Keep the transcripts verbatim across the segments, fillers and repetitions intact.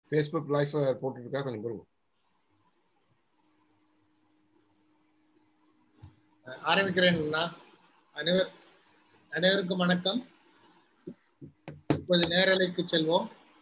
Facebook live போட்டுருக்கா, கொஞ்சம் பாருங்க. ஆரம்பிக்கிறேன். அனைவர் அனைவருக்கும் வணக்கம். இப்போது நேரலைக்கு செல்வோம்.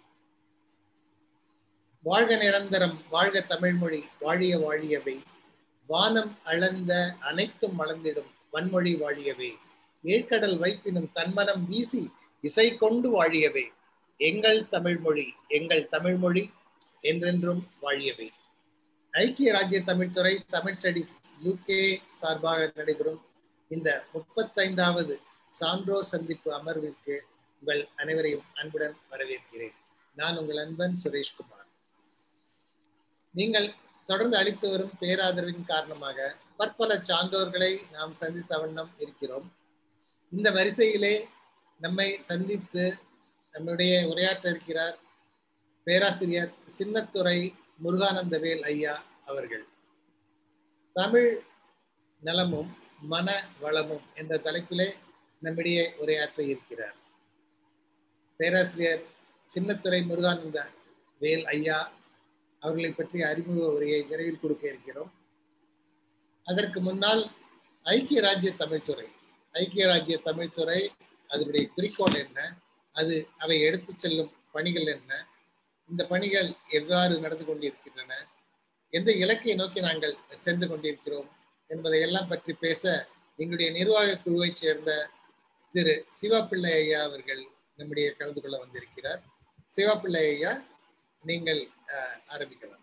வாழ்க நிரந்தரம், வாழ்க தமிழ்மொழி, வாழிய வாழியவை. வானம் அளந்த அனைத்தும் மலர்ந்திடும் வன்மொழி வாழியவே. ஏழ்கடல் வைப்பினும் தன்மனம் வீசி இசை கொண்டு வாழியவே. எங்கள் தமிழ்மொழி எங்கள் தமிழ்மொழி என்றென்றும் வாழியவை. ஐக்கிய ராஜ்ய தமிழ்துறை தமிழ் ஸ்டடிஸ் யூகே சார்பாக நடைபெறும் இந்த முப்பத்தைந்தாவது சான்றோர் சந்திப்பு அமர்விற்கு உங்கள் அனைவரையும் அன்புடன் வரவேற்கிறேன். நான் உங்கள் அன்பன் சுரேஷ்குமார். நீங்கள் தொடர்ந்து அளித்து வரும் பேராதரவின் காரணமாக பற்பல சான்றோர்களை நாம் சந்தித்த வண்ணம் இருக்கிறோம். இந்த வரிசையிலே நம்மை சந்தித்து நம்முடைய உரையாற்ற இருக்கிறார் பேராசிரியர் சின்னத்துரை முருகானந்தவேல் ஐயா அவர்கள். தமிழ் நலமும் மன வளமும் என்ற தலைப்பிலே நம்மிடையே உரையாற்ற இருக்கிறார். பேராசிரியர் சின்னத்துரை முருகானந்த வேல் ஐயா அவர்களை பற்றிய அறிமுக உரையை விரைவில் கொடுக்க இருக்கிறோம். அதற்கு முன்னால் ஐக்கிய ராஜ்ய தமிழ்துறை ஐக்கிய ராஜ்ய தமிழ்துறை அதனுடைய குறிக்கோள் என்ன, அது அவை எடுத்து செல்லும் பணிகள் என்ன, இந்த பணிகள் எவ்வாறு நடந்து கொண்டிருக்கின்றன, எந்த இலக்கை நோக்கி நாங்கள் சென்று கொண்டிருக்கிறோம் என்பதை எல்லாம் பற்றி பேச எங்களுடைய நிர்வாக குழுவை சேர்ந்த திரு சிவாபிள்ளை ஐயா அவர்கள் நம்முடைய கலந்து கொள்ள வந்திருக்கிறார். சிவாபிள்ளை ஐயா, நீங்கள் ஆரம்பிக்கலாம்.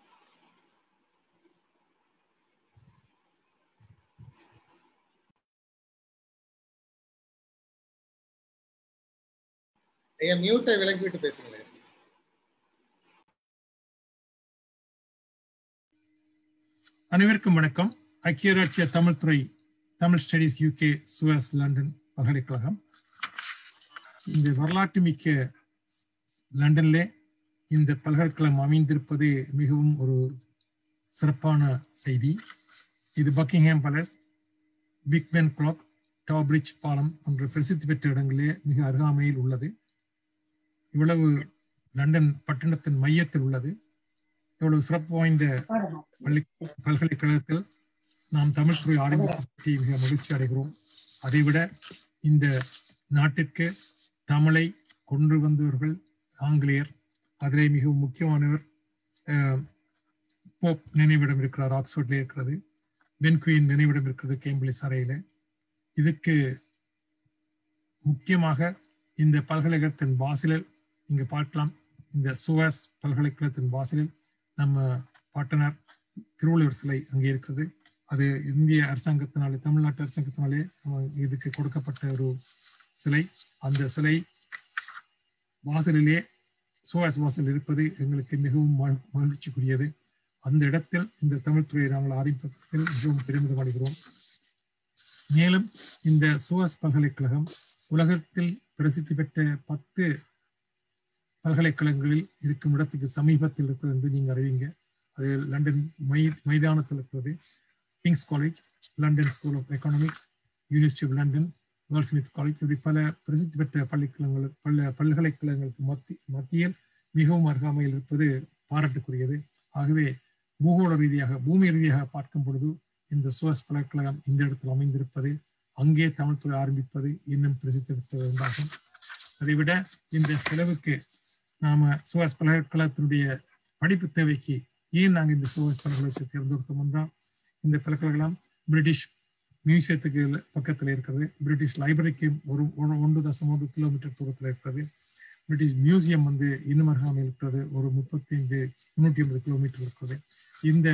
ஐயா, மியூட்டை விலக்கிவிட்டு பேசுங்களேன். அனைவருக்கும் வணக்கம். ஐக்கிய ராஜ்ய தமிழ்துறை Tamil studies UK SOAS London பல்கலைக்கழகம். இந்த வரலாற்று மிக்க லண்டன்ல இந்த பல்கலைக்கழகம் அமைந்திருப்பது மிகவும் ஒரு சிறப்பான செய்தி. இது Buckingham Palace, Big Ben clock, Tower Bridge பாலம் போன்ற பிரசித்தி பெற்ற இடங்களே மிக அருகாமையில் உள்ளது. இவ்வளவு லண்டன் பட்டணத்தின் மையத்தில் உள்ளது. இவ்வளவு சிறப்பு வாய்ந்த பள்ளி பல்கலைக்கழகத்தில் நாம் தமிழ்துறை ஆரம்பித்து மிக மகிழ்ச்சி அடைகிறோம். அதைவிட இந்த நாட்டிற்கு தமிழை கொண்டு வந்தவர்கள் ஆங்கிலேயர். அதிலே மிகவும் முக்கியமானவர் போப் நினைவிடம் இருக்கிறார், ஆக்ஸ்போர்ட்ல இருக்கிறது. பென்குயின் நினைவிடம் இருக்கிறது கேம்பிளிஸ் அறையில. இதுக்கு முக்கியமாக இந்த பல்கலைக்கழகத்தின் வாசலில் இங்க பார்க்கலாம். இந்த சுவாஸ் பல்கலைக்கழகத்தின் வாசலில் நம்ம பாட்டனார் திருவள்ளுவர் சிலை அங்கே இருக்கிறது. அது இந்திய அரசாங்கத்தினாலே, தமிழ்நாட்டு அரசாங்கத்தினாலே இதுக்கு கொடுக்கப்பட்ட ஒரு சிலை. அந்த சிலை வாசலிலே சுவாஸ் வாசல் இருப்பது எங்களுக்கு மிகவும் மகிழ்ச்சிக்குரியது. அந்த இடத்தில் இந்த தமிழ்துறையை நாங்கள் ஆரம்பிப்பதில் மிகவும் பெருமிதம் அடைகிறோம். மேலும் இந்த சுவாஸ் பல்கலைக்கழகம் உலகத்தில் பிரசித்தி பெற்ற பத்து பல்கலைக்கழகங்களில் இருக்கும் இடத்துக்கு சமீபத்தில் இருக்கிறது என்று நீங்க அறிவீங்க. அது லண்டன் மை மைதானத்தில் இருக்கிறது. King's college, London school of economics, university of London, Goldsmith college, இப்படி பல பிரசித்தி பெற்ற பள்ளிக்கழகங்கள் பல பல்கலைக்கழகங்களுக்கு மத்தி மத்தியில் மிகவும் அருகாமையில் இருப்பது பாராட்டுக்குரியது. ஆகவே பூகோள ரீதியாக பூமி ரீதியாக பார்க்கும் பொழுது இந்த சுவாஸ் பல்கலைக்கழகம் இந்த இடத்தில் அமைந்திருப்பது, அங்கே தமிழ்துறை ஆரம்பிப்பது இன்னும் பிரசித்தி பெற்றது உண்டாகும். அதைவிட இந்த செலவுக்கு நாம சுவாஸ் பல்கலைக்கழகத்தினுடைய படிப்பு தேவைக்கு ஏன் நாங்கள் இந்த சுவாஸ் பல்கலைக்கழகத்தை தேர்ந்தெடுத்தோம் என்றால், இந்த பல்கலைக்கழகம் பிரிட்டிஷ் மியூசியத்துக்கு பக்கத்தில் இருக்கிறது. பிரிட்டிஷ் லைப்ரரிக்கு ஒரு ஒன்று தசம் ஒன்று கிலோமீட்டர் தூரத்தில் இருக்கிறது. பிரிட்டிஷ் மியூசியம் வந்து இன்னும் அருகாமையில் இருக்கிறது, ஒரு முப்பத்தி ஐந்து முன்னூற்றி ஐம்பது கிலோமீட்டர் இருக்கிறது. இந்த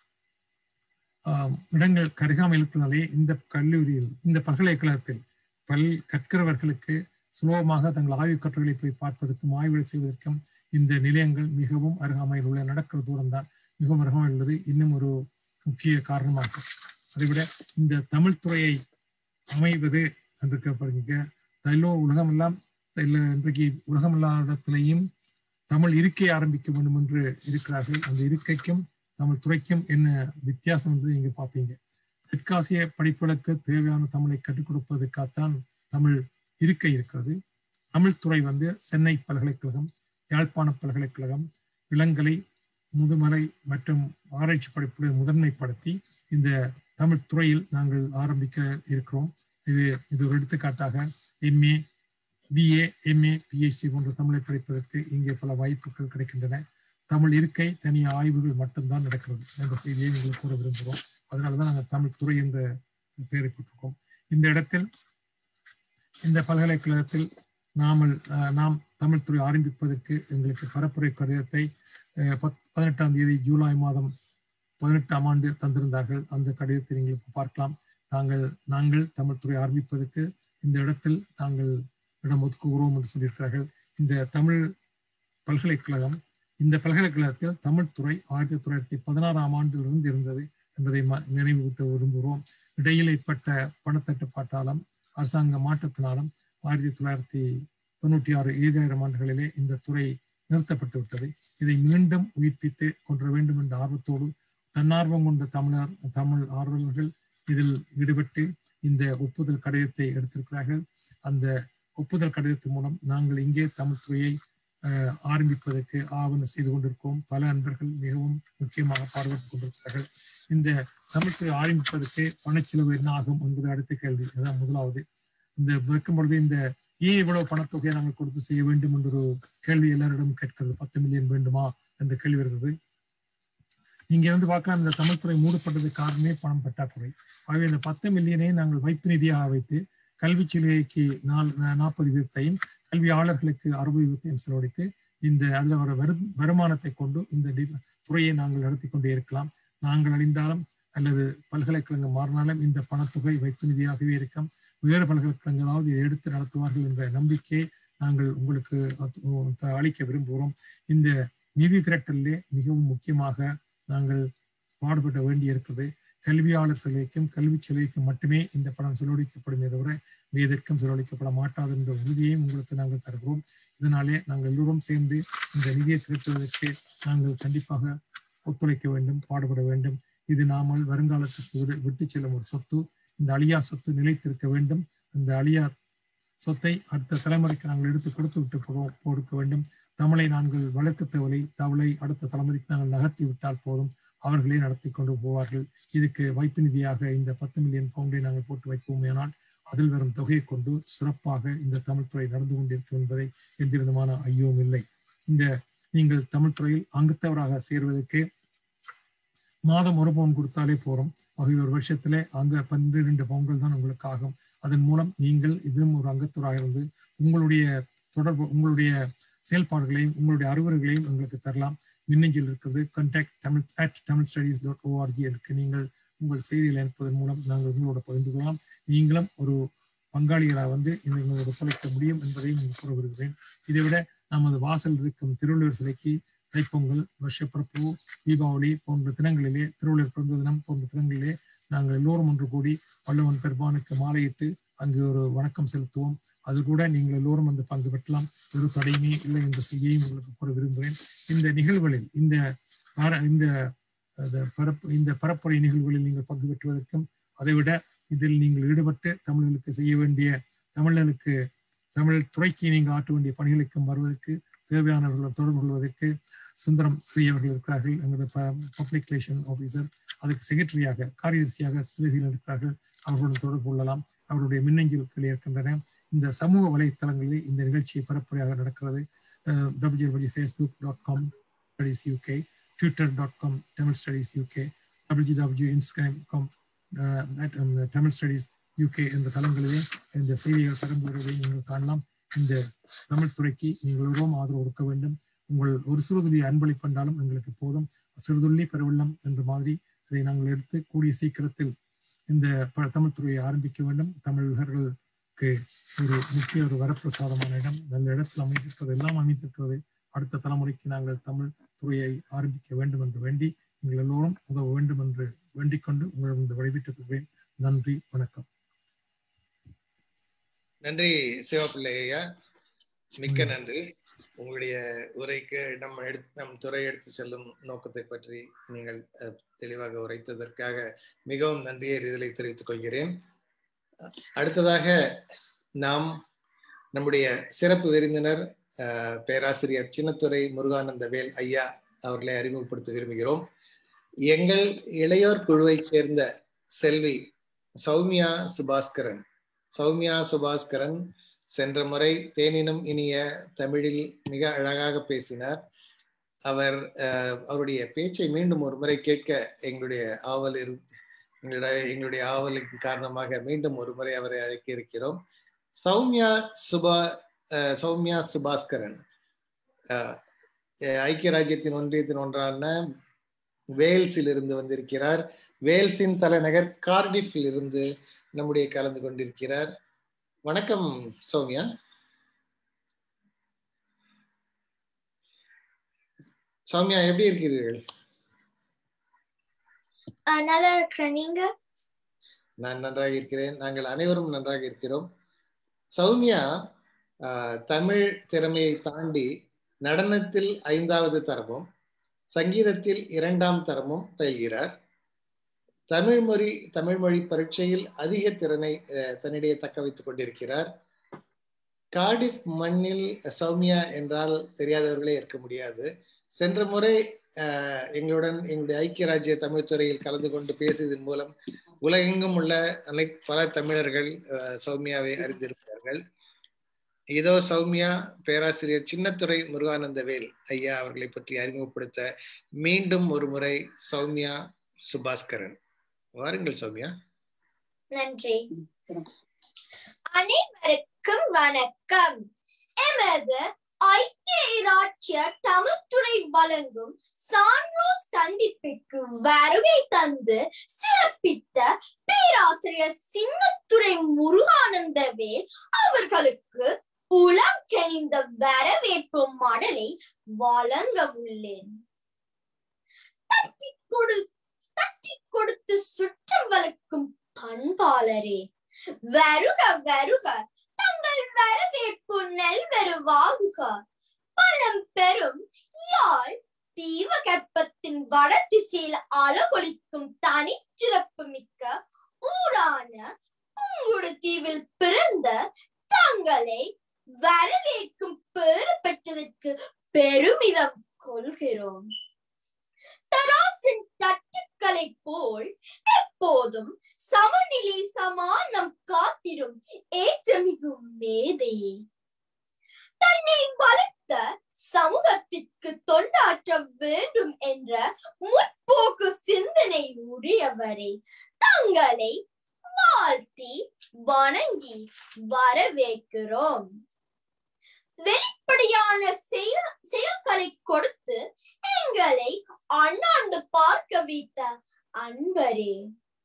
இடங்கள் அருகாமையில் இருக்கிறதாலே இந்த கல்லூரியில் இந்த பல்கலைக்கழகத்தில் பல் கற்கிறவர்களுக்கு சுலபமாக தங்கள் ஆய்வு கட்டுரைகளை போய் பார்ப்பதற்கும் ஆய்வுகளை செய்வதற்கும் இந்த நிலையங்கள் மிகவும் அருகாமையில் உள்ள நடக்கிற தூரம் தான் மிகவும் அருகாமையில் உள்ளது. இன்னும் ஒரு முக்கிய காரணமாகும். அதைவிட இந்த தமிழ்துறையை அமைவது என்று கேட்பீங்க. எல்லோ உலகம் எல்லாம் இன்றைக்கு உலகம் எல்லா இடத்திலையும் தமிழ் இருக்கை ஆரம்பிக்க வேண்டும் என்று இருக்கிறார்கள். அந்த இருக்கைக்கும் தமிழ் துறைக்கும் என்ன வித்தியாசம் என்று நீங்க பார்ப்பீங்க. தெற்காசிய படிப்புகளுக்கு தேவையான தமிழை கற்றுக் கொடுப்பதற்காகத்தான் தமிழ் இருக்கை இருக்கிறது. தமிழ்துறை வந்து சென்னை பல்கலைக்கழகம், யாழ்ப்பாண பல்கலைக்கழகம், இளங்கலை, முதுமலை மற்றும் ஆராய்ச்சி படிப்புகளை முதன்மைப்படுத்தி இந்த தமிழ் துறையில் நாங்கள் ஆரம்பிக்க இருக்கிறோம். இது இது ஒரு எடுத்துக்காட்டாக எம்ஏ, பிஏ, எம்ஏ, பிஹெச்டி போன்ற தமிழை படிப்பதற்கு இங்கே பல வாய்ப்புகள் கிடைக்கின்றன. தமிழ் இருக்கை, தனி ஆய்வுகள் மட்டும்தான் நடக்கிறது என்ற செய்தியை உங்களுக்கு கூற விரும்புகிறோம். அதனாலதான் நாங்கள் தமிழ் துறை என்ற பெயரை பெற்றிருக்கோம். இந்த இடத்தில் இந்த பல்கலைக்கழகத்தில் நாமல் நாம் தமிழ் துறை ஆரம்பிப்பதற்கு எங்களுக்கு பரப்புரை கடிதத்தை பதினெட்டாம் தேதி ஜூலை மாதம் பதினெட்டாம் ஆண்டு தந்திருந்தார்கள். அந்த கடிதத்தை நீங்கள் பார்க்கலாம். நாங்கள் நாங்கள் தமிழ் துறை ஆரம்பிப்பதற்கு இந்த இடத்தில் நாங்கள் இடம் ஒதுக்குகிறோம் என்று சொல்லியிருக்கிறார்கள். இந்த தமிழ் பல்கலைக்கழகம் இந்த பல்கலைக்கழகத்தில் தமிழ் துறை ஆயிரத்தி தொள்ளாயிரத்தி பதினாறாம் ஆண்டிலிருந்து இருந்தது என்பதை நினைவுகூட்ட விரும்புகிறோம். இடையில் ஏற்பட்ட பணத்தட்டுப்பாட்டாலும் அரசாங்க மாற்றத்தினாலும் ஆயிரத்தி தொள்ளாயிரத்தி தொண்ணூற்றி ஆறு ஏழாயிரம் ஆண்டுகளிலே இந்த துறை நிறுத்தப்பட்டு விட்டது. இதை மீண்டும் உயிர்ப்பித்து கொண்டு வேண்டும் என்ற ஆர்வத்தோடு தன்னார்வம் கொண்ட தமிழர் தமிழ் ஆர்வலர்கள் இதில் ஈடுபட்டு இந்த ஒப்புதல் கடிதத்தை எடுத்திருக்கிறார்கள். அந்த ஒப்புதல் கடிதத்தின் மூலம் நாங்கள் இங்கே தமிழ் துறையை ஆரம்பிப்பதற்கு ஆவணம் செய்து கொண்டிருக்கோம். பல நண்பர்கள் மிகவும் முக்கியமாக பாடுபட்டுக் கொண்டிருக்கிறார்கள். இந்த தமிழ் துறை ஆரம்பிப்பதற்கு பணச்செலவு என்ன ஆகும் என்பது அடுத்த கேள்வி. அதான் முதலாவது. இந்த வைக்கும் பொழுது இந்த ஏன் இவ்வளவு பணத்தொகையை நாங்கள் கொடுத்து செய்ய வேண்டும் என்ற ஒரு கேள்வி எல்லாரிடம் கேட்கிறது. பத்து மில்லியன் வேண்டுமா என்ற கேள்வி வருகிறது. நீங்க வந்து பார்க்கலாம், இந்த தமிழ் துறை மூடப்பட்டது காரணமே பணம் பற்றாக்குறை. ஆகவே இந்த பத்து மில்லியனை நாங்கள் வைப்பு நிதியாக வைத்து கல்வி சிலைக்கு நாலு நாற்பது வீதத்தையும் கல்வியாளர்களுக்கு அறுபது வீதத்தையும் செலவழித்து இந்த அதில் வர வரு வருமானத்தை கொண்டு இந்த துறையை நாங்கள் நடத்தி கொண்டே இருக்கலாம். நாங்கள் அழிந்தாலும் அல்லது பல்கலைக்கழகம் மாறினாலும் இந்த பணத்தொகை வைப்பு நிதியாகவே இருக்கும். வேறு பல்கலைக்கழகங்களாவது இதை எடுத்து நடத்துவார்கள் என்ற நம்பிக்கையை நாங்கள் உங்களுக்கு அளிக்க விரும்புகிறோம். இந்த நிதி திரட்டலிலே மிகவும் முக்கியமாக நாங்கள் பாடுபட வேண்டி இருக்கிறது. கல்வியாளர் சிலைக்கும் கல்வி சிலைக்கும் மட்டுமே இந்த பணம் செலவழிக்கப்படுமே தவிர வேதற்கும் செலவழிக்கப்பட மாட்டாது என்ற உறுதியையும் உங்களுக்கு நாங்கள் தருகிறோம். இதனாலே நாங்கள் எல்லோரும் சேர்ந்து இந்த நிதியை திரட்டுவதற்கு நாங்கள் கண்டிப்பாக ஒத்துழைக்க வேண்டும், பாடுபட வேண்டும். இது நாமல் வருங்காலத்துக்கு விட்டு செல்லும் ஒரு சொத்து. இந்த அழியா சொத்து நிலைத்திருக்க வேண்டும். இந்த அழியா சொத்தை அடுத்த தலைமுறைக்கு நாங்கள் எடுத்து கொடுத்து விட்டு கொடுக்க வேண்டும். தமிழை நாங்கள் வளர்க்க தேவையை தமிழை அடுத்த தலைமுறைக்கு நாங்கள் நகர்த்தி விட்டால் போதும், அவர்களே நடத்தி கொண்டு போவார்கள். இதுக்கு வைப்பு நிதியாக இந்த பத்து மில்லியன் பவுண்டை நாங்கள் போட்டு வைப்போமேனால் அதில் வரும் தொகையை கொண்டு சிறப்பாக இந்த தமிழ் துறை நடந்து கொண்டிருக்கும் என்பதை எந்த விதமான ஐயவும் இல்லை. இந்த நீங்கள் தமிழ் துறையில் அங்கத்தவராக சேர்வதற்கு மாதம் ஒரு பவுன் கொடுத்தாலே போறோம். ஆகிய ஒரு வருஷத்திலே அங்க பன்னிரண்டு பவுன்கள் தான் உங்களுக்கு ஆகும். அதன் மூலம் நீங்கள் இதுவும் ஒரு அங்கத்தவராக இருந்து உங்களுடைய தொடர்பு உங்களுடைய செயல்பாடுகளையும் உங்களுடைய அறிவுரைகளையும் உங்களுக்கு தரலாம். மின்னஞ்சல் இருக்கிறது, contact Tamil at Tamil studies dot O R G இருக்கு. நீங்கள் உங்கள் செய்திகளை அனுப்புவதன் மூலம் நாங்கள் உங்களோட பகிர்ந்து கொள்ளலாம். நீங்களும் ஒரு பங்காளிகளாக வந்து எங்களோட ஒத்துழைக்க முடியும் என்பதையும் நீங்கள் கூற விரும்புகிறேன். இதை விட நமது வாசல் இருக்கும் திருவள்ளுவர் சிலைக்கு தைப்பொங்கல், வருஷப்பிறப்பு, தீபாவளி போன்ற தினங்களிலே, திருவள்ளுவர் பிறந்த தினம் போன்ற தினங்களிலே நாங்கள் எல்லோரும் ஒன்று கூடி வள்ளுவன் பெருமானுக்கு மாலையிட்டு அங்கு ஒரு வணக்கம் செலுத்துவோம். அது கூட நீங்கள் எல்லோரும் அந்த பங்கு பெற்றலாம். ஒரு தடையுமே இல்லை என்ற செய்தியையும் உங்களுக்கு கூற விரும்புகிறேன். இந்த நிகழ்வுகளில் இந்த இந்த பரப்பு இந்த பரப்புரை நிகழ்வுகளில் நீங்கள் பங்கு பெற்றுவதற்கும் அதைவிட இதில் நீங்கள் ஈடுபட்டு தமிழர்களுக்கு செய்ய வேண்டிய தமிழர்களுக்கு தமிழ் துறைக்கு நீங்கள் ஆற்ற வேண்டிய பணிகளுக்கும் வருவதற்கு தேவையானவர்களை தொடர்பு கொள்வதற்கு சுந்தரம் ஸ்ரீ அவர்கள் இருக்கிறார்கள். எங்களது பப்ளிக் ரிலேஷன் ஆஃபீஸர், அதுக்கு செக்ரட்டரியாக காரியதர்சியாக சிவசீலன் இருக்கிறார்கள். அவர்களுடன் தொடர்பு கொள்ளலாம். அவருடைய மின்னஞ்சல்கள் இருக்கின்றன. இந்த சமூக வலைத்தளங்களில் இந்த நிகழ்ச்சியை பரப்புரையாக நடக்கிறது. W W Facebook dot com studies UK, Twitter dot com Tamil studies UK, W W Instagram com Tamil studies UK என்ற தளங்களிலே இந்த செய்திகள் பரம்புவதை நீங்கள் காணலாம். இந்த தமிழ் துறைக்கு நீங்கள் உருவம் ஆதரவு கொடுக்க வேண்டும். உங்கள் ஒரு சிறுதுளி அன்பளிப்பு என்றாலும் எங்களுக்கு போதும். சிறுதுள்ளி பெருவெள்ளம் என்ற மாதிரி இதை நாங்கள் எடுத்து கூடிய சீக்கிரத்தில் இந்த தமிழ் துறையை ஆரம்பிக்க வேண்டும். தமிழர்களுக்கு ஒரு முக்கிய ஒரு வரப்பிரசாதமான இடம், நல்ல இடத்தில் அமைந்திருக்கிறது, எல்லாம் அமைந்திருக்கிறது. அடுத்த தலைமுறைக்கு நாங்கள் தமிழ் துறையை ஆரம்பிக்க வேண்டும் என்று வேண்டி நீங்கள் எல்லோரும் உதவ வேண்டும் என்று வேண்டிக் கொண்டு உங்களிடம் விடைபெற்றுக் கொள்வேன். நன்றி, வணக்கம். நன்றி சிவப்பிள்ளை ஐயா, மிக்க நன்றி. உங்களுடைய உரைக்கு நம் எடுத்து நம் துறை எடுத்து செல்லும் நோக்கத்தை பற்றி நீங்கள் தெளிவாக உரைத்ததற்காக மிகவும் நன்றியை இதிலை தெரிவித்துக் கொள்கிறேன். அடுத்ததாக நாம் நம்முடைய சிறப்பு விருந்தினர் பேராசிரியர் சின்னத்துரை முருகானந்தவேல் ஐயா அவர்களை அறிமுகப்படுத்த விரும்புகிறோம். எங்கள் இளையோர் குழுவை சேர்ந்த செல்வி சௌமியா சுபாஸ்கரன். சௌமியா சுபாஸ்கரன் சென்ற முறை தேனினும் இனிய தமிழில் மிக அழகாக பேசினார். அவர் அவருடைய பேச்சை மீண்டும் ஒரு முறை கேட்க எங்களுடைய ஆவல் இரு எங்களுடைய எங்களுடைய ஆவலுக்கு காரணமாக மீண்டும் ஒரு முறை அவரை அழைக்க இருக்கிறோம். சௌமியா சுபா சௌமியா சுபாஸ்கரன் ஐக்கிய ராஜ்யத்தின் ஒன்றியத்தின் ஒன்றான வேல்ஸில் இருந்து வந்திருக்கிறார். வேல்ஸின் தலைநகர் கார்டிஃபில் இருந்து நம்முடைய கலந்து கொண்டிருக்கிறார். வணக்கம் சௌமியா. சௌமியா எப்படி இருக்கிறீர்கள்? நல்லா இருக்கிறேன். நீங்க? நான் நன்றாக இருக்கிறேன். நாங்கள் அனைவரும் நன்றாக இருக்கிறோம். சௌமியா தமிழ் திறமையை தாண்டி நடனத்தில் ஐந்தாவது தரமும் சங்கீதத்தில் இரண்டாம் தரமும் பயில்கிறார். தமிழ் மொழி தமிழ் மொழி பரீட்சையில் அதிக திறனை தன்னிடையே தக்க வைத்துக் கொண்டிருக்கிறார். கார்டிஃப் மண்ணில் சௌமியா என்றால் தெரியாதவர்களே இருக்க முடியாது. சென்ற முறை எங்களுடன் எங்களுடைய ஐக்கிய ராஜ்ய தமிழ் துறையில் கலந்து கொண்டு பேசியதன் மூலம் உலகெங்கும் உள்ள அனை பல தமிழர்கள் சௌமியாவை அறிந்திருப்பார்கள். இதோ சௌமியா பேராசிரியர் சின்னத்துரை முருகானந்தவேல் ஐயா அவர்களை பற்றி அறிமுகப்படுத்த மீண்டும் ஒரு முறை சௌமியா சுபாஸ்கரன். வாருங்கள் சௌமியா. நன்றி. அனைவருக்கும் வணக்கம். எமது ஐக்கிய இராச்சிய தமிழ்துறை வழங்கும் சான்றோர் சந்திப்பிற்கு வருகை தந்து சிறப்பித்த பேராசிரியர் சின்னத்துரை முருகானந்தவேல் அவர்களுக்கு உளம் கனிந்த வரவேற்பு மடலை வழங்க உள்ளேன். தட்டி கொடு தட்டி கொடுத்து சுற்றம் வளர்க்கும் பண்பாளரே, வருக வருக, தங்கள் வரவேற்பு நல்வரவாகுக. பலம் பெறும் யாழ் தீவகற்பத்தின் வட திசையில் அலகொலிக்கும் தனிச்சிறப்பு மிக்க ஊரான புங்குடு தீவில் பிறந்த தங்களை வரவேற்கும் பெரு பெற்றதற்கு பெருமிதம் கொள்கிறோம். தராசின் தட்டுக்களை போல் எப்போதும் சமநிலை சமானம் காத்திடும் ஏற்றமிகும் மேதையே, தன்னை வளர்த்த சமூகத்திற்கு தொண்டாற்ற வேண்டும் என்ற முற்போக்கு சிந்தனை உடையவரே, தங்களை வாழ்த்தி வணங்கி வரவேற்கிறோம். வெளிப்படையான செயல் செயல்களை கொடுத்து எங்களை அண்ணாந்து பார்க்க வைத்த அன்பரே,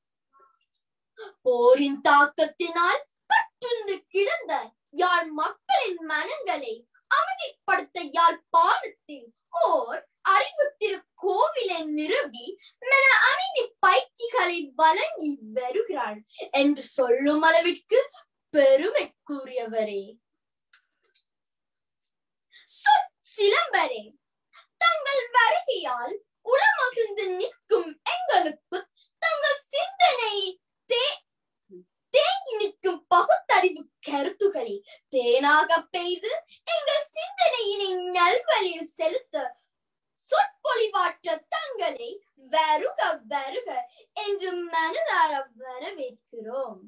போரின் தாக்கத்தினால் பட்டுந்து கிடந்த யாழ் மக்களின் மனங்களை அமைதிப்படுத்த யாழ் பாடத்தில் ஓர் அறிவு திரு கோவிலை நிறுவி மன அமைதி பயிற்சிகளை வழங்கி வருகிறாள் என்று சொல்லும் அளவிற்கு பெருமைக்குரியவரே. சிலம்பரே, தங்கள் வருகையால் உளமகிழ்ந்து நிற்கும் எங்களுக்கு தங்கள் சிந்தனை தேங்கி நிற்கும் பகுத்தறிவு கருத்துக்களை தேனாக பெய்து எங்கள் சிந்தனையினை நல்வழியில் செலுத்த சொற்பொழிவாற்ற தங்களை வருக வருக என்று மனதார வரவேற்கிறோம்.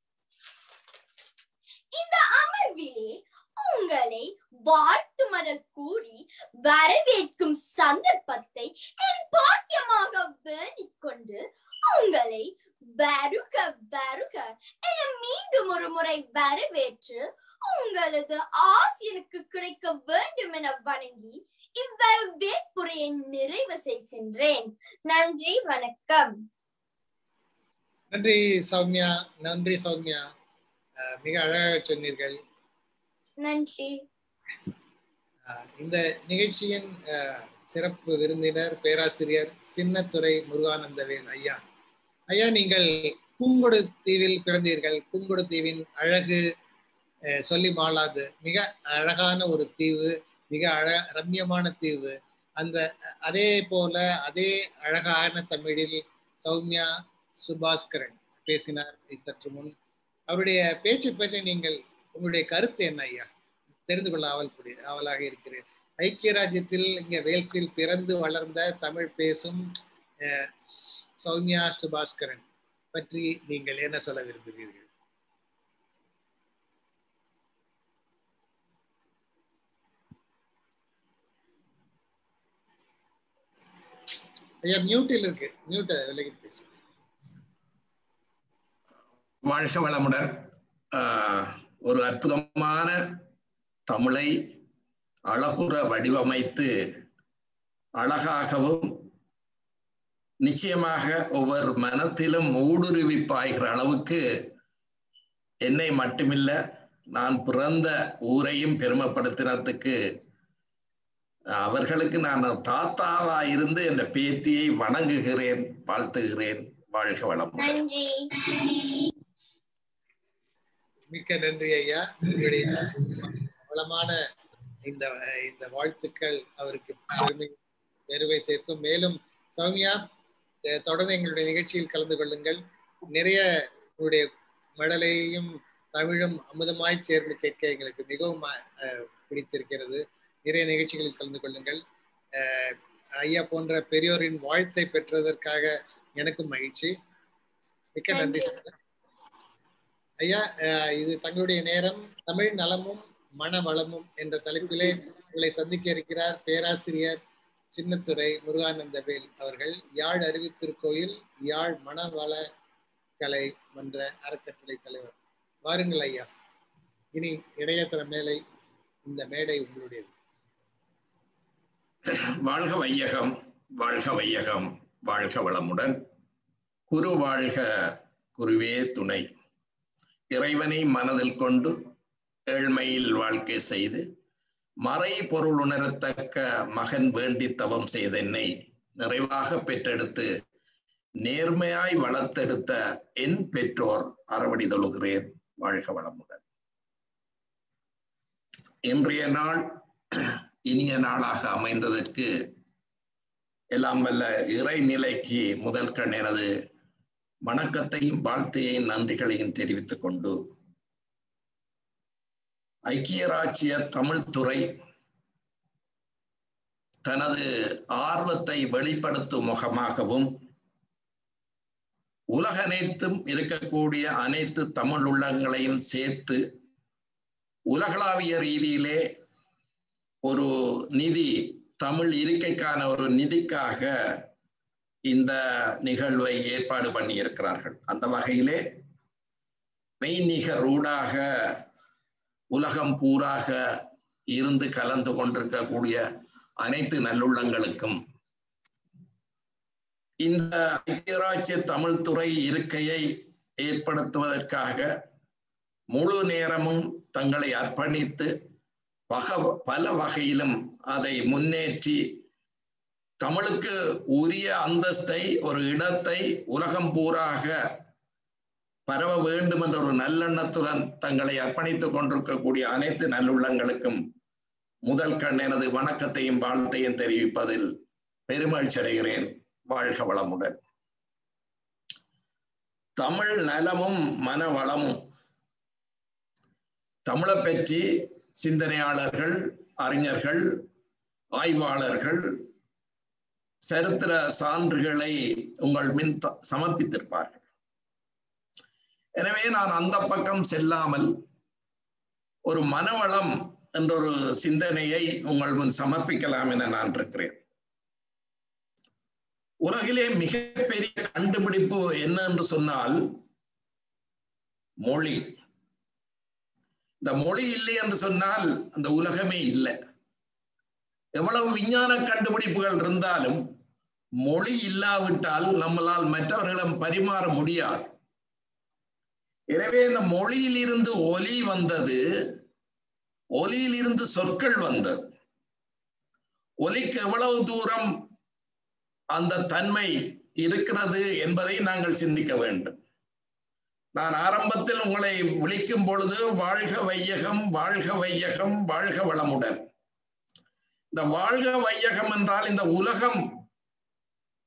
இந்த அமர்விலே உங்களை வாழ்த்து மலர் கூறி வரவேற்கும் சந்தர்ப்பத்தை என் பாக்கியமாக வேண்டிக் கொண்டு உங்களை வருக வருக என மீண்டும் ஒரு முறை வரவேற்று உங்களது ஆசி எனக்கு கிடைக்க வேண்டும் என வணங்கி இவ்வரவேற்புரையை நிறைவு செய்கின்றேன். நன்றி, வணக்கம். நன்றி சௌமியா. நன்றி சௌமியா, மிக அழகாக சொன்னீர்கள். நன்றி. இந்த நிகழ்ச்சியின் சிறப்பு விருந்தினர் பேராசிரியர் சின்னத்துரை முருகானந்தவேல் ஐயா. ஐயா, நீங்கள் புங்குடு தீவில் பிறந்தீர்கள். புங்குடு தீவின் அழகு சொல்லி மாளாது. மிக அழகான ஒரு தீவு, மிக அழ ரம்யமான தீவு. அந்த அதே போல அதே அழகான தமிழில் சௌமியா சுபாஸ்கரன் பேசினார் சற்று முன். அவருடைய பேச்சு பற்றி நீங்கள் உங்களுடைய கருத்து என்ன ஐயா? தெரிந்து கொள்ள ஆவல் ஆவலாக இருக்கிறேன். ஐக்கிய ராஜ்யத்தில் இங்க வேல்ஸில் பிறந்து வளர்ந்த தமிழ் பேசும் சௌமியா சுபாஸ்கரன் பற்றி நீங்கள் என்ன சொல்ல விரும்புகிறீர்கள்? ஐயா மியூட்டில் இருக்கு, மியூட் விலகி பேசு. வாழ்க வளமுடன். ஒரு அற்புதமான தமிழை அழகுற வடிவமைத்து அழகாகவும் நிச்சயமாக ஒவ்வொரு மனத்திலும் ஊடுருவி பாய்கிற அளவுக்கு என்னை மட்டுமில்ல, நான் பிறந்த ஊரையும் பெருமைப்படுத்தினதுக்கு அவர்களுக்கு நான் தாத்தாவா இருந்து என்ற பேத்தியை வணங்குகிறேன், வாழ்த்துகிறேன். வாழ்க வளமுடன். மிக்க நன்றி ஐயா. உங்களுடைய வளமான இந்த இந்த வாழ்த்துக்கள் அவருக்கு பெருமை பெருமை சேர்க்கும். மேலும் சௌமியா, தொடர்ந்து எங்களுடைய நிகழ்ச்சியில் கலந்து கொள்ளுங்கள். நிறைய உங்களுடைய மடலையும் தமிழும் அமுதமாய் சேர்ந்து கேட்க எங்களுக்கு மிகவும் பிடித்திருக்கிறது. நிறைய நிகழ்ச்சிகளில் கலந்து கொள்ளுங்கள். ஐயா போன்ற பெரியோரின் வாழ்த்தை பெற்றதற்காக எனக்கும் மகிழ்ச்சி. மிக்க நன்றி ஐயா. இது தங்களுடைய நேரம். தமிழ் நலமும் மன வளமும் என்ற தலைப்பிலே உங்களை சந்திக்க இருக்கிறார் பேராசிரியர் சின்னத்துரை முருகானந்தவேல் அவர்கள், யாழ் அறிவித்திருக்கோயில் யாழ் மனவள கலை மன்ற அறக்கட்டளை தலைவர். வாருங்கள் ஐயா. இனி இணையதள மேலை இந்த மேடை உங்களுடையது. வாழ்க வையகம், வாழ்க வையகம், வாழ்க வளமுடன். குரு வாழ்க, குருவே துணை. இறைவனை மனதில் கொண்டு ஏழ்மையில் வாழ்க்கை செய்து மறை பொருள் உணரத்தக்க மகன் வேண்டி தவம் செய்த என்னை நிறைவாக பெற்றெடுத்து நேர்மையாய் வளர்த்தெடுத்த என் பெற்றோர் அறவடி தொழுகிறேன். வாழ்க வளமுடன். இன்றைய நாள் இனிய நாளாக அமைந்ததற்கு எல்லாம் வல்ல இறைநிலைக்கு முதல் கண் எனது வணக்கத்தையும் வாழ்த்தையும் நன்றிகளையும் தெரிவித்துக் கொண்டு, ஐக்கிய ராஜ்ய தமிழ் துறை தனது ஆர்வத்தை வெளிப்படுத்தும் முகமாகவும் உலகனைத்தும் இருக்கக்கூடிய அனைத்து தமிழ் உள்ளங்களையும் சேர்த்து உலகளாவிய ரீதியிலே ஒரு நிதி, தமிழ் இருக்கைக்கான ஒரு நிதிக்காக இந்த நிகழ்வை ஏற்பாடு பண்ணி இருக்கிறார்கள். அந்த வகையிலே மெய்நிகர் ஊடாக உலகம் பூராக இருந்து கலந்து கொண்டிருக்கக்கூடிய அனைத்து நல்லுள்ளங்களுக்கும் இந்த ஐக்கிய ராஜ்ய தமிழ் துறை இருக்கையை ஏற்படுத்துவதற்காக முழு நேரமும் தங்களை அர்ப்பணித்து வக பல வகையிலும் அதை முன்னேற்றி தமிழுக்கு உரிய அந்தஸ்தை, ஒரு இடத்தை உலகம் பூராக பரவ வேண்டும் என்ற ஒரு நல்லெண்ணத்துடன் தங்களை அர்ப்பணித்துக் கொண்டிருக்கக்கூடிய அனைத்து நல்லுள்ளங்களுக்கும் முதல் கண் எனது வணக்கத்தையும் வாழ்த்தையும் தெரிவிப்பதில் பெருமகிழ்ச்சி அடைகிறேன். வாழ்க வளமுடன். தமிழ் நலமும் மன வளமும் தமிழை பற்றி சிந்தனையாளர்கள், அறிஞர்கள், ஆய்வாளர்கள் சரித்திர சான்றுகளை உங்கள் மின் சமர்ப்பித்திருப்பார்கள். எனவே நான் அந்த பக்கம் செல்லாமல் ஒரு மனவளம் என்ற ஒரு சிந்தனையை உங்கள் முன் சமர்ப்பிக்கலாம் என நான் இருக்கிறேன். உலகிலே மிகப்பெரிய கண்டுபிடிப்பு என்ன என்று சொன்னால் மொழி. இந்த மொழி இல்லை என்று சொன்னால் அந்த உலகமே இல்லை. எவ்வளவு விஞ்ஞான கண்டுபிடிப்புகள் இருந்தாலும் மொழி இல்லாவிட்டால் நம்மளால் மற்றவர்களிடம் பரிமாற முடியாது. எனவே இந்த மொழியில் இருந்து ஒலி வந்தது, ஒலியில் இருந்து சொற்கள் வந்தது. ஒலிக்கு எவ்வளவு தூரம் அந்த தன்மை இருக்கிறது என்பதை நாங்கள் சிந்திக்க வேண்டும். நான் ஆரம்பத்தில் உங்களை விളിக்கும் பொழுது வாழ்க வையகம், வாழ்க வையகம், வாழ்க வளமுடன். இந்த வாழ்க வையகம் என்றால் இந்த உலகம்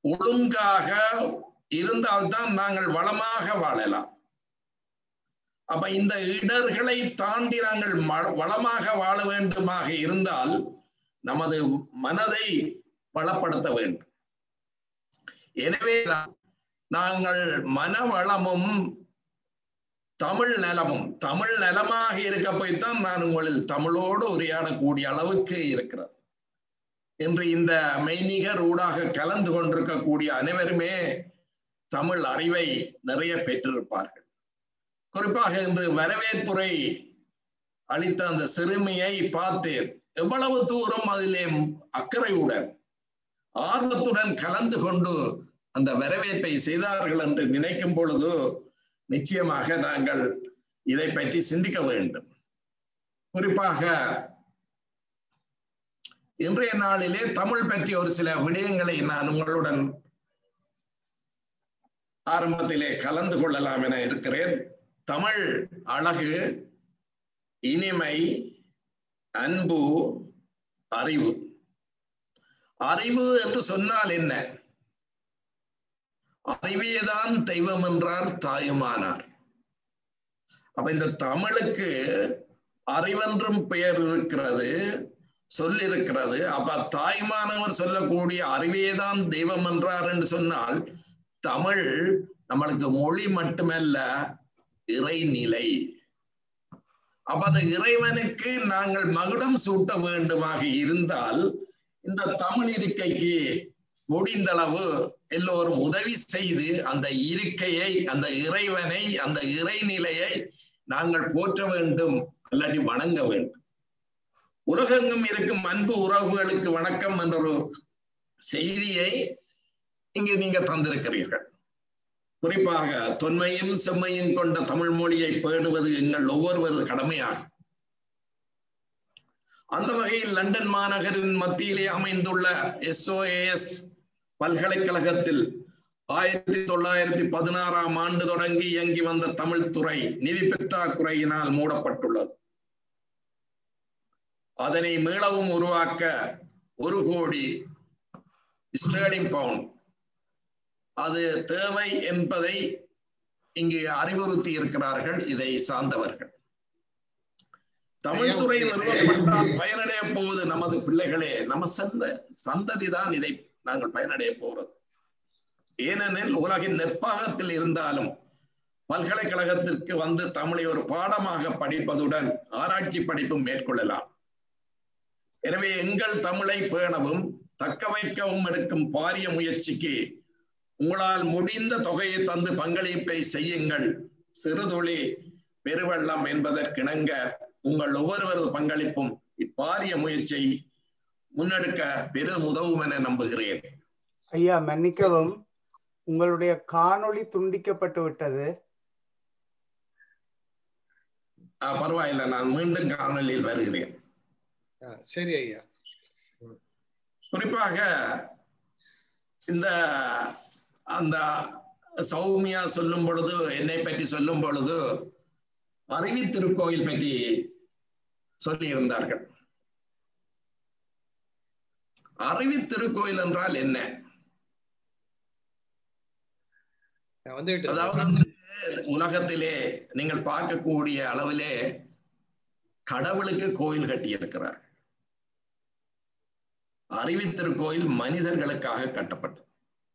ஒழுங்காக இருந்தால்தான் நாங்கள் வளமாக வாழலாம். அப்ப இந்த இடர்களை தாண்டி நாங்கள் வளமாக வாழ வேண்டுமாக இருந்தால் நமது மனதை வளப்படுத்த வேண்டும். எனவே நாங்கள் மனவளமும் தமிழ் நலமும் தமிழ் நலமாக இருக்க போய்த்தான் நான் உங்களில் தமிழோடு உரையாடக்கூடிய அளவுக்கு இருக்கிறது. இன்று இந்த மெய்நிகர் ஊடாக கலந்து கொண்டிருக்கக்கூடிய அனைவருமே தமிழ் அறிவை நிறைய பெற்றிருப்பார்கள். குறிப்பாக இன்று வரவேற்புரை அளித்த அந்த சிறுமியை பார்த்து எவ்வளவு தூரம் அதிலே அக்கறையுடன் ஆர்வத்துடன் கலந்து கொண்டு அந்த வரவேற்பை செய்தார்கள் என்று நினைக்கும் பொழுது நிச்சயமாக நாங்கள் இதை பற்றி சிந்திக்க வேண்டும். குறிப்பாக இன்றைய நாளிலே தமிழ் பற்றி ஒரு சில விடயங்களை நான் உங்களுடன் ஆரம்பத்திலே கலந்து கொள்ளலாம் என இருக்கிறேன். தமிழ் அழகு, இனிமை, அன்பு, அறிவு. அறிவு என்று சொன்னால் என்ன? அறிவேதான் தெய்வம் என்றார் தாயுமானார். அப்ப இந்த தமிழுக்கு அறிவென்றும் பெயர் இருக்கிறது, சொல்லிருக்கிறது. அப்ப தாய்மானவர் சொல்லக்கூடிய அறிவேதான் தெய்வம் என்றார் என்று சொன்னால் தமிழ் நம்மளுக்கு மொழி மட்டுமல்ல, இறைநிலை. அப்ப அந்த இறைவனுக்கு நாங்கள் மகுடம் சூட்ட வேண்டுமாக இருந்தால் இந்த தமிழ் இருக்கைக்கு முடிந்தளவு எல்லோரும் உதவி செய்து அந்த இருக்கையை, அந்த இறைவனை, அந்த இறைநிலையை நாங்கள் போற்ற வேண்டும், அல்லது வணங்க வேண்டும். உலகெங்கும் இருக்கும் அன்பு உறவுகளுக்கு வணக்கம் என்ற ஒரு செய்தியை இங்கு நீங்க தந்திருக்கிறீர்கள். குறிப்பாக தொன்மையும் செம்மையும் கொண்ட தமிழ் மொழியை பேணுவது எங்கள் ஒவ்வொருவரது கடமையாகும். அந்த வகையில் லண்டன் மாநகரின் மத்தியிலே அமைந்துள்ள எஸ் ஓ ஏ எஸ் பல்கலைக்கழகத்தில் ஆயிரத்தி தொள்ளாயிரத்தி பதினாறாம் ஆண்டு தொடங்கி இயங்கி வந்த தமிழ் துறை நிதி பற்றாக்குறையினால் மூடப்பட்டுள்ளது. அதனை மீளவும் உருவாக்க ஒரு கோடி ஸ்டெர்லிங் பவுண்ட் அது தேவை என்பதை இங்கு அறிவுறுத்தி இருக்கிறார்கள் இதை சார்ந்தவர்கள். தமிழ் துறை நிறுவப்பட்டால் பயனடைய போவது நமது பிள்ளைகளே, நம்ம சந்த சந்ததி தான் இதை நாங்கள் பயனடைய போறது. ஏனெனில் உலகின் நெற்பாகத்தில் இருந்தாலும் பல்கலைக்கழகத்திற்கு வந்து தமிழை ஒரு பாடமாக படிப்பதுடன் ஆராய்ச்சி படிப்பும் மேற்கொள்ளலாம். எனவே எங்கள் தமிழை பேணவும் தக்க வைக்கவும் எடுக்கும் பாரிய முயற்சிக்கு உங்களால் முடிந்த தொகையை தந்து பங்களிப்பை செய்யுங்கள். சிறுதுளி பெருவெள்ளம் என்பதற்கிணங்க உங்கள் ஒவ்வொருவரது பங்களிப்பும் இப்பாரிய முயற்சியை முன்னெடுக்க பெரும் உதவும் என நம்புகிறேன். ஐயா மன்னிக்கவும், உங்களுடைய காணொளி துண்டிக்கப்பட்டு விட்டது. பரவாயில்லை, நான் மீண்டும் காணொலியில் வருகிறேன். சரி ஐயா. குறிப்பாக இந்த அந்த சௌமியா சொல்லும் பொழுது, என்னை பற்றி சொல்லும் பொழுது அறிவி திருக்கோயில் பற்றி சொல்லி இருந்தார்கள். அறிவி திருக்கோயில் என்றால் என்ன? அதாவது உலகத்திலே நீங்கள் பார்க்கக்கூடிய அளவிலே கடவுளுக்கு கோயில் கட்டி இருக்கிறார். அறிவி திருக்கோயில் மனிதர்களுக்காக கட்டப்பட்டது.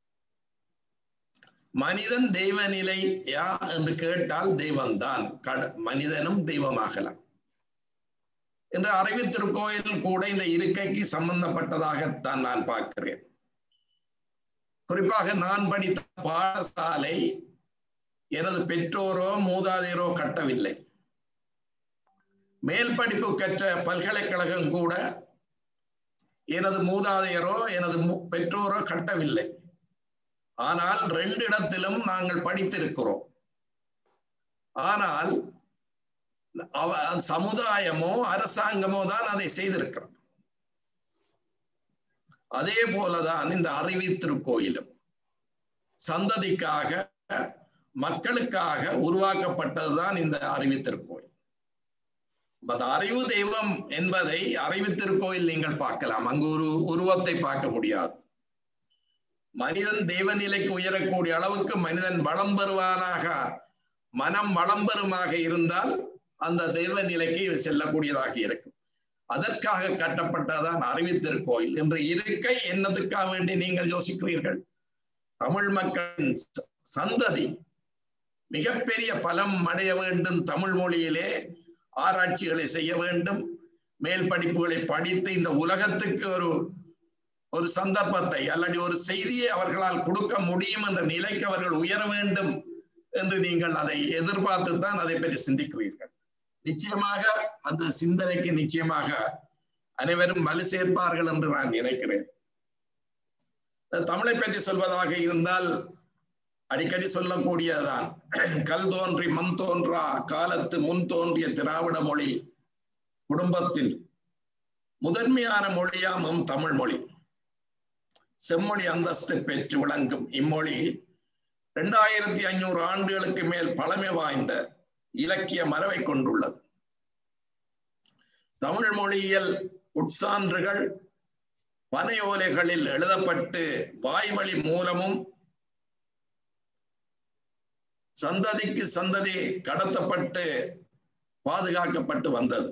மனிதன் தெய்வ நிலையா என்று கேட்டால் தெய்வம்தான், மனிதனும் தெய்வமாகலாம் என்று அறிவி திருக்கோயில் கூட இந்த இருக்கைக்கு சம்பந்தப்பட்டதாகத்தான் நான் பார்க்கிறேன். குறிப்பாக நான் படித்த பாடசாலை எனது பெற்றோரோ மூதாதையரோ கட்டவில்லை. மேல் படிப்பு கற்ற பல்கலைக்கழகம் கூட எனது மூதாதையரோ எனது பெற்றோரோ கட்டவில்லை. ஆனால் ரெண்டு இடத்திலும் நாங்கள் படித்திருக்கிறோம். ஆனால் சமுதாயமோ அரசாங்கமோ தான் அதை செய்திருக்கிறது. அதே போலதான் இந்த அறிவி திருக்கோயிலும் சந்ததிக்காக மக்களுக்காக உருவாக்கப்பட்டதுதான் இந்த அறிவி திருக்கோயில். அறிவு தெய்வம் என்பதை அறிவி திருக்கோயில் நீங்கள் பார்க்கலாம். அங்கு ஒரு உருவத்தை பார்க்க முடியாது. மனிதன் தெய்வ நிலைக்கு உயரக்கூடிய அளவுக்கு மனிதன் வளம் பெறுவானாக மனம் வளம்பெறுமாக இருந்தால் அந்த தெய்வ நிலைக்கு செல்லக்கூடியதாக இருக்கும். அதற்காக கட்டப்பட்டதான் அறிவித்திருக்கோயில் என்று இருக்கை என்னதுக்காக வேண்டி நீங்கள் யோசிக்கிறீர்கள்? தமிழ் மக்களின் சந்ததி மிகப்பெரிய பலம் அடைய வேண்டும், தமிழ் மொழியிலே ஆராய்ச்சிகளை செய்ய வேண்டும், மேல் படிப்புகளை படித்து இந்த உலகத்துக்கு ஒரு ஒரு சந்தர்ப்பத்தை அல்லது ஒரு செய்தியை அவர்களால் கொடுக்க முடியும் என்ற நிலைக்கு அவர்கள் உயர வேண்டும் என்று நீங்கள் அதை எதிர்பார்த்து தான் அதை பற்றி சிந்திக்கிறீர்கள். நிச்சயமாக அந்த சிந்தனைக்கு நிச்சயமாக அனைவரும் வலு சேர்ப்பார்கள் என்று நான் நினைக்கிறேன். தமிழை பற்றி சொல்வதாக இருந்தால் அடிக்கடி சொல்லக்கூடியதான், கல் தோன்றி மண் தோன்றா காலத்து முன் தோன்றிய திராவிட மொழி குடும்பத்தில் முதன்மையான மொழியாமும் தமிழ் மொழி. செம்மொழி அந்தஸ்து பெற்று விளங்கும் இம்மொழி இரண்டாயிரத்தி ஐநூறு ஆண்டுகளுக்கு மேல் பழமை வாய்ந்த இலக்கிய மரபை கொண்டுள்ளது. தமிழ் மொழியியல் உட்சான்றுகள் பனையோலைகளில் எழுதப்பட்டு வாய்வழி மூலமும் சந்ததிக்கு சந்ததி கடத்தப்பட்டு பாதுகாக்கப்பட்டு வந்தது.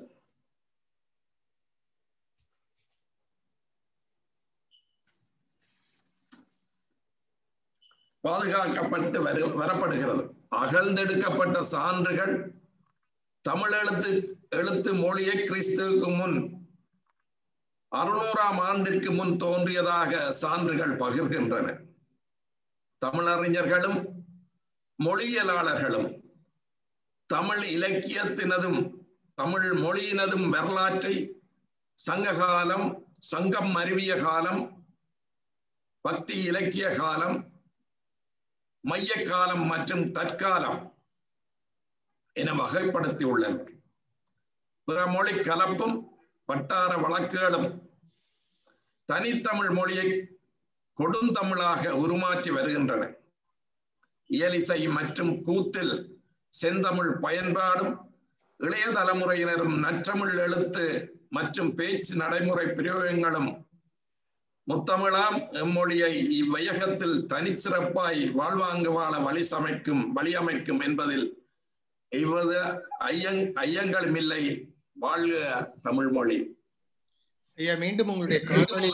பாதுகாக்கப்பட்டு வர வரப்படுகிறது. அகழ்ந்தெடுக்கப்பட்ட சான்றுகள் தமிழ் எழுத்து எழுத்து மொழியை கிறிஸ்துவுக்கு முன் அறுநூறாம் ஆண்டிற்கு முன் தோன்றியதாக சான்றுகள் பகிர்கின்றன. தமிழறிஞர்களும் மொழியியலாளர்களும் தமிழ் இலக்கியத்தினதும் தமிழ் மொழியினதும் வரலாற்றை சங்ககாலம், சங்கம் அருவிய காலம், பக்தி இலக்கிய காலம், மைய காலம் மற்றும் தற்காலம் என வகைப்படுத்தி உள்ளனர். பிற மொழி கலப்பும் வட்டார வழக்குகளும் தனித்தமிழ் மொழியை கொடுந்தமிழாக உருமாற்றி வருகின்றன. இயலிசை மற்றும் கூத்தில் செந்தமிழ் பயன்பாடும் இளைய தலைமுறையினரும் நற்றமிழ் எழுத்து மற்றும் பேச்சு நடைமுறை பிரயோகங்களும் முத்தமிழாம் எம்மொழியை இவ்வையகத்தில் தனிச்சிறப்பாய் வாழ்வாங்கு வாழ வழி சமைக்கும் வழியமைக்கும் என்பதில் இவ்வது ஐயங் ஐயங்களும் இல்லை. வாழ்க தமிழ் மொழி. ஐயா, மீண்டும் உங்களுடைய காணொளி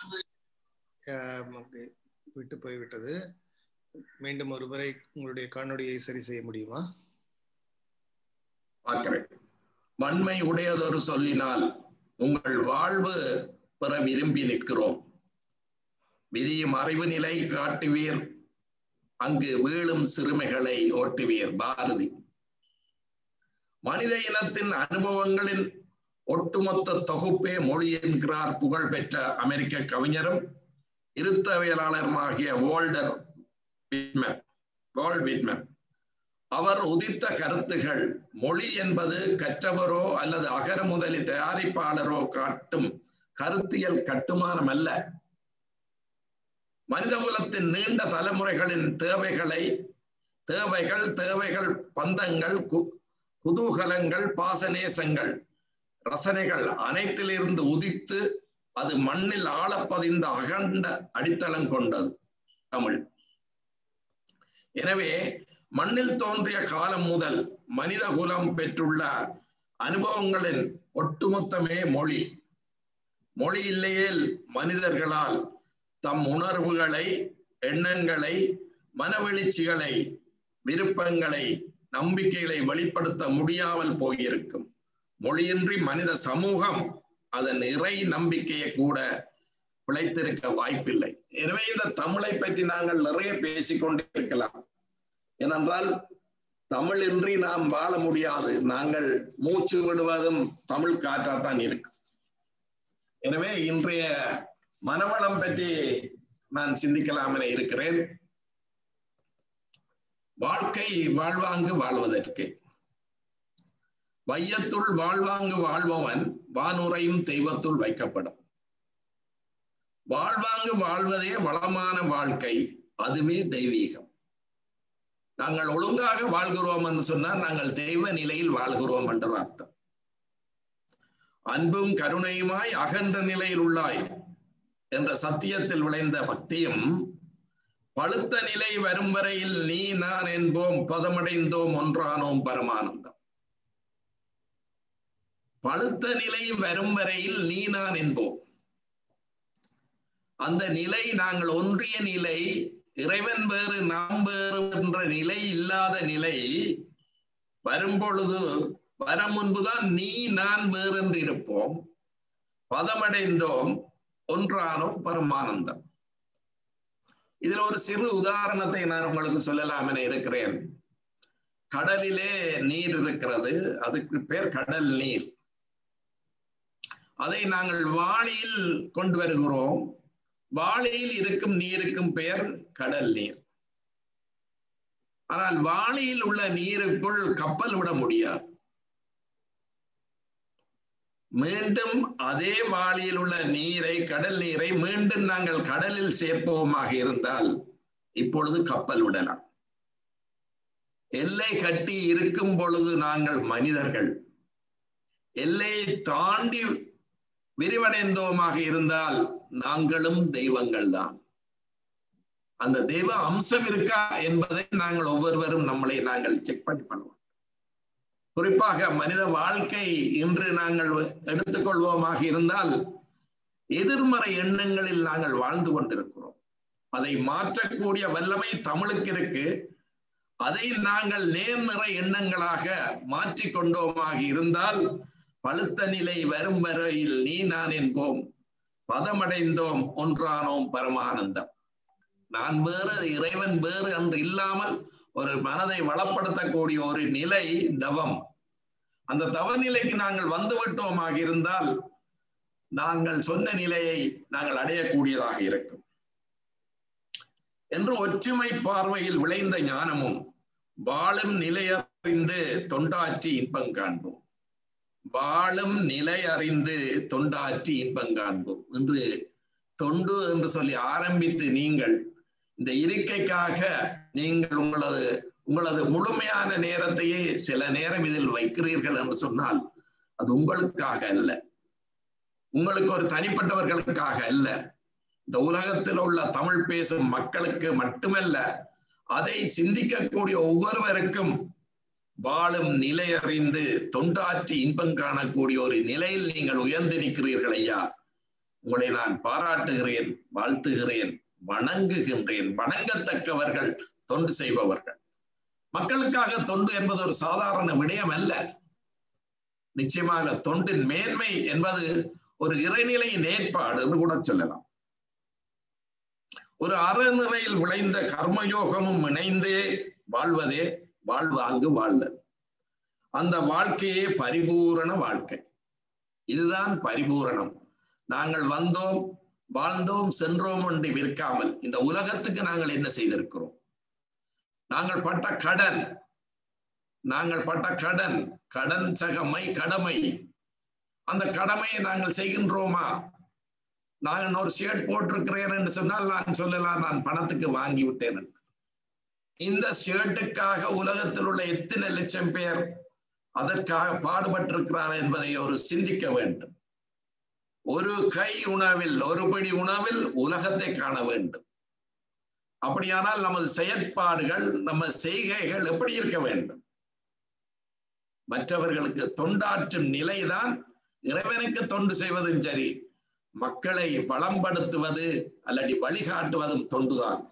விட்டு போய்விட்டது. மீண்டும் ஒருமுறை உங்களுடைய காணொளியை சரி செய்ய முடியுமா? பார்க்கிறேன். வன்மை உடையதொரு சொல்லினால் உங்கள் வாழ்வு பெற விரும்பி நிற்கிறோம். விரியும் அறிவு நிலை காட்டுவீர், அங்கு வீழும் சிறுமைகளை ஓட்டுவீர். பாரதி. மனித இனத்தின் அனுபவங்களின் ஒட்டுமொத்த தொகுப்பே மொழி என்கிறார் புகழ்பெற்ற அமெரிக்க கவிஞரும் இருத்தவியலாளருமாகிய வால்டர் விட்மன். Walt Whitman. அவர் உதித்த கருத்துகள் மொழி என்பது கற்றவரோ அல்லது அகர முதலி தயாரிப்பாளரோ காட்டும் கருத்தியல் கட்டுமானம் அல்ல. மனிதகுலத்தின் நீண்ட தலைமுறைகளின் தேவைகளை தேவைகள் தேவைகள் பந்தங்கள் குதூகலங்கள் பாசநேசங்கள் ரசனைகள் அனைத்திலிருந்து உதித்து அது மண்ணில் ஆழப்பதிந்த அகண்ட அடித்தளம் கொண்டது தமிழ். எனவே மண்ணில் தோன்றிய காலம் முதல் மனித குலம் பெற்றுள்ள அனுபவங்களின் ஒட்டுமொத்தமே மொழி. மொழி இல்லையேல் மனிதர்களால் தம் உணர்வுகளை, எண்ணங்களை, மனவெழுச்சிகளை, விருப்பங்களை, நம்பிக்கைகளை வெளிப்படுத்த முடியாமல் போயிருக்கும். மொழியின்றி மனித சமூகம் அதன் இறை நம்பிக்கையை கூட பிழைத்திருக்க வாய்ப்பில்லை. எனவே இந்த தமிழை பற்றி நாங்கள் நிறைய பேசிக்கொண்டே இருக்கலாம். ஏனென்றால் தமிழின்றி நாம் வாழ முடியாது. நாங்கள் மூச்சு விடுவதும் தமிழ் காற்றாத்தான் இருக்கு. எனவே இன்றைய மனவளம் பற்றி நான் சிந்திக்கலாம் என இருக்கிறேன். வாழ்க்கை வாழ்வாங்கு வாழ்வதற்கு வையத்துள் வாழ்வாங்கு வாழ்பவன் வானுரையும் தெய்வத்துள் வைக்கப்படும். வாழ்வாங்கு வாழ்வதே வளமான வாழ்க்கை, அதுவே தெய்வீகம். நாங்கள் ஒழுங்காக வாழ்கிறோம் என்று சொன்னால் நாங்கள் தெய்வ நிலையில் வாழ்கிறோம் என்ற அர்த்தம். அன்பும் கருணையுமாய் அகன்ற நிலையில் உள்ளாய் என்ற சத்தியத்தில் விளைந்த பக்தியும் பழுத்த நிலை வரும் வரையில் நீ நான் என்போம், பதமடைந்தோம் ஒன்றானோம் பரமானந்தம். பழுத்த நிலை வரும் வரையில் நீ நான் என்போம். அந்த நிலை நாங்கள் ஒன்றிய நிலை, இறைவன் வேறு நாம் வேறு என்ற நிலை இல்லாத நிலை வரும் பொழுது வர முன்புதான் நீ நான் வேறு என்று இருப்போம், பதமடைந்தோம் ஒன்றானோம் பரமானந்தம். இதுல ஒரு சிறு உதாரணத்தை நான் உங்களுக்கு சொல்லலாம் என இருக்கிறேன். கடலிலே நீர் இருக்கிறது, அதுக்கு பேர் கடல் நீர். அதை நாங்கள் வாளியில் கொண்டு வருகிறோம். வாளியில் இருக்கும் நீருக்கும் பெயர் கடல் நீர். ஆனால் வாளியில் உள்ள நீருக்குள் கப்பல் விட முடியாது. மீண்டும் அதே வாளியில் உள்ள நீரை, கடல் நீரை மீண்டும் நாங்கள் கடலில் சேர்ப்போமாக இருந்தால் இப்பொழுது கப்பல் விடலாம். எல்லை கட்டி இருக்கும் பொழுது நாங்கள் மனிதர்கள், எல்லையை தாண்டி விரிவடைந்தோமாக இருந்தால் நாங்களும் தெய்வங்கள் தான். அந்த தெய்வ அம்சம் இருக்கா என்பதை நாங்கள் ஒவ்வொருவரும் நம்மளை நாங்கள் செக் பண்ணி பண்ணுவோம். குறிப்பாக மனித வாழ்க்கை இன்று நாங்கள் எடுத்துக்கொள்வோமாக இருந்தால் எதிர்மறை எண்ணங்களில் நாங்கள் வாழ்ந்து கொண்டிருக்கிறோம். அதை மாற்றக்கூடிய வல்லமை தமிழுக்கு இருக்கு. அதை நாங்கள் நேர்நிறை எண்ணங்களாக மாற்றிக்கொண்டோமாக இருந்தால் பழுத்த நிலை வரும் வரையில் நீ நான் என்போம், பதமடைந்தோம் ஒன்றானோம் பரமானந்தம். நான் வேறு இறைவன் வேறு என்று இல்லாமல் ஒரு மனதை வளப்படுத்தக்கூடிய ஒரு நிலை தவம். அந்த தவ நிலைக்கு நாங்கள் வந்துவிட்டோமாக இருந்தால் நாங்கள் சொன்ன நிலையை நாங்கள் அடையக்கூடியதாக இருக்கும் என்று ஒற்றுமை பார்வையில் விளைந்த ஞானமும் வாழும் நிலையறிந்து தொண்டாற்றி இன்பம் காண்போம். வாழும் நிலை அறிந்து தொண்டாற்றி இன்பம் காண்போம் என்று தொண்டு என்று சொல்லி ஆரம்பித்து நீங்கள் இந்த இருக்கைக்காக நீங்கள் உங்களது உங்களது முழுமையான நேரத்தையே சில நேரம் இதில் வைக்கிறீர்கள் என்று சொன்னால் அது உங்களுக்காக அல்ல, உங்களுக்கு ஒரு தனிப்பட்டவர்களுக்காக அல்ல, இந்த உலகத்தில் உள்ள தமிழ் பேசும் மக்களுக்கு மட்டுமல்ல, அதை சிந்திக்கக்கூடிய ஒவ்வொருவருக்கும் வாழும் நிலை அறிந்து தொண்டாற்றி இன்பம் காணக்கூடிய ஒரு நிலையில் நீங்கள் உயர்ந்திருக்கிறீர்கள் ஐயா. உங்களை நான் பாராட்டுகிறேன், வாழ்த்துகிறேன், வணங்குகின்றேன். வணங்கத்தக்கவர்கள் தொண்டு செய்பவர்கள். மக்களுக்காக தொண்டு என்பது ஒரு சாதாரண விடயம் அல்ல. நிச்சயமாக தொண்டின் மேன்மை என்பது ஒரு இறைநிலை நேர்பாடு என்று கூட சொல்லலாம். ஒரு அறநிலையில் விளைந்த கர்மயோகமும் இணைந்தே வாழ்வதே வாழ்வாங்கு வாழ்தல். அந்த வாழ்க்கையே பரிபூரண வாழ்க்கை. இதுதான் பரிபூரணம். நாங்கள் வந்தோம், வாழ்ந்தோம், சென்றோம் என்று விற்காமல் இந்த உலகத்துக்கு நாங்கள் என்ன செய்திருக்கிறோம்? நாங்கள் பட்ட கடன், நாங்கள் பட்ட கடன் கடன் சகமை கடமை. அந்த கடமையை நாங்கள் செய்கின்றோமா? நான் ஒரு ஷர்ட் போட்டிருக்கிறேன் என்று சொன்னால் நான் சொல்லலாம் நான் பணத்துக்கு வாங்கி விட்டேன். இந்த ஷர்ட்டுக்காக உலகத்தில் உள்ள எத்தனை லட்சம் பேர் அதற்காக பாடுபட்டிருக்கிறார் என்பதை ஒரு சிந்திக்க வேண்டும். ஒரு கை உணவில், ஒரு பிடி உணவில் உலகத்தை காண வேண்டும். அப்படியானால் நமது செயற்பாடுகள், நம்ம செய்கைகள் எப்படி இருக்க வேண்டும்? மற்றவர்களுக்கு தொண்டாற்றும் நிலைதான் இறைவனுக்கு தொண்டு செய்வதும் சரி, மக்களை பலம்படுத்துவது அல்லது வழிகாட்டுவதும் தொண்டுதான்.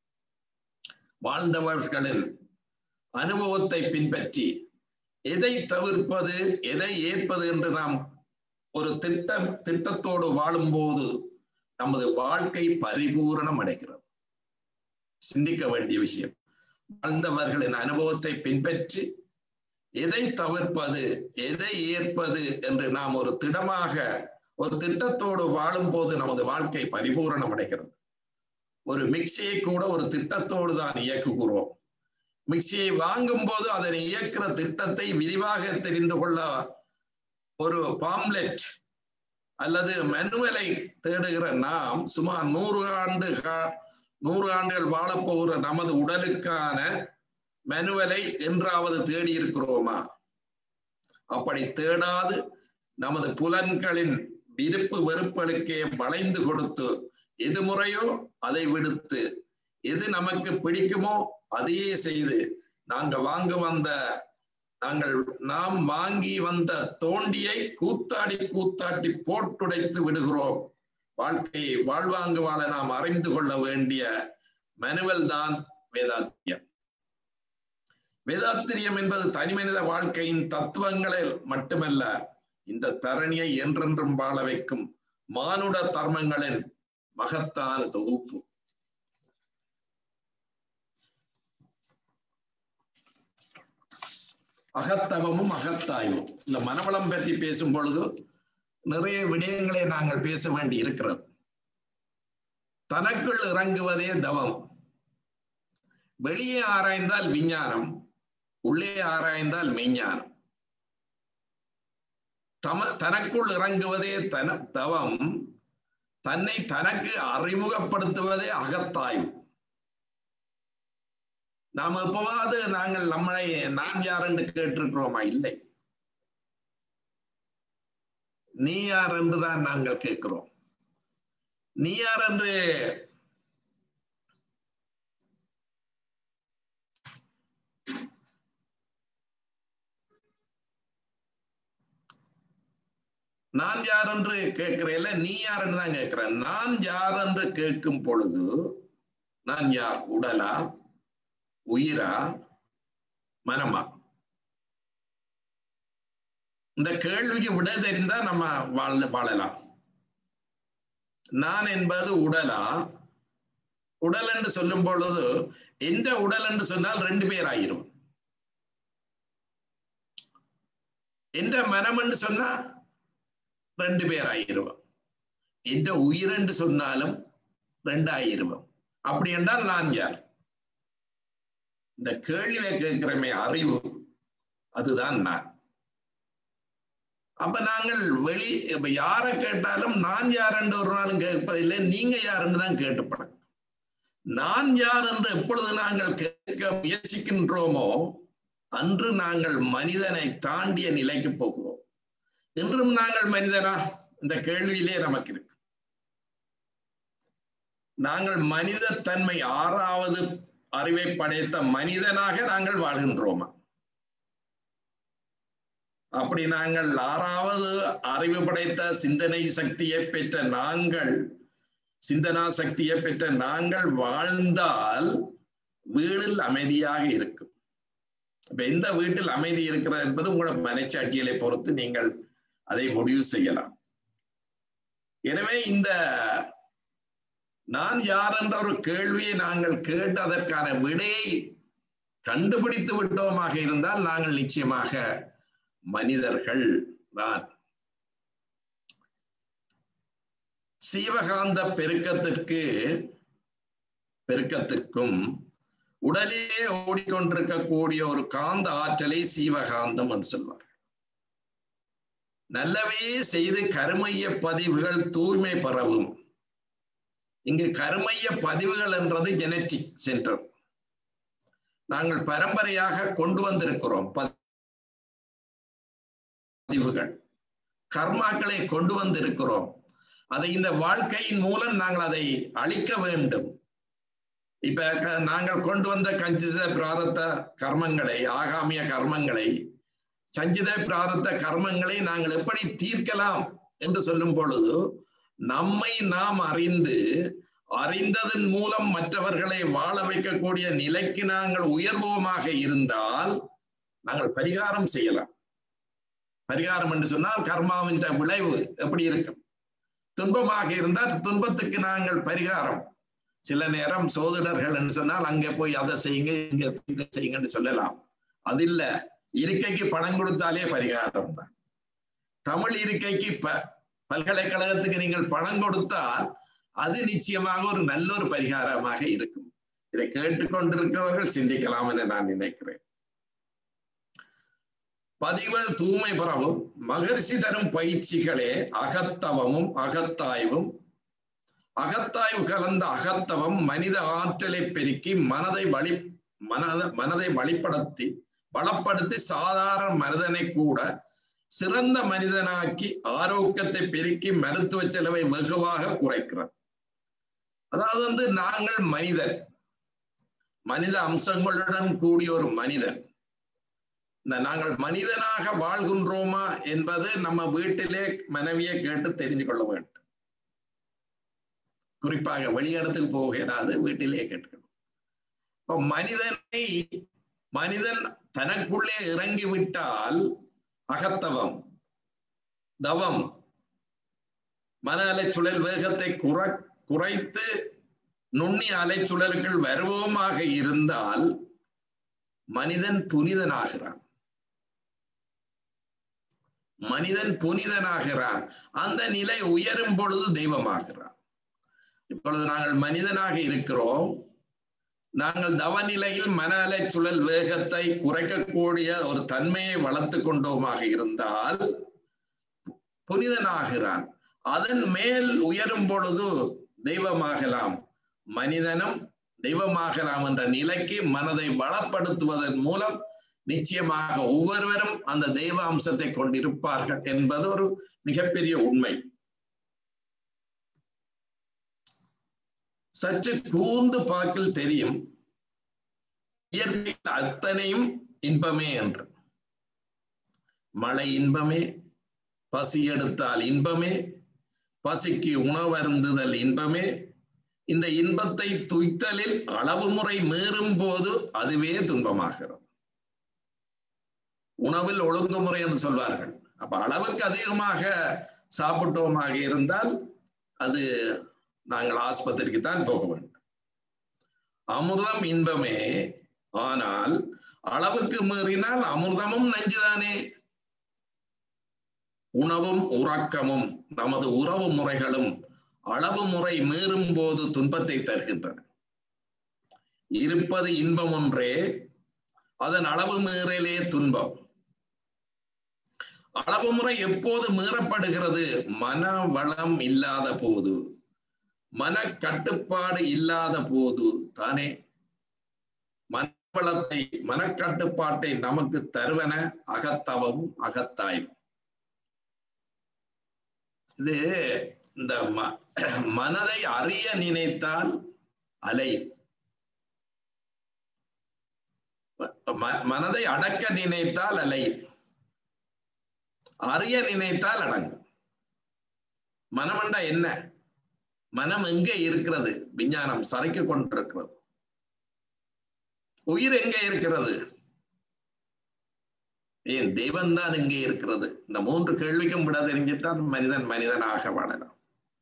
வாழ்ந்தவர்களின் அனுபவத்தை பின்பற்றி எதை தவிர்ப்பது, எதை ஏற்பது என்று நாம் ஒரு திட்டம் திட்டத்தோடு வாழும் போது நமது வாழ்க்கை பரிபூரணம் அடைகிறது. சிந்திக்க வேண்டிய விஷயம். வாழ்ந்தவர்களின் அனுபவத்தை பின்பற்றி எதை தவிர்ப்பது, எதை ஏற்பது என்று நாம் ஒரு திடமாக ஒரு திட்டத்தோடு வாழும் போது நமது வாழ்க்கை பரிபூரணம் அடைகிறது. ஒரு மிக்சியை கூட ஒரு திட்டத்தோடு தான் இயக்குகிறோம். மிக்சியை வாங்கும் போது அதனை இயக்குற திட்டத்தை விரிவாக தெரிந்து கொள்ள ஒரு பாம்லெட் அல்லது மேனுவலை தேடுகிற நாம் சுமார் நூறு ஆண்டு நூறு ஆண்டுகள் வாழப்போகிற நமது உடலுக்கான மேனுவலை என்றாவது தேடி இருக்கிறோமா? அப்படி தேடாது நமது புலன்களின் விருப்பு வெறுப்புகளுக்கே வளைந்து கொடுத்து எது முறையோ அதை விடுத்து எது நமக்கு பிடிக்குமோ அதையே செய்து நாங்க வாங்க வந்த நாங்கள் நாம் வாங்கி வந்த தோண்டியை கூத்தாடி கூத்தாட்டி போட்டுடைத்து விடுகிறோம். வாழ்க்கையை வாழ்வாங்கு வாழ நாம் அறிந்து கொள்ள வேண்டிய மனுவல் தான் வேதாத்திரியம். வேதாத்திரியம் என்பது தனிமனித வாழ்க்கையின் தத்துவங்களில் மட்டுமல்ல, இந்த தரணியை என்றென்றும் வாழ வைக்கும் மானுட தர்மங்களின் மகத்தான தொகுப்பு. அகத்தவமும் அகத்தாய்வும். இந்த மனவளம் பற்றி பேசும் பொழுது நிறைய விடயங்களை நாங்கள் பேச வேண்டி இருக்கிறது. தனக்குள் இறங்குவதே தவம். வெளியே ஆராய்ந்தால் விஞ்ஞானம், உள்ளே ஆராய்ந்தால் மெய்ஞானம். தம தனக்குள் இறங்குவதே தன தவம், தன்னை தனக்கு அறிமுகப்படுத்துவதே அகத்தாய்வு. நாம் எப்பவாவது நாங்கள் நம்மளை நான் யார் என்று கேட்டிருக்கிறோமா? இல்லை. நீ யார் என்றுதான் நாங்கள் கேட்கிறோம். நீ யார் என்று நான் யார் என்று கேட்கிறேன், நீ யார் என்று தான் கேட்கிறேன். நான் யார் என்று கேட்கும் பொழுது நான் யார்? உடலா, உயிரா, மனமா? இந்த கேள்விக்கு விட தெரிந்தா நம்ம வாழ வாழலாம். நான் என்பது உடலா? உடல் என்று சொல்லும் பொழுது எந்த உடல் என்று சொன்னால் ரெண்டு பேர் ஆயிரும். எந்த மனம் என்று சொன்னா ரெண்டு பேர் ஆயிடுவோம். என்ற உயிர் என்று சொன்னாலும் ரெண்டு ஆயிடுவோம். அப்படி என்றால் நான் யார்? இந்த கேள்வியை கேட்கிறமே அறிவு, அதுதான் நான். அப்ப நாங்கள் வெளி இப்ப யாரை கேட்டாலும் நான் யார் என்று ஒரு நாளும் கேட்பதில்லை, நீங்க யார் என்று தான் கேட்டுப்படும். நான் யார் என்று எப்பொழுது நாங்கள் கேட்க முயற்சிக்கின்றோமோ அன்று நாங்கள் மனிதனை தாண்டிய நிலைக்கு போகிறோம். இன்றும் நாங்கள் மனிதனா? இந்த கேள்வியிலே நமக்கு இருக்கு. நாங்கள் மனித தன்மை ஆறாவது அறிவை படைத்த மனிதனாக நாங்கள் வாழ்கின்றோமா? அப்படி நாங்கள் ஆறாவது அறிவு படைத்த சிந்தனை சக்தியை பெற்ற நாங்கள், சிந்தனா சக்தியை பெற்ற நாங்கள் வாழ்ந்தால் வீடில் அமைதியாக இருக்கும். இப்ப எந்த வீட்டில் அமைதி இருக்கிறது என்பது உங்களோட மனச்சாட்சிகளை பொறுத்து நீங்கள் அதை முடிவு செய்யலாம். எனவே இந்த நான் யார் என்ற ஒரு கேள்வியை நாங்கள் கேட்டு அதற்கான விடையை கண்டுபிடித்து விட்டோமாக இருந்தால் நாங்கள் நிச்சயமாக மனிதர்கள் தான். சீவகாந்த பெருக்கத்திற்கு பெருக்கத்திற்கும் உடலிலே ஓடிக்கொண்டிருக்கக்கூடிய ஒரு காந்த ஆற்றலை சீவகாந்தம் என்று சொல்வார். நல்லவே செய்து கருமைய பதிவுகள் தூய்மை பெறவும். இங்கு கருமைய பதிவுகள் என்றது ஜெனட்டிக் சென்டர். நாங்கள் பரம்பரையாக கொண்டு வந்திருக்கிறோம் பதிவுகள், கர்மாக்களை கொண்டு வந்திருக்கிறோம். அதை இந்த வாழ்க்கையின் மூலம் நாங்கள் அதை அழிக்க வேண்டும். இப்ப நாங்கள் கொண்டு வந்த கஞ்சித பிராரத்த கர்மங்களை, ஆகாமிய கர்மங்களை, சஞ்சித பிராரத்த கர்மங்களை நாங்கள் எப்படி தீர்க்கலாம் என்று சொல்லும் பொழுது நம்மை நாம் அறிந்து அறிந்ததன் மூலம் மற்றவர்களை வாழ வைக்கக்கூடிய நிலைக்கு நாங்கள் உயர்வோமாக இருந்தால் நாங்கள் பரிகாரம் செய்யலாம். பரிகாரம் என்று சொன்னால் கர்மாவின் விளைவு எப்படி இருக்கும்? துன்பமாக இருந்தால் துன்பத்துக்கு நாங்கள் பரிகாரம். சில நேரம் சோதிடர்கள் என்று சொன்னால் அங்கே போய் அதை செய்யுங்க இங்க இதை செய்யுங்கன்னு சொல்லலாம். அது இல்ல, இருக்கைக்கு பணம் கொடுத்தாலே பரிகாரம் தான். தமிழ் இருக்கைக்கு ப பல்கலைக்கழகத்துக்கு நீங்கள் பணம் கொடுத்தால் அது நிச்சயமாக ஒரு நல்ல ஒரு பரிகாரமாக இருக்கும். இதை கேட்டுக்கொண்டிருக்கிறவர்கள் சிந்திக்கலாம் என நான் நினைக்கிறேன். பதிவுகள் தூய்மை பெறவும் மகர்ஷி தரும் பயிற்சிகளே அகத்தவமும் அகத்தாய்வும். அகத்தாய்வு கலந்த அகத்தவம் மனித ஆற்றலை பெருக்கி மனதை வழி மனத மனதை வழிப்படுத்தி பலப்படுத்தி சாதாரண மனிதனை கூட சிறந்த மனிதனாக்கி ஆரோக்கியத்தை பெருக்கி மருத்துவ செலவை வெகுவாக குறைக்கிறது. அதாவது வந்து நாங்கள் மனிதன், மனித அம்சங்களுடன் கூடிய ஒரு மனிதன். இந்த நாங்கள் மனிதனாக வாழ்கின்றோமா என்பது நம்ம வீட்டிலே மனைவியை கேட்டு தெரிந்து கொள்ள வேண்டும். குறிப்பாக வெளியிடத்துக்கு போகிறாது, வீட்டிலே கேட்கணும். இப்போ மனிதனை மனிதன் தனக்குள்ளே இறங்கிவிட்டால் அகத்தவம், தவம், மன அலைச்சுழல் வேகத்தை குறை குறைத்து நுண்ணிய அலைச்சுழல்கள் வருவோமாக இருந்தால் மனிதன் புனிதனாகிறான். மனிதன் புனிதனாகிறான். அந்த நிலை உயரும் பொழுது தெய்வமாகிறான். இப்பொழுது நாங்கள் மனிதனாக இருக்கிறோம். நாங்கள் தவநிலையில் மன அலைச்சுழல் வேகத்தை குறைக்கக்கூடிய ஒரு தன்மையை வளர்த்து கொண்டோமாக இருந்தால் புனிதனாகிறான். அதன் மேல் உயரும் பொழுது தெய்வமாகலாம். மனிதனும் தெய்வமாகலாம் என்ற நிலைக்கு மனதை வளப்படுத்துவதன் மூலம் நிச்சயமாக ஒவ்வொருவரும் அந்த தெய்வ அம்சத்தை கொண்டிருப்பார்கள் என்பது ஒரு மிகப்பெரிய உண்மை. சற்று கூர்ந்து பார்க்கில் தெரியும் இயற்கையில் அத்தனையும் இன்பமே என்று. மழை இன்பமே, பசி எடுத்தால் இன்பமே, பசிக்கு உணவருந்துதல் இன்பமே. இந்த இன்பத்தை துய்த்தலில் அளவு முறை மீறும் போது அதுவே துன்பமாகிறது. உணவில் ஒழுங்குமுறை என்று சொல்வார்கள். அப்ப அளவுக்கு அதிகமாக சாப்பிட்டோமாக இருந்தால் அது நாங்கள் ஆஸ்பத்திரிக்கு தான் போக வேண்டும். அமிர்தம் இன்பமே, ஆனால் அளவுக்கு மீறினால் அமிர்தமும் நஞ்சுதானே. உணவும் உறக்கமும் நமது உறவு முறைகளும் அளவு முறை மீறும் போது துன்பத்தை தருகின்றன. இருப்பது இன்பம் ஒன்றே, அதன் அளவு மீறலே துன்பம். அளவு முறை எப்போது மீறப்படுகிறது? மன வளம் இல்லாத போது, மன கட்டுப்பாடு இல்லாத போது தானே. மனவளத்தை மனக்கட்டுப்பாட்டை நமக்கு தருவன அகத்தவமும் அகத்தாய்வும். இது இந்த மனதை அறிய நினைத்தால் அலையும், மனதை அடக்க நினைத்தால் அலையும், அறிய நினைத்தால் அடங்கும். மனமண்டா என்ன? மனம் எங்கே இருக்கிறது? விஞ்ஞானம் சரைக்கு கொண்டிருக்கிறது. உயிர் எங்கே இருக்கிறது? ஏன் தெய்வம் தான் எங்கே இருக்கிறது? இந்த மூன்று கேள்விக்கும் விட தெரிஞ்சிட்டால் மனிதன் மனிதனாக வாழலாம்.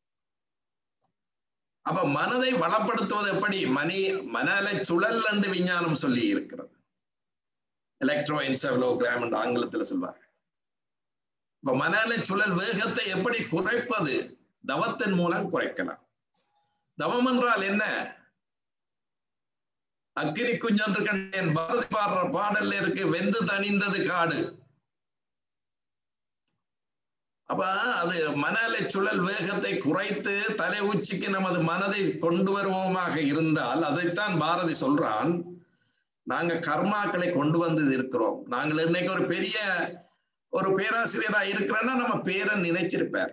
அப்ப மனதை வளப்படுத்துவது எப்படி? மணி மன அலை சுழல் என்று விஞ்ஞானம் சொல்லி இருக்கிறது. எலக்ட்ரோ என்செஃபலோகிராம் என்று ஆங்கிலத்தில் சொல்வார்கள். இப்ப மன அலை சுழல் வேகத்தை எப்படி குறைப்பது? தவத்தின் மூலம் குறைக்கலாம். தவம் என்றால் என்ன? அக்கினி குஞ்சொன்று கண்டேன் பாரதி பாடுற பாடல்ல இருக்கு, வெந்து தணிந்தது காடு. அப்ப அது மன அலை சுழல் வேகத்தை குறைத்து தலை உச்சிக்கு நமது மனதை கொண்டு வருவோமாக இருந்தால், அதைத்தான் பாரதி சொல்றான், நாங்க கர்மாக்களை கொண்டு வந்து இருக்கிறோம். நாங்கள் இன்னைக்கு ஒரு பெரிய ஒரு பேராசிரியரா இருக்கிறேன்னா நம்ம பேரை நினைச்சிருப்பார்.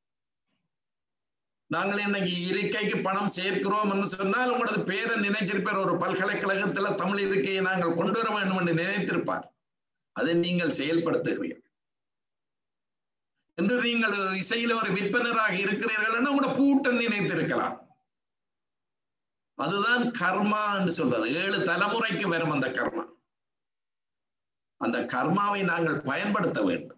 நாங்கள் இன்னைக்கு இருக்கைக்கு பணம் சேர்க்கிறோம் என்று சொன்னால் உங்களது பேரை நினைச்சிருப்பார். ஒரு பல்கலைக்கழகத்துல தமிழ் இருக்கையை நாங்கள் கொண்டு வர வேண்டும் என்று நினைத்திருப்பார். அதை நீங்கள் செயல்படுத்துகிறீர்கள். என்று நீங்கள் இசையில ஒரு விற்பனராக இருக்கிறீர்கள் என்று உங்களோட பூட்டை நினைத்திருக்கலாம். அதுதான் கர்மா என்று சொல்றது. ஏழு தலைமுறைக்கு வரும் அந்த கர்மா. அந்த கர்மாவை நாங்கள் பயன்படுத்த வேண்டும்.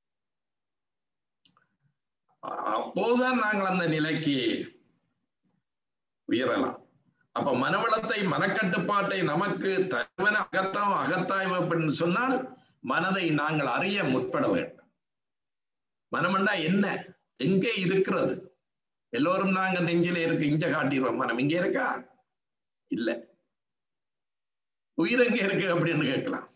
அப்போதுதான் நாங்கள் அந்த நிலைக்கு உயரலாம். அப்ப மனவளத்தை மனக்கட்டுப்பாட்டை நமக்கு தருவன அகத்தாம் அகத்தாய்வு அப்படின்னு சொன்னால் மனதை நாங்கள் அறிய முற்பட வேண்டும். மனம்ண்டா என்ன? எங்கே இருக்கிறது? எல்லோரும் நாங்க நெஞ்சில இருக்கு இங்க காட்டிடுவோம். மனம் இங்கே இருக்கா? இல்ல. உயிர் எங்கே இருக்கு அப்படின்னு கேட்கலாம்.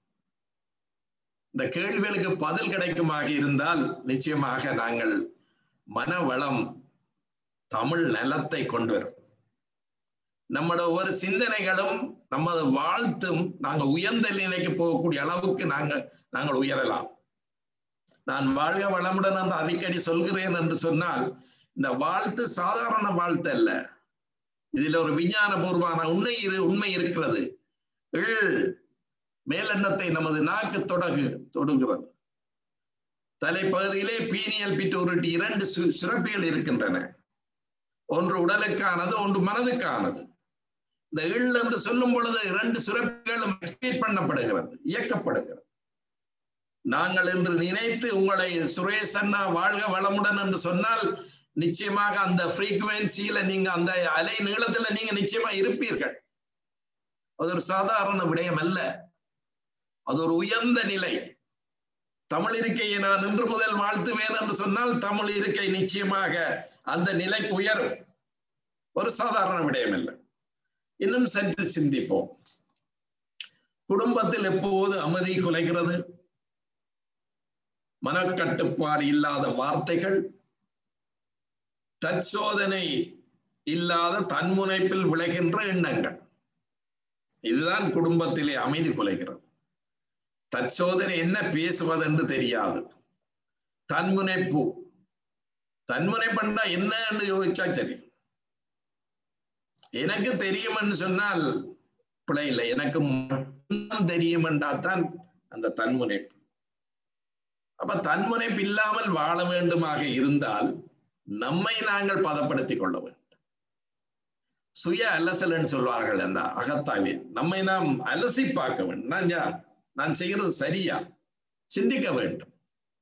இந்த கேள்விகளுக்கு பதில் கிடைக்குமாக இருந்தால் நிச்சயமாக நாங்கள் மனவளம் தமிழ் நலத்தை கொண்டு வரும். நம்மளோட ஒரு சிந்தனைகளும் நமது வாழ்த்தும் நாங்கள் உயர்ந்த நிலைக்கு போகக்கூடிய அளவுக்கு நாங்கள் நாங்கள் உயரலாம். நான் வாழ்க வளமுடன் என்று அடிக்கடி சொல்கிறேன் என்று சொன்னால் இந்த வாழ்த்து சாதாரண வாழ்த்து அல்ல. இதுல ஒரு விஞ்ஞான பூர்வமான உண்மை உண்மை இருக்கிறது. எள் மேலெண்ணத்தை நமது நாக்கு தொடகு தொடுகிறது. தலைப்பகுதியிலே பீனியல் பிட்டூரிட்டி இரண்டு சுரப்பிகள் இருக்கின்றன. ஒன்று உடலுக்கானது, ஒன்று மனதுக்கானது. இந்த எள் என்று சொல்லும் பொழுது இரண்டு சுரப்பிகளும் ஆக்டிவேட் பண்ணப்படுகிறது, இயக்கப்படுகிறது. நாங்கள் என்று நினைத்து உங்களை சுரேஷ் அண்ணா வாழ்க வளமுடன் என்று சொன்னால் நிச்சயமாக அந்த ஃப்ரீக்குவென்சியில நீங்க அந்த அலை நீளத்துல நீங்க நிச்சயமா இருப்பீர்கள். அது ஒரு சாதாரண விடயம் அல்ல, அது ஒரு உயர்ந்த நிலை. தமிழ் இருக்கையை நான் இன்று முதல் வாழ்த்துவேன் என்று சொன்னால் தமிழ் இருக்கை நிச்சயமாக அந்த நிலைக்கு உயரும். ஒரு சாதாரண விடயம் அல்ல. இன்னும் சற்று சிந்திப்போம். குடும்பத்தில் எப்போது அமைதி குலைகிறது? மனக்கட்டுப்பாடு இல்லாத வார்த்தைகள், தற்சோதனை இல்லாத தன்முனைப்பில் விளைகின்ற எண்ணங்கள், இதுதான் குடும்பத்திலே அமைதி குலைகிறது. தற்சோதனை என்ன பேசுவது என்று தெரியாது. தன்முனைப்பு, தன்முனைப்பண்டா என்ன என்று யோசிச்சா சரி. எனக்கு தெரியும் என்று சொன்னால் பிழை இல்லை, எனக்கு மட்டும் தெரியும் என்றால்தான் அந்த தன்முனைப்பு. அப்ப தன்முனைப்பு இல்லாமல் வாழ வேண்டுமாக இருந்தால் நம்மை நாங்கள் பதப்படுத்திக் கொள்ள வேண்டும். சுய அலசல் என்று சொல்வார்கள் என்ன அகத்தாய்வில். நம்மை நாம் அலசி பார்க்க வேண்டும். நான் யார், நான் செய்கிறது சரியா, சிந்திக்க வேண்டும்.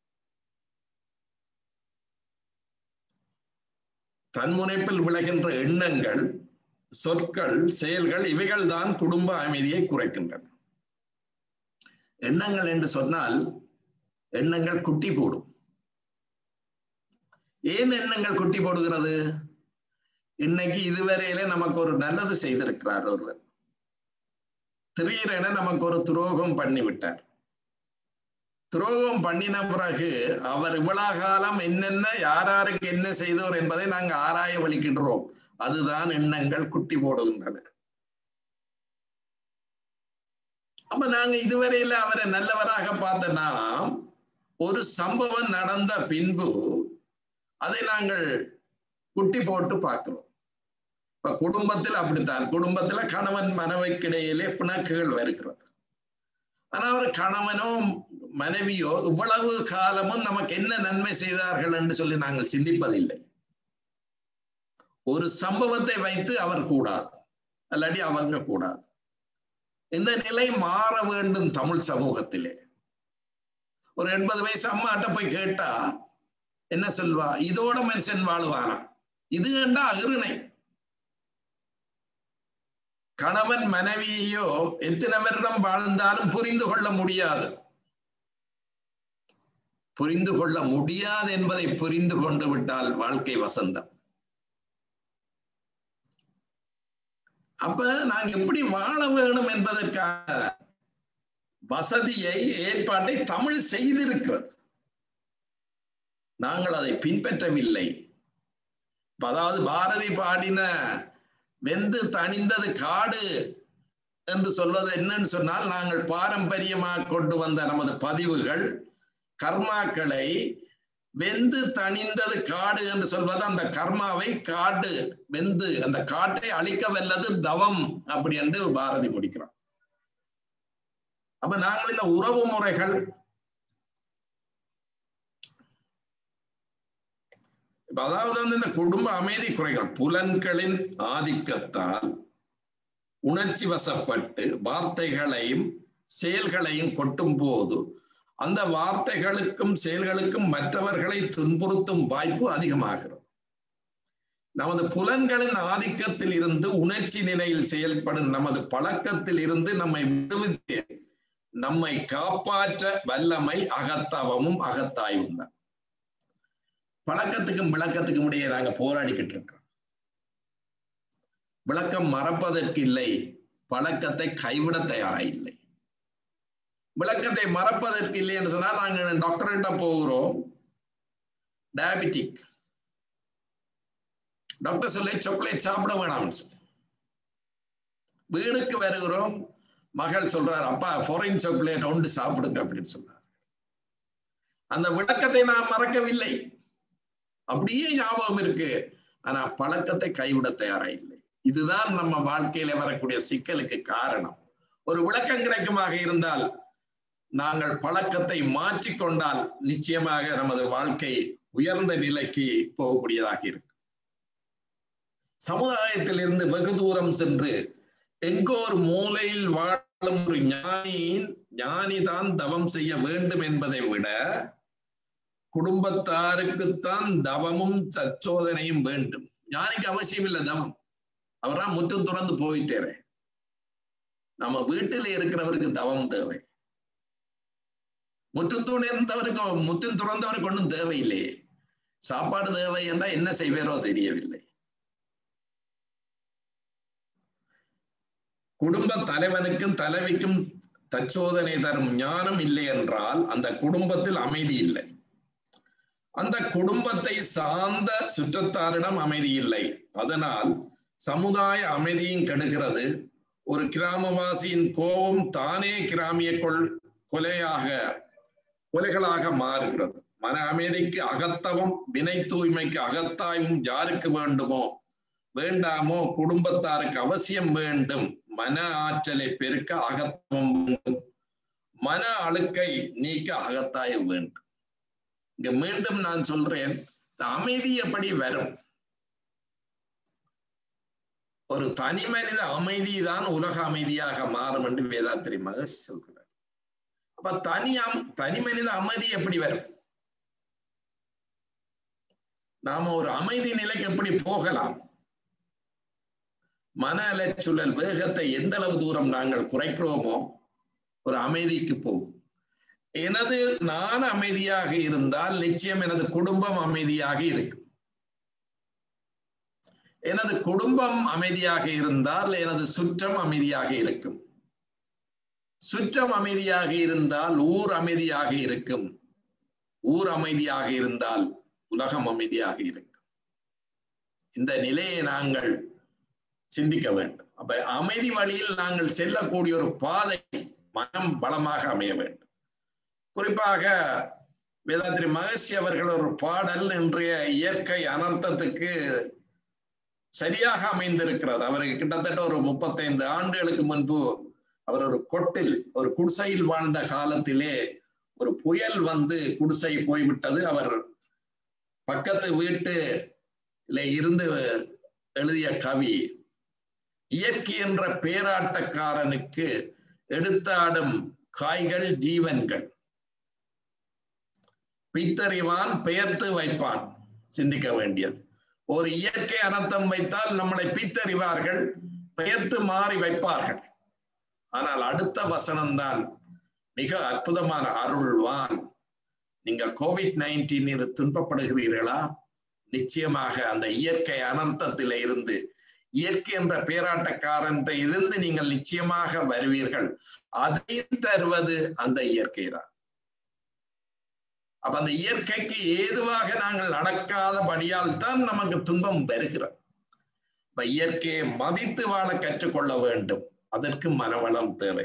தன்முனைப்பில் விளைகின்ற எண்ணங்கள், சொற்கள், செயல்கள் இவைகள் தான் குடும்ப அமைதியை குறைக்கின்றன. எண்ணங்கள் என்று சொன்னால் எண்ணங்கள் குட்டி போடும். ஏன் எண்ணங்கள் குட்டி போடுகிறது? இன்னைக்கு இதுவரையில நமக்கு ஒரு நல்லது செய்திருக்கிறார் ஒருவர், திடீரென நமக்கு ஒரு துரோகம் பண்ணிவிட்டார். துரோகம் பண்ணின பிறகு அவர் இவ்வளவு காலம் என்னென்ன யாராருக்கு என்ன செய்தோர் என்பதை நாங்கள் ஆராய வலிக்கின்றோம். அதுதான் எண்ணங்கள் குட்டி போடுகின்றன. அப்ப நாங்க இதுவரையில அவரை நல்லவராக பார்த்த நாம் ஒரு சம்பவம் நடந்த பின்பு அதை நாங்கள் குட்டி போட்டு பார்க்கிறோம். இப்ப குடும்பத்தில் அப்படித்தான். குடும்பத்துல கணவன் மனைவிக்கிடையிலே பிணக்குகள் வருகிறது. ஆனா அவர் கணவனோ மனைவியோ இவ்வளவு காலமும் நமக்கு என்ன நன்மை செய்தார்கள் என்று சொல்லி நாங்கள் சிந்திப்பதில்லை. ஒரு சம்பவத்தை வைத்து அவர் கூடாது, அல்லாடி அவங்க கூடாது. இந்த நிலை மாற வேண்டும் தமிழ் சமூகத்திலே. ஒரு எண்பது வயசு அம்மாட்ட போய் கேட்டா என்ன சொல்வா? இதோட மனுஷன் வாழுவானா? இது கண்டா அகிருணை. கணவன் மனைவியோ எத்தனை வருடம் வாழ்ந்தாலும் புரிந்து கொள்ள முடியாது. புரிந்து கொள்ள முடியாது என்பதை புரிந்து கொண்டு விட்டால் வாழ்க்கை வசந்தம். அப்ப நாங்க எப்படி வாழ வேணும் என்பதற்கான வசதியை, ஏற்பாட்டை தமிழ் செய்திருக்கிறது. நாங்கள் அதை பின்பற்றவில்லை. அதாவது பாரதி பாடின வெந்து தணிந்தது காடு என்று சொல்வது என்னன்னு சொன்னால், நாங்கள் பாரம்பரியமாக கொண்டு வந்த நமது பதிவுகள், கர்மாக்களை வெந்து தணிந்தது காடு என்று சொல்வது அந்த கர்மாவை காடு வெந்து அந்த காட்டை அழிக்க வல்லது தவம் அப்படி என்று பாரதி முடிக்கிறான். அப்ப நாங்கள் இந்த உறவு முறைகள், அதாவது வந்து இந்த குடும்ப அமைதி குறைகள் புலன்களின் ஆதிக்கத்தால் உணர்ச்சி வசப்பட்டு வார்த்தைகளையும் செயல்களையும் கொட்டும் போது அந்த வார்த்தைகளுக்கும் செயல்களுக்கும் மற்றவர்களை துன்புறுத்தும் வாய்ப்பு அதிகமாகிறது. நமது புலன்களின் ஆதிக்கத்தில் இருந்து உணர்ச்சி நிலையில் செயல்படும் நமது பழக்கத்தில் இருந்து நம்மை விடுவித்து நம்மை காப்பாற்ற வல்லமை அகத்தவமும் அகத்தாய்வும் தான். பழக்கத்துக்கும் விளக்கத்துக்கும் இடையே நாங்க போராடிக்கிட்டு இருக்கிறோம். விளக்கம் மறப்பதற்கு இல்லை, பழக்கத்தை கைவிட தயாரா இல்லை. விளக்கத்தை மறப்பதற்கு இல்லை என்று சொன்னால் நாங்கள் டாக்டர்கிட்ட போகிறோம், டயபெட்டிக் டாக்டர் சொல்லி சாக்லேட் சாப்பிட வேணாம்னு சொல்லி. வீடுக்கு வருகிறோம், மகள் சொல்றார், அப்பா ஃபாரின் சாக்லேட் ஒன்று சாப்பிடுங்க அப்படின்னு சொல்றார். அந்த விளக்கத்தை நான் மறக்கவில்லை, அப்படியே ஞாபகம் இருக்கு. ஆனா பழக்கத்தை கைவிட தயாரா இல்லை. இதுதான் நம்ம வாழ்க்கையில வரக்கூடிய சிக்கலுக்கு காரணம். ஒரு விளக்கம் கிடைக்குமாக இருந்தால் நாங்கள் பழக்கத்தை மாற்றிக்கொண்டால் நிச்சயமாக நமது வாழ்க்கை உயர்ந்த நிலைக்கு போகக்கூடியதாக இருக்கும். சமுதாயத்திலிருந்து வெகு தூரம் சென்று எங்கோ ஒரு மூலையில் வாழும் ஒரு ஞானியின் ஞானிதான் தவம் செய்ய வேண்டும் என்பதை விட குடும்பத்தாருக்குத்தான் தவமும் சச்சோதனையும் வேண்டும். ஞானிக்கு அவசியம் இல்லை தவம், அவரா முற்றும் துறந்து போயிட்டேரே. நம்ம வீட்டில் இருக்கிறவருக்கு தவம் தேவை. முற்றும் துறந்தவருக்கு முற்றும் துறந்தவருக்கு ஒன்றும் தேவையில்லையே. சாப்பாடு தேவை என்றால் என்ன செய்வாரோ தெரியவில்லை. குடும்ப தலைவனுக்கும் தலைவிக்கும் தச்சோதனை தரும் ஞானம் இல்லை என்றால் அந்த குடும்பத்தில் அமைதி இல்லை. அந்த குடும்பத்தை சார்ந்த சுற்றத்தாரிடம் அமைதி இல்லை. அதனால் சமுதாய அமைதியும் கெடுகிறது. ஒரு கிராமவாசியின் கோபம் தானே கிராமிய கொள் கொலையாக கொலைகளாக மாறுகிறது. மன அமைதிக்கு அகத்தவம், வினை தூய்மைக்கு அகத்தாய்வும் யாருக்கு வேண்டுமோ வேண்டாமோ குடும்பத்தாருக்கு அவசியம் வேண்டும். மன ஆற்றலை பெருக்க அகத்தவம் வேண்டும், மன அழுக்கை நீக்க அகத்தாய்வு வேண்டும். இங்க மீண்டும் நான் சொல்றேன், அமைதி எப்படி வரும்? ஒரு தனி மனித அமைதிதான் உலக அமைதியாக மாறும் என்று வேதாத்திரி மகர்ஷி சொல்கிறார். அப்ப தனி தனி மனித அமைதி எப்படி வரும்? நாம ஒரு அமைதி நிலைக்கு எப்படி போகலாம்? மன அலைச்சூழல் வேகத்தை எந்த அளவு தூரம் நாங்கள் குறைக்கிறோமோ ஒரு அமைதிக்கு போகும். எனது நான் அமைதியாக இருந்தால் நிச்சயம் எனது குடும்பம் அமைதியாக இருக்கும். எனது குடும்பம் அமைதியாக இருந்தால் எனது சுற்றம் அமைதியாக இருக்கும். சுற்றம் அமைதியாக இருந்தால் ஊர் அமைதியாக இருக்கும். ஊர் அமைதியாக இருந்தால் உலகம் அமைதியாக இருக்கும். இந்த நிலையை நாங்கள் சிந்திக்க வேண்டும். அப்ப அமைதி வழியில் நாங்கள் செல்லக்கூடிய ஒரு பாதை மனம் பலமாக அமைய வேண்டும். குறிப்பாக வேதாத்திரி மகர்ஷி அவர்கள் ஒரு பாடல் இன்றைய இயற்கை அனர்த்தத்துக்கு சரியாக அமைந்திருக்கிறது. அவருக்கு கிட்டத்தட்ட ஒரு முப்பத்தைந்து ஆண்டுகளுக்கு முன்பு அவர் ஒரு கொட்டில் ஒரு குடிசையில் வாழ்ந்த காலத்திலே ஒரு புயல் வந்து குடிசை போய்விட்டது. அவர் பக்கத்து வீட்டுல இருந்து எழுதிய கவி, இயற்கை என்ற பேராட்டக்காரனுக்கு எடுத்தாடும் காய்கள் ஜீவன்கள், பித்தறிவான் பெயர்த்து வைப்பான். சிந்திக்க வேண்டியது, ஒரு இயற்கை அனர்த்தம் வைத்தால் நம்மளை பித்தறிவார்கள், பெயர்த்து மாறி வைப்பார்கள். ஆனால் அடுத்த வசனம்தான் மிக அற்புதமான அருள்வான். நீங்க கோவிட் நைன்டீனில் துன்பப்படுகிறீர்களா? நிச்சயமாக அந்த இயற்கை அனர்த்தத்தில இருந்து, இயற்கை என்ற பேராட்டக்காரன் இருந்து நீங்கள் நிச்சயமாக வருவீர்கள். அதை தருவது அந்த இயற்கை தான். அப்ப அந்த இயற்கைக்கு ஏதுவாக நாங்கள் நடக்காதபடியால் தான் நமக்கு துன்பம் வருகிறது. இப்ப இயற்கையை மதித்து வாழ கற்றுக்கொள்ள வேண்டும். அதற்கு மனவளம் தேவை.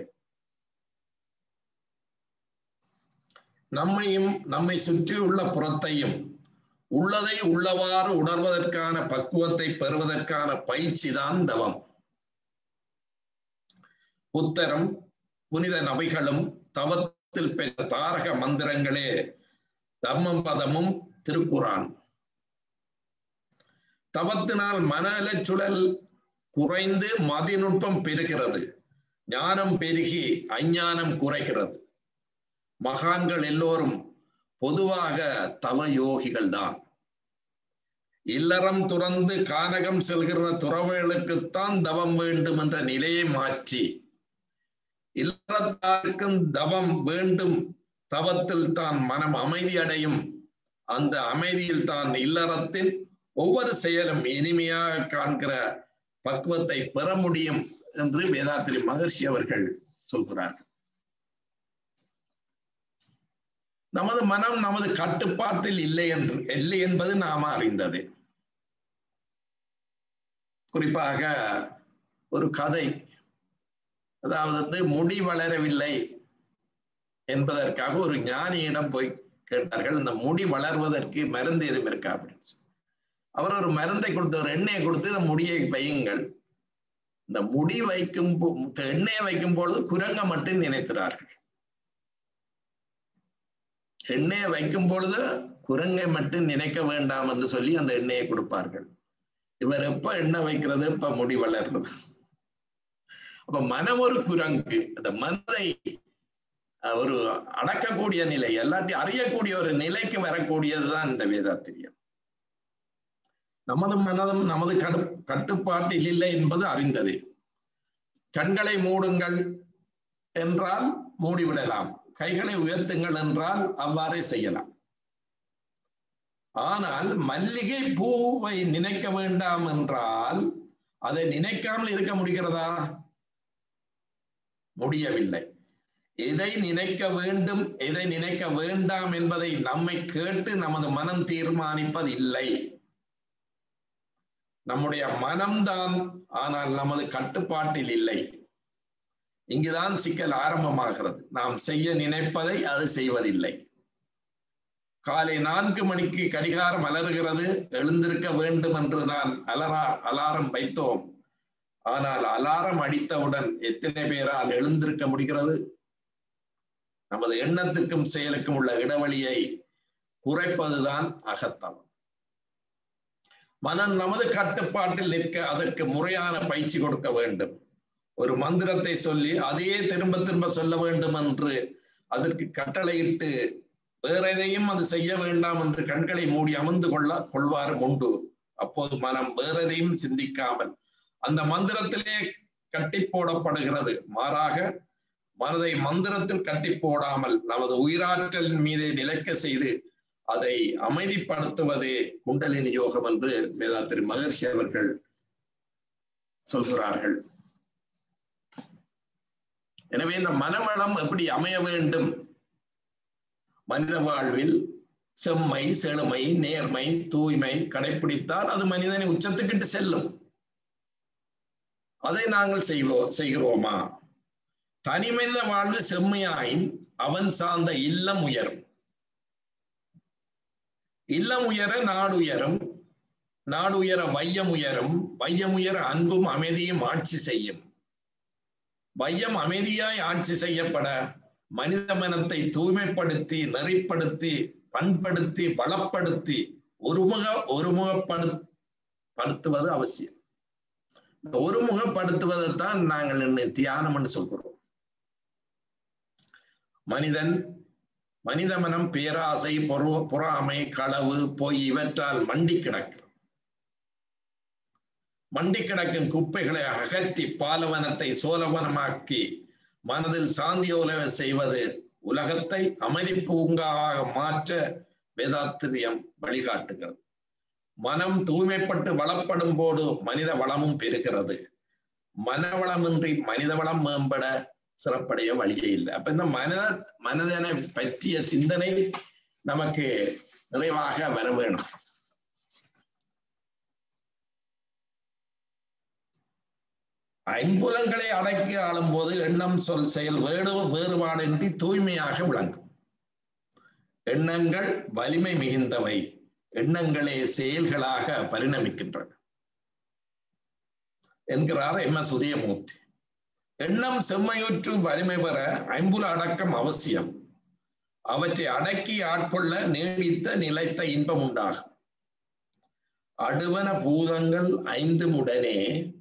நம்மையும் நம்மை சுற்றியுள்ள புறத்தையும் உள்ளதை உள்ளவாறு உணர்வதற்கான பக்குவத்தை பெறுவதற்கான பயிற்சி தான் தவம். புத்தரும் புனித நபிகளும் தவத்தில் பெற்ற தாரக மந்திரங்களே தம்மம் பதமும் திருக்குரான். தவத்தினால் மன அலைச்சூழல் குறைந்து மதிநுட்பம் பெறுகிறது, ஞானம் பெருகி அஞ்ஞானம் குறைகிறது. மகான்கள் எல்லோரும் பொதுவாக தவ யோகிகள் தான். இல்லறம் துறந்து கானகம் செல்கிற துறவுகளுக்குத்தான் தவம் வேண்டும் என்ற நிலையை மாற்றி இல்லறத்தாருக்கும் தவம் வேண்டும், தவத்தில் தான் மனம் அமைதி அடையும், அந்த அமைதியில் தான் இல்லறத்தின் ஒவ்வொரு செயலும் இனிமையாக காண்கிற பக்குவத்தை பெற முடியும் என்று வேதாத்திரி மகர்ஷி அவர்கள் சொல்கிறார்கள். நமது மனம் நமது கட்டுப்பாட்டில் இல்லை என்று இல்லை என்பது நாம அறிந்தது. குறிப்பாக ஒரு கதை, அதாவது முடி வளரவில்லை என்பதற்காக ஒரு ஞானியிடம் போய் கேட்டார்கள், இந்த முடி வளர்வதற்கு மருந்து எதுவும் இருக்கா அப்படின்னு சொல்லி. அவர் ஒரு மருந்தை கொடுத்து, ஒரு எண்ணெயை கொடுத்து இந்த முடியை பையுங்கள், இந்த முடி வைக்கும் எண்ணெயை வைக்கும் பொழுது குரங்க மட்டும் நினைக்கிறார்கள். எண்ணெயை வைக்கும் பொழுது குரங்கை மட்டும் நினைக்க வேண்டாம் என்று சொல்லி அந்த எண்ணெயை கொடுப்பார்கள். இவர் எப்ப எண்ணெய் வைக்கிறது, எப்ப முடி வளர்றது. அப்ப மனம் ஒரு குரங்கு. அந்த மனதை ஒரு அடக்கக்கூடிய நிலை, எல்லாத்தையும் அறியக்கூடிய ஒரு நிலைக்கு வரக்கூடியதுதான் இந்த வேதாத்திரியம். நமது மனதும் நமது கடு கட்டுப்பாட்டில் இல்லை என்பது அறிந்தது. கண்களை மூடுங்கள் என்றால் மூடிவிடலாம், கைகளை உயர்த்துங்கள் என்றால் அவ்வாறே செய்யலாம். ஆனால் மல்லிகை பூவை நினைக்க வேண்டாம் என்றால் அதை நினைக்காமல் இருக்க முடிகிறதா? முடியவில்லை. எதை நினைக்க வேண்டும், எதை நினைக்க வேண்டாம் என்பதை நம்மை கேட்டு நமது மனம் தீர்மானிப்பது இல்லை. நம்முடைய மனம்தான், ஆனால் நமது கட்டுப்பாட்டில் இல்லை. இங்குதான் சிக்கல் ஆரம்பமாகிறது. நாம் செய்ய நினைப்பதை அது செய்வதில்லை. காலை நான்கு மணிக்கு கடிகாரம் அலறுகிறது, எழுந்திருக்க வேண்டும் என்றுதான் அலரா அலாரம் வைத்தோம். ஆனால் அலாரம் அடித்தவுடன் எத்தனை பேரால் எழுந்திருக்க முடிகிறது? நமது எண்ணத்துக்கும் செயலுக்கும் உள்ள இடைவெளியை குறைப்பதுதான் அகத்தவம். மனம் நமது கட்டுப்பாட்டில் நிற்க அதற்கு முறையான பயிற்சி கொடுக்க வேண்டும். ஒரு மந்திரத்தை சொல்லி அதையே திரும்ப திரும்ப சொல்ல வேண்டும் என்று அதற்கு கட்டளையிட்டு வேற எதையும் அது செய்ய வேண்டாம் என்று கண்களை மூடி அமர்ந்து கொள்ள கொள்வாரும் உண்டு. அப்போது மனம் வேற எதையும் சிந்திக்காமல் அந்த மந்திரத்திலே கட்டி போடப்படுகிறது. மாறாக மனதை மந்திரத்தில் கட்டி போடாமல் நமது உயிராற்றலின் மீதே நிலைக்க செய்து அதை அமைதிப்படுத்துவதே குண்டலினி யோகம் என்று வேதாத்திரி மகர்ஷி அவர்கள் சொல்கிறார்கள். எனவே இந்த மனவளம் எப்படி அமைய வேண்டும்? மனித வாழ்வில் செம்மை, செழுமை, நேர்மை, தூய்மை கடைபிடித்தால் அது மனிதனை உச்சத்துக்கிட்டு செல்லும். அதை நாங்கள் செய்வோம் செய்கிறோமா? தனி மனித வாழ்வு செம்மையாயின் அவன் சார்ந்த இல்லம் உயரும். இல்லம் உயர நாடு உயரும், நாடு உயர வையம் உயரும், வையம் உயர அன்பும் அமைதியும் ஆட்சி செய்யும். வையம் அமைதியாய் ஆட்சி செய்யப்பட மனித மனத்தை தூய்மைப்படுத்தி, நெறிப்படுத்தி, பண்படுத்தி, பலப்படுத்தி ஒருமுக ஒருமுகப்படுத்துவது அவசியம். ஒருமுகப்படுத்துவதைத்தான் நாங்கள் என்ன தியானம் என்று சொல்கிறோம். மனிதன் மனித மனம் பேராசை, பொறாமை, களவு, பொய் இவற்றால் மண்டி கிடக்கிறது. மண்டி கிடக்கும் குப்பைகளை அகற்றி பாலவனத்தை சோலவனமாக்கி மனதில் சாந்தியோலக செய்வது உலகத்தை அமைதி பூங்காவாக மாற்ற வேதாத்திரியம் வழிகாட்டுகிறது. மனம் தூய்மைப்பட்டு வளப்படும் போது மனித வளமும் பெறுகிறது. மனவளமின்றி மனித வளம் மேம்பட சிறப்படைய வழியே இல்லை. அப்ப இந்த மன மனதனை பற்றிய சிந்தனை நமக்கு நிறைவாக வர வேணும். ஐம்புலன்களை அடக்கி ஆளும் போது எண்ணம், சொல், செயல் வேறு வேறுபாடின்றி தூய்மையாக விளங்கும். எண்ணங்கள் வலிமை மிகுந்தவை, எண்ணங்களே செயல்களாக பரிணமிக்கின்றன என்கிறார் எம் எஸ் உதயமூர்த்தி. எண்ணம் செம்மையுற்று வலிமை பெற ஐம்புல அடக்கம் அவசியம். அவற்றை அடக்கி ஆட்கொள்ள நீடித்த நிலைத்த இன்பம் உண்டாகும். அடுவன பூதங்கள் ஐந்தும் உடனே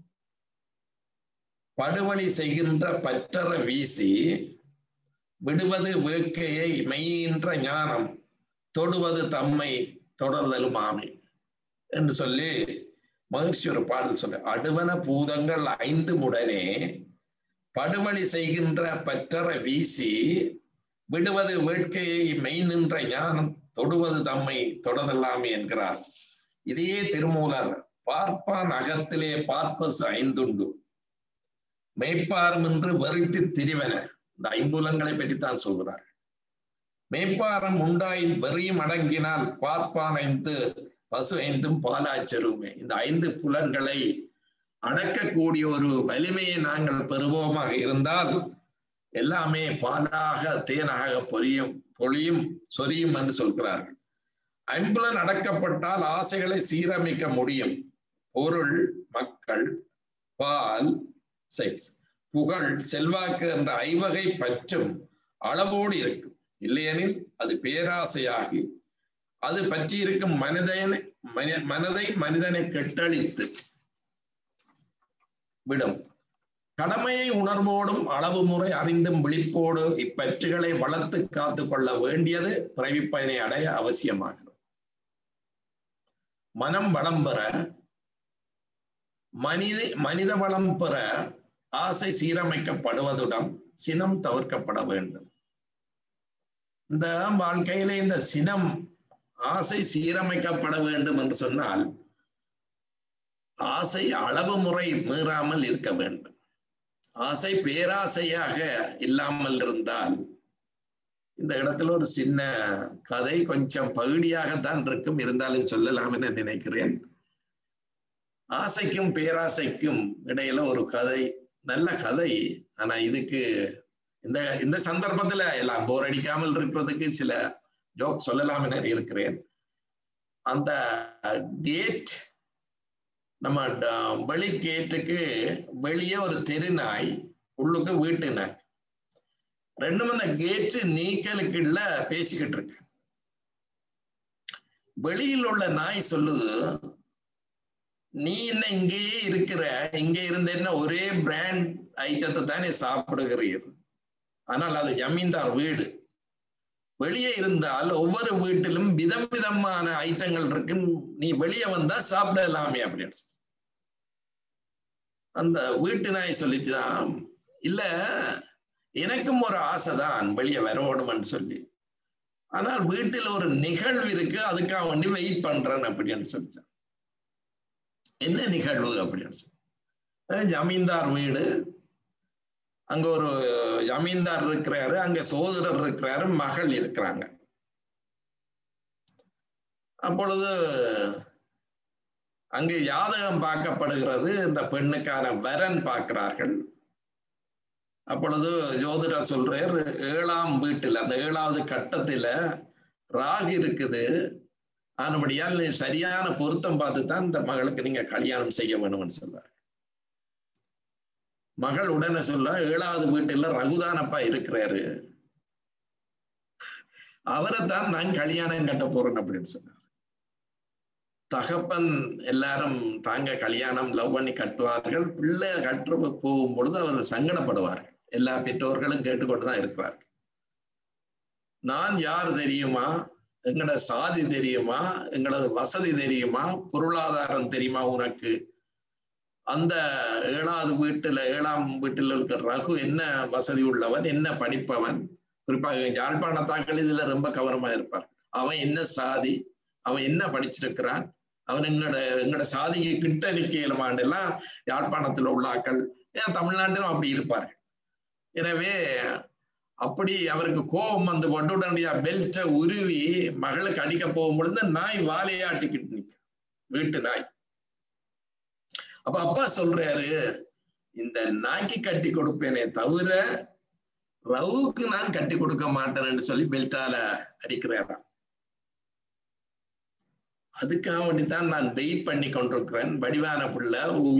படுவழி செய்கின்ற பற்றற வீசி விடுவது வேட்கையை மெய்கின்ற ஞானம் தொடுவது தம்மை தொடர்தலும் ஆமை என்று சொல்லி மகிழ்ச்சி ஒரு பாடல் சொல்ல. அடுவன பூதங்கள் ஐந்து உடனே படுவழி செய்கின்ற பற்றற வீசி விடுவது வேட்கையை மெய் நின்ற ஞானம் தொடுவது தம்மை தொடர்தலாமே என்கிறார். இதையே திருமூலர் பார்ப்பான் அகத்திலே பார்ப்பசு ஐந்துண்டு மெய்ப்பாரம் என்று வெறித்து திரிவன, இந்த ஐம்புலன்களை பற்றித்தான் சொல்கிறார். மெய்ப்பாரம் உண்டாயின் வெறியும் அடங்கினால் பார்ப்பான் ஐந்து பசு ஐந்தும் பாலாச்சருமே. இந்த ஐந்து புலன்களை அடக்கக்கூடிய ஒரு வலிமையை நாங்கள் பெறுவோமாக இருந்தால் எல்லாமே பாலாக தேனாக பொரியும் பொழியும் சொரியும் என்று சொல்கிறார்கள். ஐம்புலன் அடக்கப்பட்டால் ஆசைகளை சீரமைக்க முடியும். பொருள், மக்கள், பால், சிக்ஸ் புகழ் செல்வாக்கு என்ற ஐவகை பற்றும் அளவோடு இருக்கும், இல்லையெனில் அது பேராசையாகி அது பற்றி இருக்கும் மனிதனை மனதை மனிதனை கெட்டழித்து விடும். கடமையை உணர்வோடும் அளவு முறை அறிந்தும் விழிப்போடு இப்பற்றுகளை வளர்த்து காத்து கொள்ள வேண்டியது பிறவி பயனை அடைய அவசியமாகிறது. மனம் வளம் பெற மனித மனித வளம் பெற ஆசை சீரமைக்கப்படுவதுடன் சினம் தவிர்க்கப்பட வேண்டும். இந்த வாழ்க்கையில இந்த சினம் ஆசை சீரமைக்கப்பட வேண்டும் என்று சொன்னால் ஆசை அளவு முறை மீறாமல் இருக்க வேண்டும். ஆசை பேராசையாக இல்லாமல் இருந்தால், இந்த இடத்துல ஒரு சின்ன கதை கொஞ்சம் பகுதியாகத்தான் இருக்கும், இருந்தாலும் சொல்லலாம் என நினைக்கிறேன். ஆசைக்கும் பேராசைக்கும் இடையில ஒரு கதை, நல்ல கதை. ஆனா இதுக்கு இந்த இந்த சந்தர்ப்பத்துல எல்லாம் போர் அடிக்காமல் இருக்கிறதுக்கு சில ஜோக் சொல்லலாம் என இருக்கிறேன். அந்த கேட், நம்ம வெளி கேட்டுக்கு வெளியே ஒரு தெரு நாய், உள்ளுக்கு வீட்டு நாய், ரெண்டும் அந்த கேட்டு நீக்கலுக்குள்ள பேசிக்கிட்டு இருக்கு. வெளியில் உள்ள நாய் சொல்லுது, நீ என்ன இங்கேயே இருக்கிற, இங்க இருந்த என்ன ஒரே பிராண்ட் ஐட்டத்தை தானே சாப்பிடுகிறீர், ஆனால் அது ஜமீன்தார் வீடு. வெளியே இருந்தால் ஒவ்வொரு வீட்டிலும் விதம் விதமான ஐட்டங்கள் இருக்கு, நீ வெளியே வந்தா சாப்பிடலாமே அப்படின்னு. அந்த வீட்டு நாய் சொல்லிச்சுதான், இல்ல எனக்கும் ஒரு ஆசைதான் வெளியே வரணும்னு சொல்லி, ஆனால் வீட்டில் ஒரு நிகழ்வு இருக்கு, அதுக்காக வேண்டி வெயிட் பண்றேன் அப்படின்னு சொல்லிச்சான். என்ன நிகழ்வு அப்படின்னு சொல்லி, ஜமீன்தார் வீடு, அங்க ஒரு ஜமீன்தார் இருக்கிறாரு, அங்க சோதரர் இருக்கிறாரு, மகள் இருக்கிறாங்க. அப்பொழுது அங்கு யாதகம் பார்க்கப்படுகிறது, இந்த பெண்ணுக்கான வரன் பார்க்கிறார்கள். அப்பொழுது ஜோதிடர் சொல்றார், ஏழாம் வீட்டுல அந்த ஏழாவது கட்டத்துல ராகு இருக்குது, ஆனபடியால் சரியான பொருத்தம் பார்த்து தான் இந்த மகளுக்கு நீங்க கல்யாணம் செய்ய வேணும்னு சொல்றாரு. மகள் உடனே சொல்ல, ஏழாவது வீட்டுல ரகுதானப்பா இருக்கிறாரு, அவரைத்தான் நான் கல்யாணம் கட்ட போறேன் அப்படின்னு சொன்னார். தகப்பன் எல்லாரும் தாங்க கல்யாணம் லவ் பண்ணி கட்டுவார்கள், பிள்ளை கற்று போகும் பொழுது அவர் சங்கடப்படுவார்கள். எல்லா பெற்றோர்களும் கேட்டுக்கொண்டுதான் இருக்கிறார்கள். நான் யார் தெரியுமா, எங்களோட சாதி தெரியுமா, எங்களது வசதி தெரியுமா, பொருளாதாரம் தெரியுமா உனக்கு, அந்த ஏழாவது வீட்டுல ஏழாம் வீட்டில் இருக்கிற ரகு என்ன வசதி உள்ளவன், என்ன படிப்பவன், குறிப்பாக யாழ்ப்பாணத்தாக்கள் இதுல ரொம்ப கவனமா இருப்பார். அவன் என்ன சாதி, அவன் என்ன படிச்சிருக்கிறான், அவன் எங்களோட எங்களோட சாதிக்கு கிட்ட நிக்கலுமாண்டெல்லாம் யாழ்ப்பாணத்துல உள்ள ஆக்கள், ஏன் தமிழ்நாட்டிலும் அப்படி இருப்பார்கள். எனவே அப்படி அவருக்கு கோபம் வந்து கொண்டு உடனடியா பெல்ட்டை உருவி மகளுக்கு அடிக்க போகும் பொழுது நாய் வாலையாட்டிக்கிட்டு நிற்க, வீட்டு நாய். அப்ப அப்பா சொல்றாரு, இந்த நாய்க்கு கட்டி கொடுப்பேனே தவிர ரவுக்கு நான் கட்டி கொடுக்க மாட்டேன்னு சொல்லி பெல்ட்டால அடிக்கிறாரா. அதுக்காக வேண்டித்தான் நான் வெயிட் பண்ணி கொண்டிருக்கிறேன், வடிவான புள்ள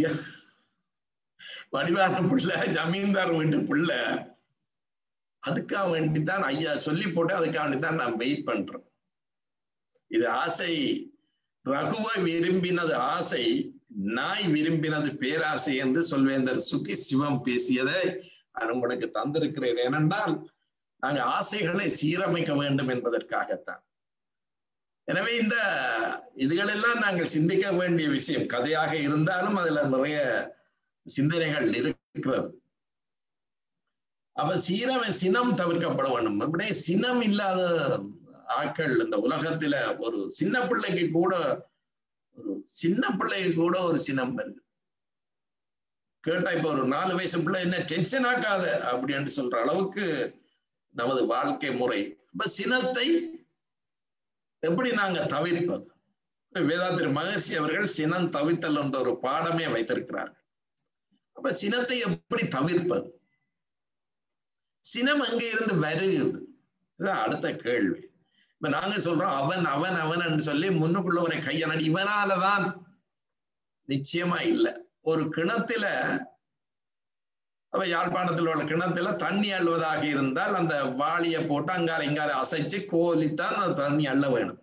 வடிவான புள்ள ஜமீன்தார் வீட்டு புள்ள, அதுக்காக வேண்டித்தான் ஐயா சொல்லி போட்டு அதுக்காக வேண்டித்தான் நான் வெயிட் பண்றேன். இது ஆசை, ரகுவை விரும்பினது ஆசை, நாய் விரும்பினது பேராசை என்று சொல்வேந்தர் சுகி சிவம் பேசியதை நான் உங்களுக்கு தந்திருக்கிறேன். ஏனென்றால் நாங்க ஆசைகளை சீரமைக்க வேண்டும் என்பதற்காகத்தான். எனவே இந்த இதுகளெல்லாம் நாங்கள் சிந்திக்க வேண்டிய விஷயம். கதையாக இருந்தாலும் அதுல நிறைய சிந்தனைகள் இருக்கிறது. அப்ப சீரமை சினம் தவிர்க்கப்பட வேண்டும். அப்படியே சினம் இல்லாத ஆட்கள் இந்த உலகத்துல ஒரு சின்ன பிள்ளைக்கு கூட ஒரு சின்ன பிள்ளைக்கு கூட ஒரு சினம் வருது. கேட்டா இப்ப ஒரு நாலு வயசு பிள்ளை என்ன டென்ஷன் ஆக்காத அப்படின்னு சொல்ற அளவுக்கு நமது வாழ்க்கை முறை. அப்ப சினத்தை எப்படி நாங்க தவிர்ப்பது? வேதாத்திரி மகர்ஷி அவர்கள் சினம் தவிர்த்தல் என்ற ஒரு பாடமே வைத்திருக்கிறார்கள். அப்ப சினத்தை எப்படி தவிர்ப்பது? சினம் அங்கே இருந்து வருகிறது, இதுதான் அடுத்த கேள்வி. இப்ப நாங்க சொல்றோம் அவன் அவன் அவன் சொல்லி முன்னுக்குள்ள ஒரு கையனடி, இவனாலதான் நிச்சயமா இல்லை. ஒரு கிணத்துல அப்ப யாழ்ப்பாணத்தில் உள்ள கிணத்துல தண்ணி அள்ளுவதாக இருந்தால் அந்த வாளியை போட்டு அங்கால இங்கால அசைச்சு கோலித்தான் அந்த தண்ணி அள்ள வேணும்.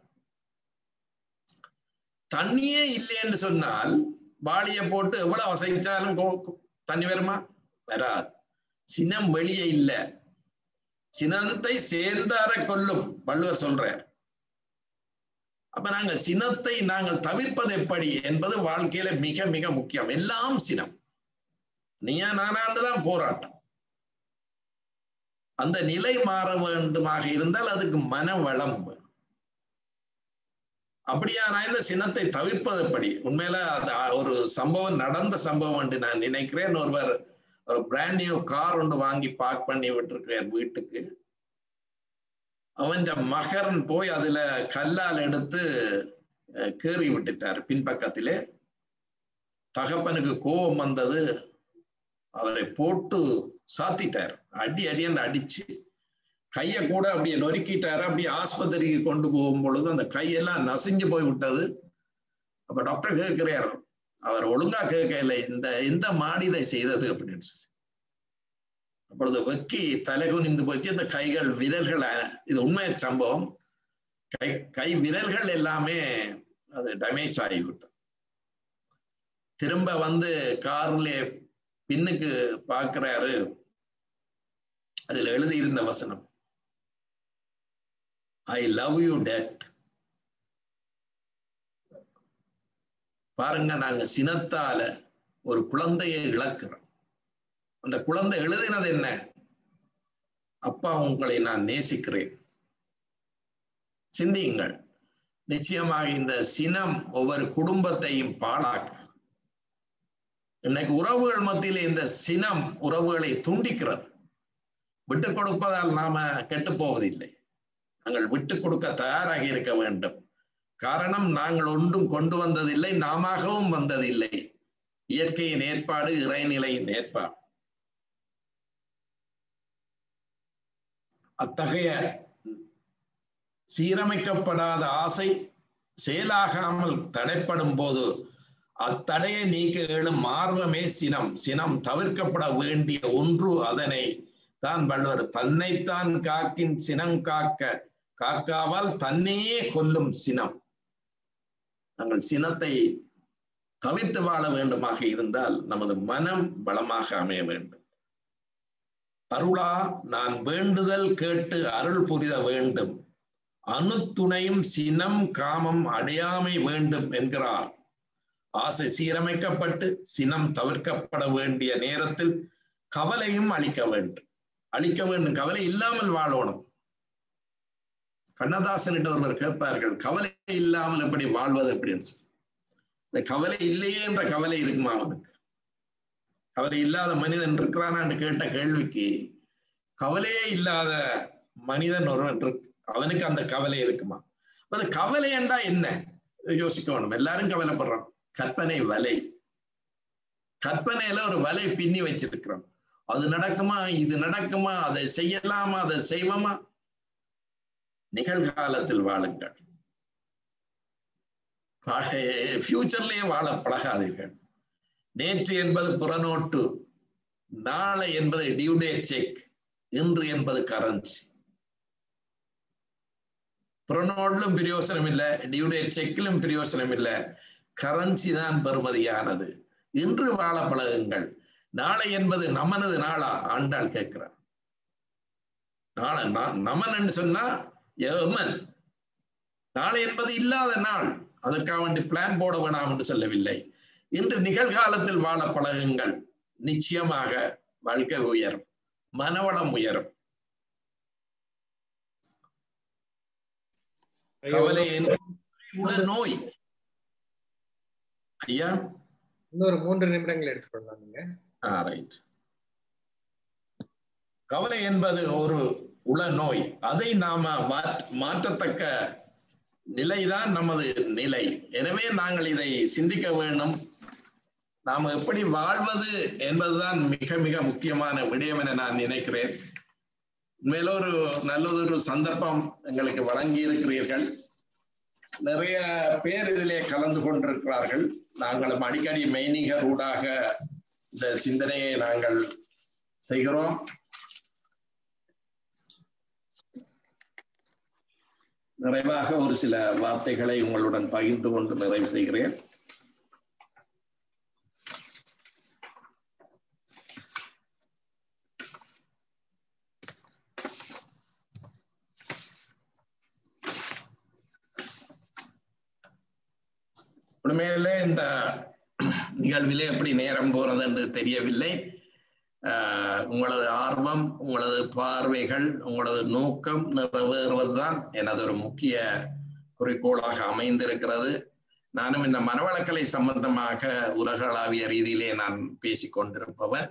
தண்ணியே இல்லைன்னு சொன்னால் வாளியை போட்டு எவ்வளவு அசைச்சாலும் தண்ணி வருமா? வராது. சினம் வெளியே இல்லை, சினத்தை சேர்ந்தார கொல்லும் வள்ளுவர் சொல்றார். அப்ப நாங்கள் சினத்தை நாங்கள் தவிர்ப்பது எப்படி என்பது வாழ்க்கையில மிக மிக முக்கியம். எல்லாம் சினம், நீயா நானாண்டுதான் போராட்டம். அந்த நிலை மாற வேண்டுமாக இருந்தால் அதுக்கு மன வளம் வேணும். அப்படியா நான் இந்த சினத்தை தவிர்ப்பது எப்படி? உண்மையில அது ஒரு சம்பவம், நடந்த சம்பவம் என்று நான் நினைக்கிறேன். ஒருவர் ஒரு பிராண்ட் நியூ கார் ஒன்று வாங்கி பார்க் பண்ணி விட்டுருக்கிறார் வீட்டுக்கு. அவன் மகன் போய் அதுல கல்லால் எடுத்து கேறி விட்டுட்டார் பின்பக்கத்திலே. தகப்பனுக்கு கோபம் வந்தது, அவரை போட்டு சாத்திட்டார், அடி அடின்னு அடிச்சு கைய கூட அப்படியே நொறுக்கிட்டாரு. அப்படியே ஆஸ்பத்திரிக்கு கொண்டு போகும் பொழுது அந்த கையெல்லாம் நசிஞ்சு போய் விட்டது. அப்ப டாக்டர் கேட்கிறார், அவர் ஒழுங்கா கேட்கல, இந்த இந்த மாடிதை செய்தது அப்படின்னு சொல்லி. அப்பொழுது வெக்கி தலைகுனிந்து போச்சு. இந்த கைகள் விரல்கள், இது உண்மை சம்பவம், கை கை விரல்கள் எல்லாமே அது டேமேஜ் ஆகிவிட்டது. திரும்ப வந்து கார்ல பின்னுக்கு பார்க்கிறாரு, அதுல எழுதியிருந்த வசனம், ஐ லவ் யூ டேட். பாருங்க, நாங்க சினத்தால ஒரு குழந்தையை இழக்கிறோம். அந்த குழந்தை எழுதினது என்ன? அப்பா, உங்களை நான் நேசிக்கிறேன். சிந்தியுங்கள். நிச்சயமாக இந்த சினம் ஒவ்வொரு குடும்பத்தையும் பாழாக்கு. இன்னைக்கு உறவுகள் மத்தியில இந்த சினம் உறவுகளை துண்டிக்கிறது. விட்டுக் கொடுப்பதால் நாம கெட்டு போவதில்லை, நாங்கள் விட்டுக் கொடுக்க தயாராக இருக்க வேண்டும். காரணம், நாங்கள் ஒன்றும் கொண்டு வந்ததில்லை, நாமவும் வந்ததில்லை. இயற்கையின் ஏற்பாடு, இறைநிலையின் ஏற்பாடு. அத்தகைய சீரமைக்கப்படாத ஆசை செயலாகாமல் தடைப்படும் போது அத்தடையை நீக்க எழும் ஆர்வமே சினம். சினம் தவிர்க்கப்பட வேண்டிய ஒன்று. அதனை தான் வள்ளுவர், தன்னைத்தான் காக்கின் சினம் காக்க, காக்காவால் தன்னையே கொல்லும் சினம். நாங்கள் சினத்தை தவிர்த்து வாழ வேண்டுமாக இருந்தால் நமது மனம் பலமாக அமைய வேண்டும். அருளா நான் வேண்டுதல் கேட்டு அருள் புரித வேண்டும், அணுத்துணையும் சினம் காமம் அடையாமை வேண்டும் என்கிறார். ஆசை சீரமைக்கப்பட்டு சினம் தவிர்க்கப்பட வேண்டிய நேரத்தில் கவலையும் அளிக்க வேண்டும். அளிக்க வேண்டும், கவலை இல்லாமல் வாழணும். கண்ணதாசன் ஒருவர் கேட்பார்கள், கவலை இல்லாமல் எப்படி வாழ்வது அப்படின்னு சொல்லி. இந்த கவலை இல்லையே என்ற கவலை இருக்குமா அவனுக்கு? கவலை இல்லாத மனிதன் இருக்கிறான்னு கேட்ட கேள்விக்கு, கவலையே இல்லாத மனிதன் ஒருவன் இருக்கு, அவனுக்கு அந்த கவலை இருக்குமா? அது கவலை என்றா என்ன யோசிக்க வேணும். எல்லாரும் கவலைப்படுறான். கற்பனை வலை, கற்பனையில ஒரு வலை பின்னி வச்சிருக்கிறோம். அது நடக்குமா, இது நடக்குமா, அதை செய்யலாமா, அதை செய்வோமா? நிகழ்காலத்தில் வாழுங்கள், ஃபியூச்சர்லயே வாழ பழகாதீர்கள். நேற்று என்பது புறநோட்டு, நாளை என்பது டியூடேட் செக், இன்று என்பது கரன்சி. புறநோட்டிலும் பிரயோசனம் இல்லை, டியூடேட் செக்கிலும் பிரயோசனம் இல்லை, கரன்சி தான் பெறுமதியானது. இன்று வாழ பழகுங்கள். நாளை என்பது நமனது நாளா? ஆண்டாள் கேட்கிறார். நாளை நமன் என்று சொன்னா யமன். நாளை என்பது இல்லாத நாள், அதற்காக வேண்டி பிளான் போட வேணாம் என்று சொல்லவில்லை. இன்று நிகழ்காலத்தில் வாழ பழகுங்கள். நிச்சயமாக வாழ்க்கை உயரும், மனவளம் உயரும். கவலை உள்ள நோய். ஐயா, இன்னொரு மூன்று நிமிடங்கள் எடுத்துக்கொள்ளலாம் நீங்க. ரைட். கவலை என்பது ஒரு உள நோய். அதை நாம மாற்றத்தக்க நிலைதான் நமது நிலை. எனவே நாங்கள் இதை சிந்திக்க வேண்டும். நாம் எப்படி வாழ்வது என்பதுதான் மிக மிக முக்கியமான விடயம் என நான் நினைக்கிறேன். மேலொரு நல்லதொரு சந்தர்ப்பம் எங்களுக்கு வழங்கி இருக்கிறீர்கள். நிறைய பேர் இதிலே கலந்து கொண்டிருக்கிறார்கள். நாங்களும் அடிக்கடி மெய்நிகர் ஊடாக இந்த சிந்தனையை நாங்கள் செய்கிறோம். நிறைவாக ஒரு சில வார்த்தைகளை உங்களுடன் பகிர்ந்து கொண்டு நிறைவு செய்கிறேன். உண்மையிலே இந்த நிகழ்விலே எப்படி நேரம் போறது என்று தெரியவில்லை. ஆஹ் உங்களது ஆர்வம், உங்களது பார்வைகள், உங்களது நோக்கம் நிறைவேறுவதுதான் எனது ஒரு முக்கிய குறிக்கோளாக அமைந்திருக்கிறது. நானும் இந்த மனவளக்கலை சம்பந்தமாக உலகளாவிய ரீதியிலே நான் பேசிக் கொண்டிருப்பவர்.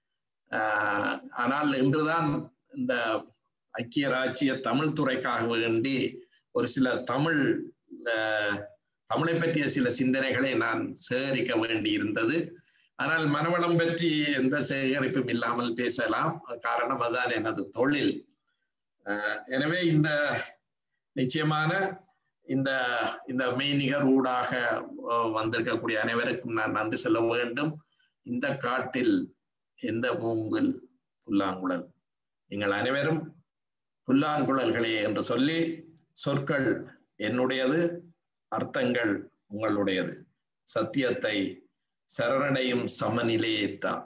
ஆஹ் ஆனால் இன்றுதான் இந்த ஐக்கிய ராச்சிய தமிழ் துறைக்காக வேண்டி ஒரு சில தமிழ் ஆஹ் தமிழை பற்றிய சில சிந்தனைகளை நான் சேகரிக்க வேண்டி இருந்தது. ஆனால் மனவளம் பற்றி எந்த சேகரிப்பும் இல்லாமல் பேசலாம். அது காரணம் அதுதான் எனது தொழில். அஹ் எனவே இந்த நிச்சயமான இந்த இந்த மெய்நிகர் ஊடாக வந்திருக்கக்கூடிய அனைவருக்கும் நான் நன்றி சொல்ல வேண்டும். இந்த காட்டில் எந்த மூங்கில் புல்லாங்குழல், நீங்கள் அனைவரும் புல்லாங்குழல்களே என்று சொல்லி, சொற்கள் என்னுடையது, அர்த்தங்கள் உங்களுடையது. சத்தியத்தை சரணடையும் சமநிலையைத்தான்,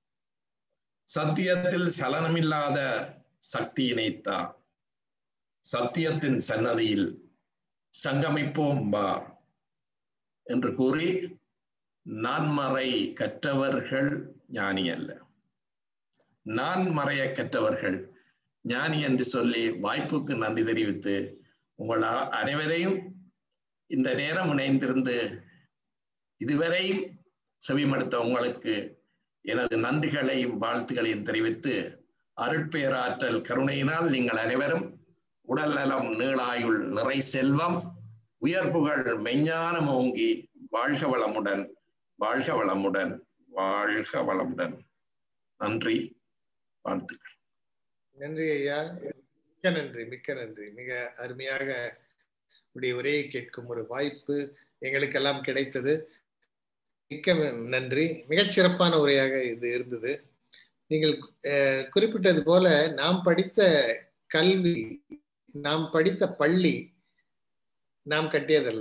சத்தியத்தில் சலனமில்லாத சக்தியினைத்தான், சத்தியத்தின் சன்னதியில் சங்கமிப்போம் வா என்று கூறி, நான்மறை கற்றவர்கள் ஞானி அல்ல, நான் மறைய கற்றவர்கள் ஞானி என்று சொல்லி வாய்ப்புக்கு நன்றி தெரிவித்து உங்கள் அனைவரையும் இந்த நேரம் இணைந்திருந்து இதுவரை செவிமடுத்த உங்களுக்கு எனது நன்றிகளையும் வாழ்த்துக்களையும் தெரிவித்து, அருட்பேராற்றல் கருணையினால் நீங்கள் அனைவரும் உடல் நலம், நீளாயுள், நிறை செல்வம், உயர்ப்புகள், மெஞ்ஞானம் ஓங்கி வாழ்க வளமுடன், வாழ்க வளமுடன், வாழ்க வளமுடன். நன்றி, வாழ்த்துக்கள். நன்றி ஐயா, மிக்க நன்றி, மிக்க நன்றி. மிக அருமையாக உடைய உரையை கேட்கும் ஒரு வாய்ப்பு எங்களுக்கெல்லாம் கிடைத்தது. மிக்க நன்றி. மிகச்சிறப்பான உரையாக இது இருந்தது. நீங்கள் குறிப்பிட்டது போல நாம் படித்த கல்வி, நாம் படித்த பள்ளி நாம் கட்டியதல்ல,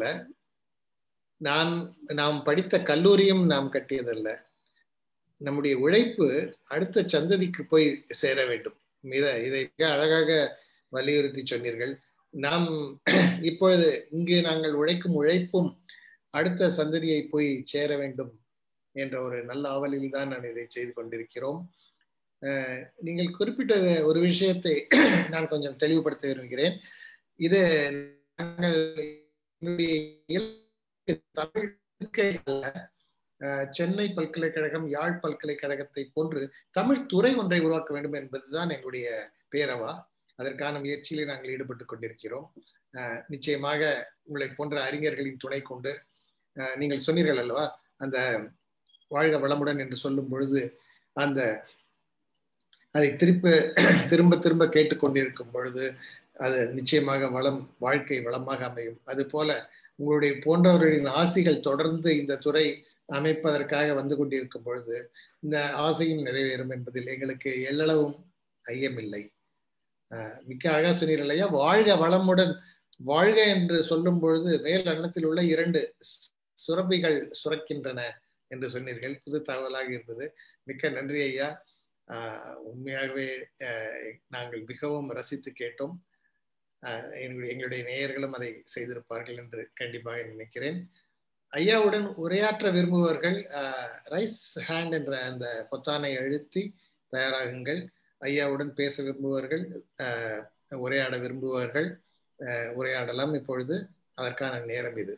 நான் நாம் படித்த கல்லூரியும் நாம் கட்டியதல்ல. நம்முடைய உழைப்பு அடுத்த சந்ததிக்கு போய் சேர வேண்டும். இதை இதை மிக அழகாக வலியுறுத்தி சொன்னீர்கள். நாம் இப்பொழுது இங்கு நாங்கள் உழைக்கும் உழைப்பும் அடுத்த சந்ததியை போய் சேர வேண்டும் என்ற ஒரு நல்ல ஆவலில் தான் நான் இதை செய்து கொண்டிருக்கிறோம். நீங்கள் குறிப்பிட்ட ஒரு விஷயத்தை நான் கொஞ்சம் தெளிவுபடுத்த விரும்புகிறேன். இது நாங்கள் சென்னை பல்கலைக்கழகம், யாழ் பல்கலைக்கழகத்தை போன்று தமிழ் துறை ஒன்றை உருவாக்க வேண்டும் என்பதுதான் எங்களுடைய பேரவா. அதற்கான முயற்சியிலே நாங்கள் ஈடுபட்டு கொண்டிருக்கிறோம். அஹ் நிச்சயமாக உங்களை போன்ற அறிஞர்களின் துணை கொண்டு, நீங்கள் சொன்னீர்கள் அல்லவா, அந்த வாழ்க வளமுடன் என்று சொல்லும் பொழுது அந்த அதை திருப்ப திரும்ப திரும்ப கேட்டுக்கொண்டிருக்கும் பொழுது அது நிச்சயமாக வளம், வாழ்க்கை வளமாக அமையும். அது போல உங்களுடைய போன்றவர்களின் ஆசைகள் தொடர்ந்து இந்த துறை அமைப்பதற்காக வந்து கொண்டிருக்கும் பொழுது இந்த ஆசையும் நிறைவேறும் என்பதில் எங்களுக்கு எல்லளவும் ஐயமில்லை. அஹ் மிக்க அழகா சொன்னீர்கள் இல்லையா, வாழ்க வளமுடன். வாழ்க என்று சொல்லும் பொழுது மேல் அன்னத்தில் உள்ள இரண்டு சுரபிகள் சுரக்கின்றன என்று சொன்னீர்கள். புது தகவலாக இருந்தது. மிக்க நன்றி ஐயா. ஆஹ் உண்மையாகவே நாங்கள் மிகவும் ரசித்து கேட்டோம். ஆஹ் எங்களுடைய எங்களுடைய நேயர்களும் அதை செய்திருப்பார்கள் என்று கண்டிப்பாக நினைக்கிறேன். ஐயாவுடன் உரையாற்ற விரும்புபவர்கள் ரைஸ் ஹேண்ட் என்ற அந்த பொத்தானை அழுத்தி தயாராகுங்கள். ஐயாவுடன் பேச விரும்புபவர்கள், உரையாட விரும்புபவர்கள் உரையாடலாம். இப்பொழுது அதற்கான நேரம் இது.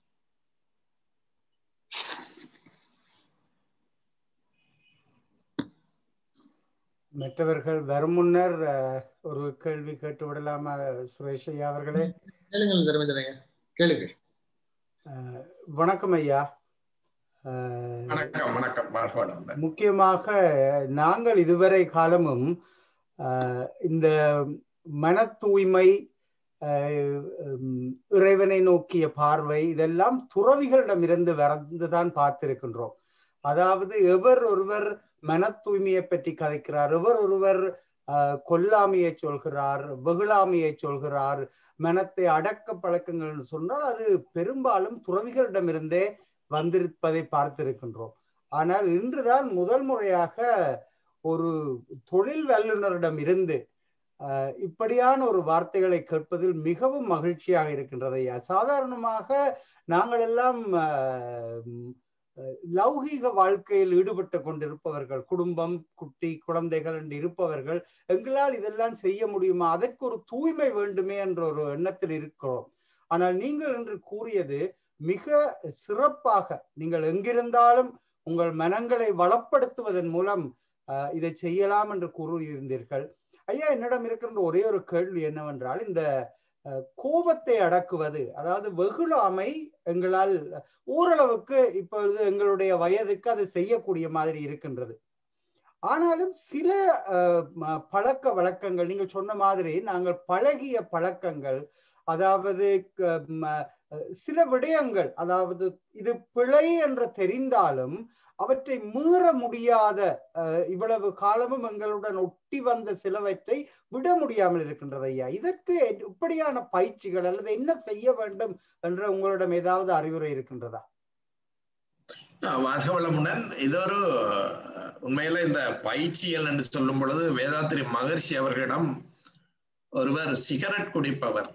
மற்றவர்கள் வரும் முன்னர் ஒரு கேள்வி கேட்டு விடலாமா சுரேஷ் ஐயா அவர்களே? கேளுங்கள் தர்மேந்திரன் ஐயா, கேளுங்க. வணக்கம் ஐயா. வணக்கம். வணக்கம். முக்கியமாக நாங்கள் இதுவரை காலமும் இந்த மன தூய்மை, இறைவனை நோக்கிய பார்வை, இதெல்லாம் துறவிகளிடமிருந்து வரந்துதான் பார்த்திருக்கின்றோம். அதாவது எவர் ஒருவர் மன தூய்மையை பற்றி கதைக்கிறார். ஒருவர் ஒருவர் அஹ் கொல்லாமையை சொல்கிறார், வெகுளாமையை சொல்கிறார், மனத்தை அடக்க பழக்கங்கள் சொன்னால் அது பெரும்பாலும் துறவிகளிடமிருந்தே வந்திருப்பதை பார்த்திருக்கின்றோம். ஆனால் இன்றுதான் முதல் முறையாக ஒரு தொழில் வல்லுநரிடம் இருந்து அஹ் இப்படியான ஒரு வார்த்தைகளை கேட்பதில் மிகவும் மகிழ்ச்சியாக இருக்கின்றது. சாதாரணமாக நாங்கள் எல்லாம் அஹ் லௌகீக வாழ்க்கையில் ஈடுபட்டு கொண்டிருப்பவர்கள், குடும்பம், குட்டி, குழந்தைகள் என்று இருப்பவர்கள், எங்களால் இதெல்லாம் செய்ய முடியுமா, அதற்கு ஒரு தூய்மை வேண்டுமே என்ற ஒரு எண்ணத்தில் இருக்கிறோம். ஆனால் நீங்கள் என்று கூறியது மிக சிறப்பாக, நீங்கள் எங்கிருந்தாலும் உங்கள் மனங்களை வளப்படுத்துவதன் மூலம் அஹ் இதை செய்யலாம் என்று கூறியிருந்தீர்கள். ஐயா, என்னிடம் இருக்கின்ற ஒரே ஒரு கேள்வி என்னவென்றால், இந்த கோபத்தை அடக்குவது, அதாவது வெகுளாமை எங்களால் ஓரளவுக்கு இப்பொழுது எங்களுடைய வயதுக்கு அது செய்யக்கூடிய மாதிரி இருக்கின்றது. ஆனாலும் சில பழக்க வழக்கங்கள், நீங்கள் சொன்ன மாதிரி நாங்கள் பழகிய பழக்கங்கள், அதாவது சில விடயங்கள், அதாவது இது பிழை என்று தெரிந்தாலும் அவற்றை மீற முடியாத, இவ்வளவு காலமும் எங்களுடன் ஒட்டி வந்த சிலவற்றை விட முடியாமல் இருக்கின்றது. ஐயா, இதற்கு இப்படியான பயிற்சிகள் அல்லது என்ன செய்ய வேண்டும் என்ற உங்களிடம் ஏதாவது அறிவுரை இருக்கின்றதா? வாழ்வளமுடன். இது ஒரு உண்மையில இந்த பயிற்சிகள் என்று சொல்லும் பொழுது வேதாத்திரி மகர்ஷி அவர்களிடம் ஒருவர் சிகரெட் குடிப்பவர்,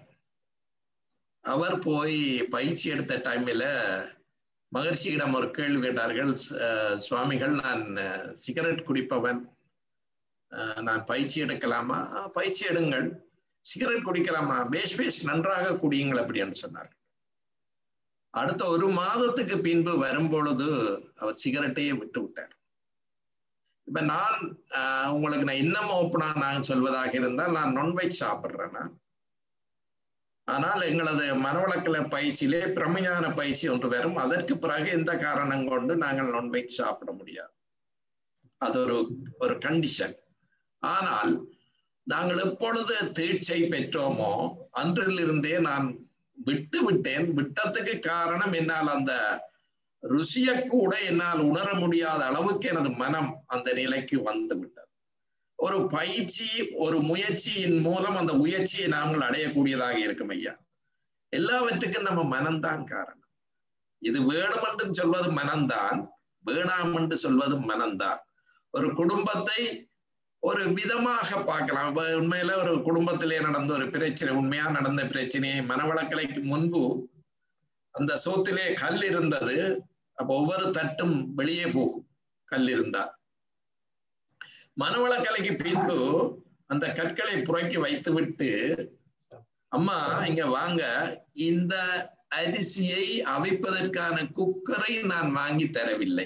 அவர் போய் பயிற்சி எடுத்த டைம்ல மகர்ஷியிடம் ஒரு கேள்வி கேட்டார்கள். சுவாமிகள், நான் சிகரெட் குடிப்பவன், நான் பயிற்சி எடுக்கலாமா? பயிற்சி எடுங்கள். சிகரெட் குடிக்கலாமா? பேஷ் பேஷ், நன்றாக குடியுங்கள் அப்படின்னு சொன்னார். அடுத்த ஒரு மாதத்துக்கு பின்பு வரும்பொழுது அவர் சிகரெட்டையே விட்டு விட்டார். இப்ப நான் உங்களுக்கு நான் இன்னும் ஓப்பனா நான் சொல்வதாக இருந்தால், நான் நான்வெஜ் சாப்பிட்றேன்னா, ஆனால் எங்களது மனவளக்கல பயிற்சியிலே பிரமஞான பயிற்சி ஒன்று வரும். அதற்கு பிறகு எந்த காரணம் கொண்டு நாங்கள் நான்வெஜ் சாப்பிட முடியாது, அது ஒரு ஒரு கண்டிஷன். ஆனால் நாங்கள் எப்பொழுது தீட்சை பெற்றோமோ அன்றிலிருந்தே நான் விட்டு விட்டேன். விட்டதுக்கு காரணம், என்னால் அந்த ருசியை கூட என்னால் உணர முடியாத அளவுக்கு எனது மனம் அந்த நிலைக்கு வந்து விட்டது. ஒரு பயிற்சி, ஒரு முயற்சியின் மூலம் அந்த முயற்சியை நாங்கள் அடையக்கூடியதாக இருக்கும். ஐயா, எல்லாவற்றுக்கும் நம்ம மனம்தான் காரணம். இது வேணும் என்று சொல்வது மனம்தான், வேணாம் என்று சொல்வது மனம்தான். ஒரு குடும்பத்தை ஒரு விதமாக பார்க்கலாம். உண்மையில ஒரு குடும்பத்திலே நடந்த ஒரு பிரச்சனை, உண்மையா நடந்த பிரச்சனையை, மனவளக்கலைக்கு முன்பு அந்த சோத்திலே கல் இருந்தது. அப்ப ஒவ்வொரு தட்டும் வெளியே போகும் கல் இருந்தால். மனவளக்கலைக்கு பின்பு அந்த கற்களை புறக்கி வைத்து விட்டு, அம்மா இங்க வாங்க, இந்த அரிசியை அவிப்பதற்கான குக்கரை நான் வாங்கி தரவில்லை.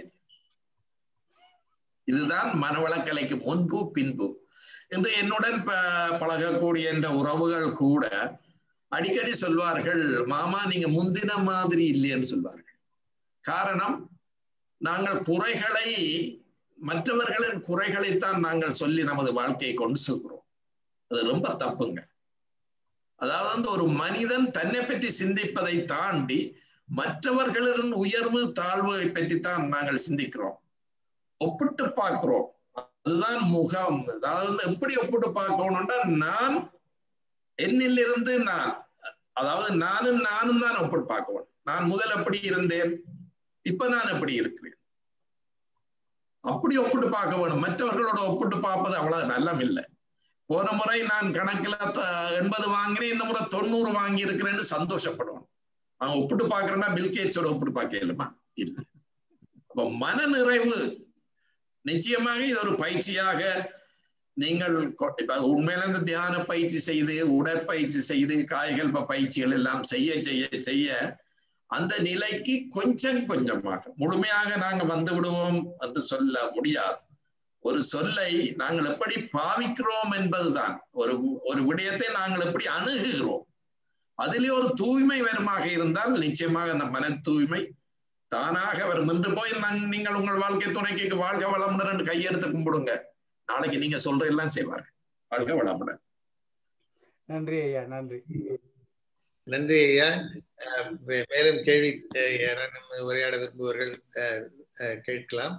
இதுதான் மனவளக்கலைக்கு முன்பு பின்பு. இந்த என்னுடன் பழகக்கூடிய என்ற உறவுகள் கூட அடிக்கடி சொல்வார்கள், மாமா நீங்க முந்தின மாதிரி இல்லைன்னு சொல்வார்கள். காரணம், நாங்கள் குறைகளை, மற்றவர்களின் குறைகளைத்தான் நாங்கள் சொல்லி நமது வாழ்க்கையை கொண்டு செல்கிறோம். அது ரொம்ப தப்புங்க. அதாவது வந்து ஒரு மனிதன் தன்னை பற்றி சிந்திப்பதை தாண்டி மற்றவர்களின் உயர்வு தாழ்வை பற்றித்தான் நாங்கள் சிந்திக்கிறோம், ஒப்பிட்டு பார்க்கிறோம். அதுதான் முகம். அதாவது எப்படி ஒப்பிட்டு பார்க்கணும்னா, நான் என்னிலிருந்து நான், அதாவது நானும் நானும் தான் ஒப்பிட்டு பார்க்கணும். நான் முதல் எப்படி இருந்தேன், இப்ப நான் எப்படி இருக்கிறேன், அப்படி ஒப்பிட்டு பார்க்க வேணும். மற்றவர்களோட ஒப்பிட்டு பார்ப்பது அவ்வளவு நல்லம் இல்லை. போன முறை நான் கணக்குல எண்பது வாங்கினேன், இந்த முறை தொண்ணூறு வாங்கி இருக்கிறேன்னு சந்தோஷப்படுவோம். அவன் ஒப்பிட்டு பார்க்கறேன்னா பில்கேட்ஸோட ஒப்பிட்டு பார்க்க இயலுமா? இல்லை. அப்ப மன நிறைவு நிச்சயமாக இது ஒரு பயிற்சியாக நீங்கள் உண்மையில இந்த தியான பயிற்சி செய்து, உடற்பயிற்சி செய்து, காய்கல்ப பயிற்சிகள் எல்லாம் செய்ய செய்ய செய்ய அந்த நிலைக்கு கொஞ்சம் கொஞ்சமாக, முழுமையாக நாங்க வந்து விடுவோம் என்று சொல்ல முடியாது. ஒரு சொல்லை நாங்கள் எப்படி பாவிக்கிறோம் என்பதுதான், ஒரு ஒரு விடயத்தை நாங்கள் எப்படி அணுகுகிறோம், அதிலே ஒரு தூய்மை வருமாக இருந்தால் நிச்சயமாக அந்த மன தூய்மை தானாக வரும். இன்று போய் நீங்கள் உங்கள் வாழ்க்கை துணைக்கு வாழ்க வளமுடன் என்று கையெடுத்து கும்பிடுங்க, நாளைக்கு நீங்க சொல்ற எல்லாம் செய்வார்கள். வாழ்க வளமுடன். நன்றி ஐயா. நன்றி நன்றி ஐயா. மேலும் கேள்வி யாராவது உரையாட விரும்புவர்கள் கேட்கலாம்.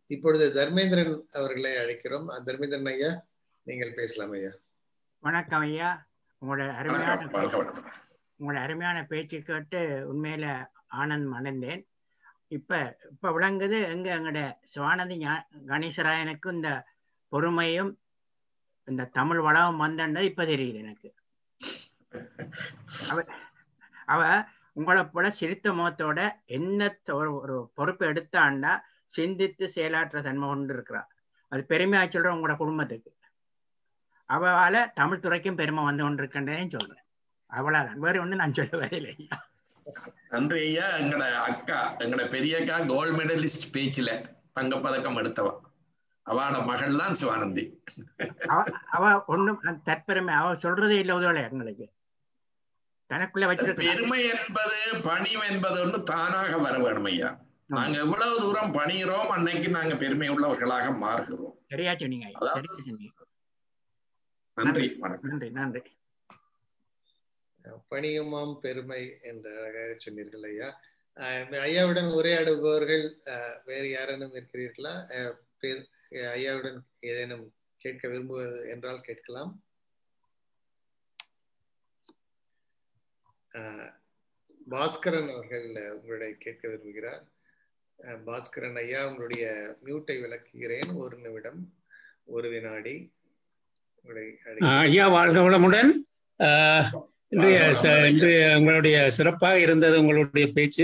இப்பொழுது தர்மேந்திரன் அவர்களை அழைக்கிறோம். தர்மேந்திரன் ஐயா, நீங்கள் பேசலாம் ஐயா. வணக்கம் ஐயா. உங்களோட அருமையான உங்களோட அருமையான பேச்சு கேட்டு உண்மையில ஆனந்தம் அடைந்தேன். இப்ப இப்ப விளங்குது எங்க எங்களோட சிவானந்தி கணேசராயனுக்கு இந்த பொறுமையும் இந்த தமிழ் வளமும் வந்தது இப்ப தெரியுது எனக்கு. அவ அவ உங்களை போல சிரித்த முகத்தோட என்ன ஒரு ஒரு பொறுப்பு எடுத்தாண்டா சிந்தித்து செயலாற்ற தன்மை கொண்டு இருக்கிறா. அது பெருமையா சொல்ற உங்களோட குடும்பத்துக்கு. அவளால தமிழ் துறைக்கும் பெருமை வந்து கொண்டிருக்கின்றேன்னு சொல்றேன். அவளாதான், வேற ஒண்ணு நான் சொல்ல வரையில ஐயா. நன்றி ஐயா. எங்கட அக்கா, எங்கட பெரிய அக்கா கோல்டு மெடலிஸ்ட் பேச்சுல தங்கப்பதக்கம் எடுத்தவா. அவளோட மகள் தான் சிவானந்தி. அவ ஒண்ணும் தற்பெருமை அவ சொல்றதே இல்லை உதவலை எங்களுக்கு. தனக்குள்ள வச்சிருக்க பெருமை என்பது பணிவு என்பது ஒன்று தானாக வர வேணும் ஐயா. நாங்க எவ்வளவு தூரம் பணிகிறோம் அன்னைக்கு நாங்க பெருமை உள்ளவர்களாக மாறுகிறோம். சரியா சொன்னீங்க. சரியா சொன்னீங்க. நன்றி. நன்றி நன்றி. பணியுமாம் பெருமை என்று அழகாக சொன்னீர்கள் ஐயா. ஐயாவுடன் உரையாடுபவர்கள் வேறு யாரேனும் இருக்கிறீர்களா? ஐயாவுடன் ஏதேனும் கேட்க விரும்புவது என்றால் கேட்கலாம். பாஸ்கரன் அவர்கள் உங்களுடைய கேட்க விரும்புகிறார். பாஸ்கரன் ஐயா, உங்களுடைய மியூட்டை விளக்குகிறேன். ஒரு நிமிடம், ஒரு வினாடி. ஐயா வாழ்க வளமுடன். இன்றைய இன்றைய உங்களுடைய சிறப்பாக இருந்தது உங்களுடைய பேச்சு.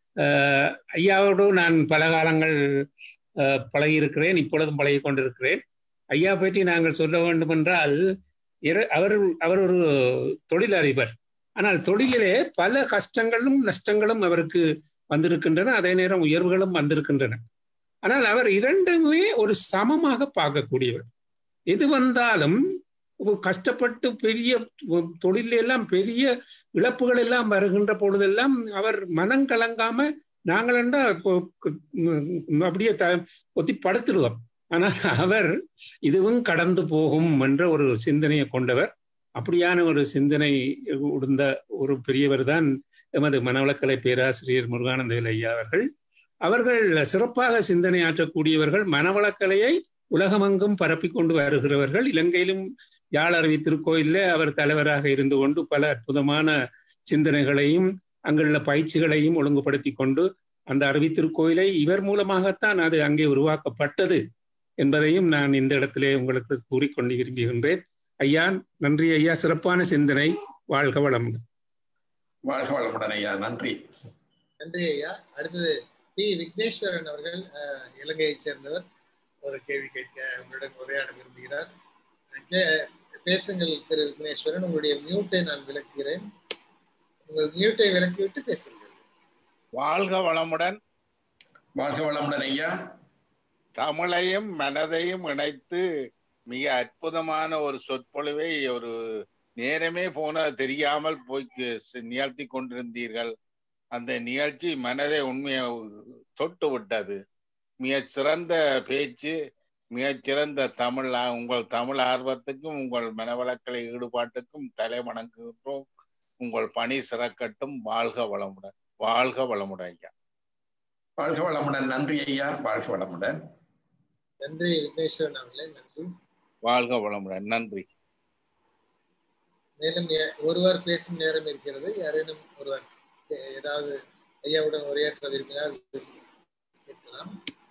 ஐயாவோடு நான் பல காலங்கள் பழகியிருக்கிறேன், இப்பொழுதும் பழகி கொண்டிருக்கிறேன். ஐயா பற்றி நாங்கள் சொல்ல வேண்டும் என்றால், அவர் அவர் ஒரு தொழிலதிபர். ஆனால் தொழிலே பல கஷ்டங்களும் நஷ்டங்களும் அவருக்கு வந்திருக்கின்றன, அதே நேரம் உயர்வுகளும் வந்திருக்கின்றன. ஆனால் அவர் இரண்டுமே ஒரு சமமாக பார்க்கக்கூடியவர். எது வந்தாலும் கஷ்டப்பட்டு பெரிய தொழிலெல்லாம் பெரிய இழப்புகள் எல்லாம் வருகின்ற பொழுதெல்லாம் அவர் மனம் கலங்காம நாங்களா அப்படியே த ஒத்தி படுத்துடுவோம். ஆனால் அவர் இதுவும் கடந்து போகும் என்ற ஒரு சிந்தனையை கொண்டவர். அப்படியான ஒரு சிந்தனை உடுந்த ஒரு பெரியவர் தான் எமது மனவளக்கலை பேராசிரியர் முருகானந்த ஐயா அவர்கள். அவர்கள் சிறப்பாக சிந்தனை ஆற்றக்கூடியவர்கள். மனவளக்கலையை உலகமெங்கும் பரப்பி கொண்டு வருகிறவர்கள். இலங்கையிலும் யாழருவி திருக்கோயிலில் அவர் தலைவராக இருந்து கொண்டு பல அற்புதமான சிந்தனைகளையும் அங்குள்ள பயிற்சிகளையும் ஒழுங்குபடுத்தி கொண்டு அந்த அருவி திருக்கோயிலை இவர் மூலமாகத்தான் அது அங்கே உருவாக்கப்பட்டது என்பதையும் நான் இந்த இடத்திலே உங்களுக்கு கூறிக்கொண்டு விரும்புகின்றேன். ஐயா நன்றி ஐயா, சிறப்பான சிந்தனை. வாழ்க வளமுடன். வாழ்க வளமுடன் ஐயா. நன்றி. நன்றி ஐயா. அடுத்தது பி விக்னேஸ்வரன் அவர்கள் இலங்கையைச் சேர்ந்தவர். ஒரு கேள்வி கேட்க உங்களுடன் உரையாட விரும்புகிறார். பேசுங்கள் திரு விக்னேஸ்வரன். உங்களுடைய மியூட்டை நான் விளக்குகிறேன். உங்கள் மியூட்டை விளக்கிவிட்டு பேசுங்கள். வாழ்க வளமுடன். வாழ்க வளமுடன் ஐயா. தமிழையும் மனதையும் இணைத்து மிக அற்புதமான ஒரு சொற்பொழிவை ஒரு நேரமே போன தெரியாமல் போய் நிகழ்த்தி கொண்டிருந்தீர்கள். அந்த நிகழ்ச்சி மனதை உண்மையை தொட்டு விட்டது. மிகச் சிறந்த பேச்சு, மிகச்சிறந்த தமிழ். உங்கள் தமிழ் ஆர்வத்துக்கும் உங்கள் மனவளக்கலை ஈடுபாட்டுக்கும் தலை வணங்குகின்றோம். உங்கள் பணி சிறக்கட்டும். வாழ்க வளமுடன். வாழ்க வளமுடன் ஐயா. வாழ்க வளமுடன். நன்றி ஐயா. வாழ்க வளமுடன். நன்றி விக்னேஸ்வரன் அவர்களே. நன்றி. வாழ்க வளமுடன். நன்றி. மேலும் ஒருவர் பேசும் நேரம் இருக்கிறது. யாரேனும் ஒருவர் ஏதாவது ஐயாவுடன் உரையாற்ற விரும்பினால் கேட்கலாம்.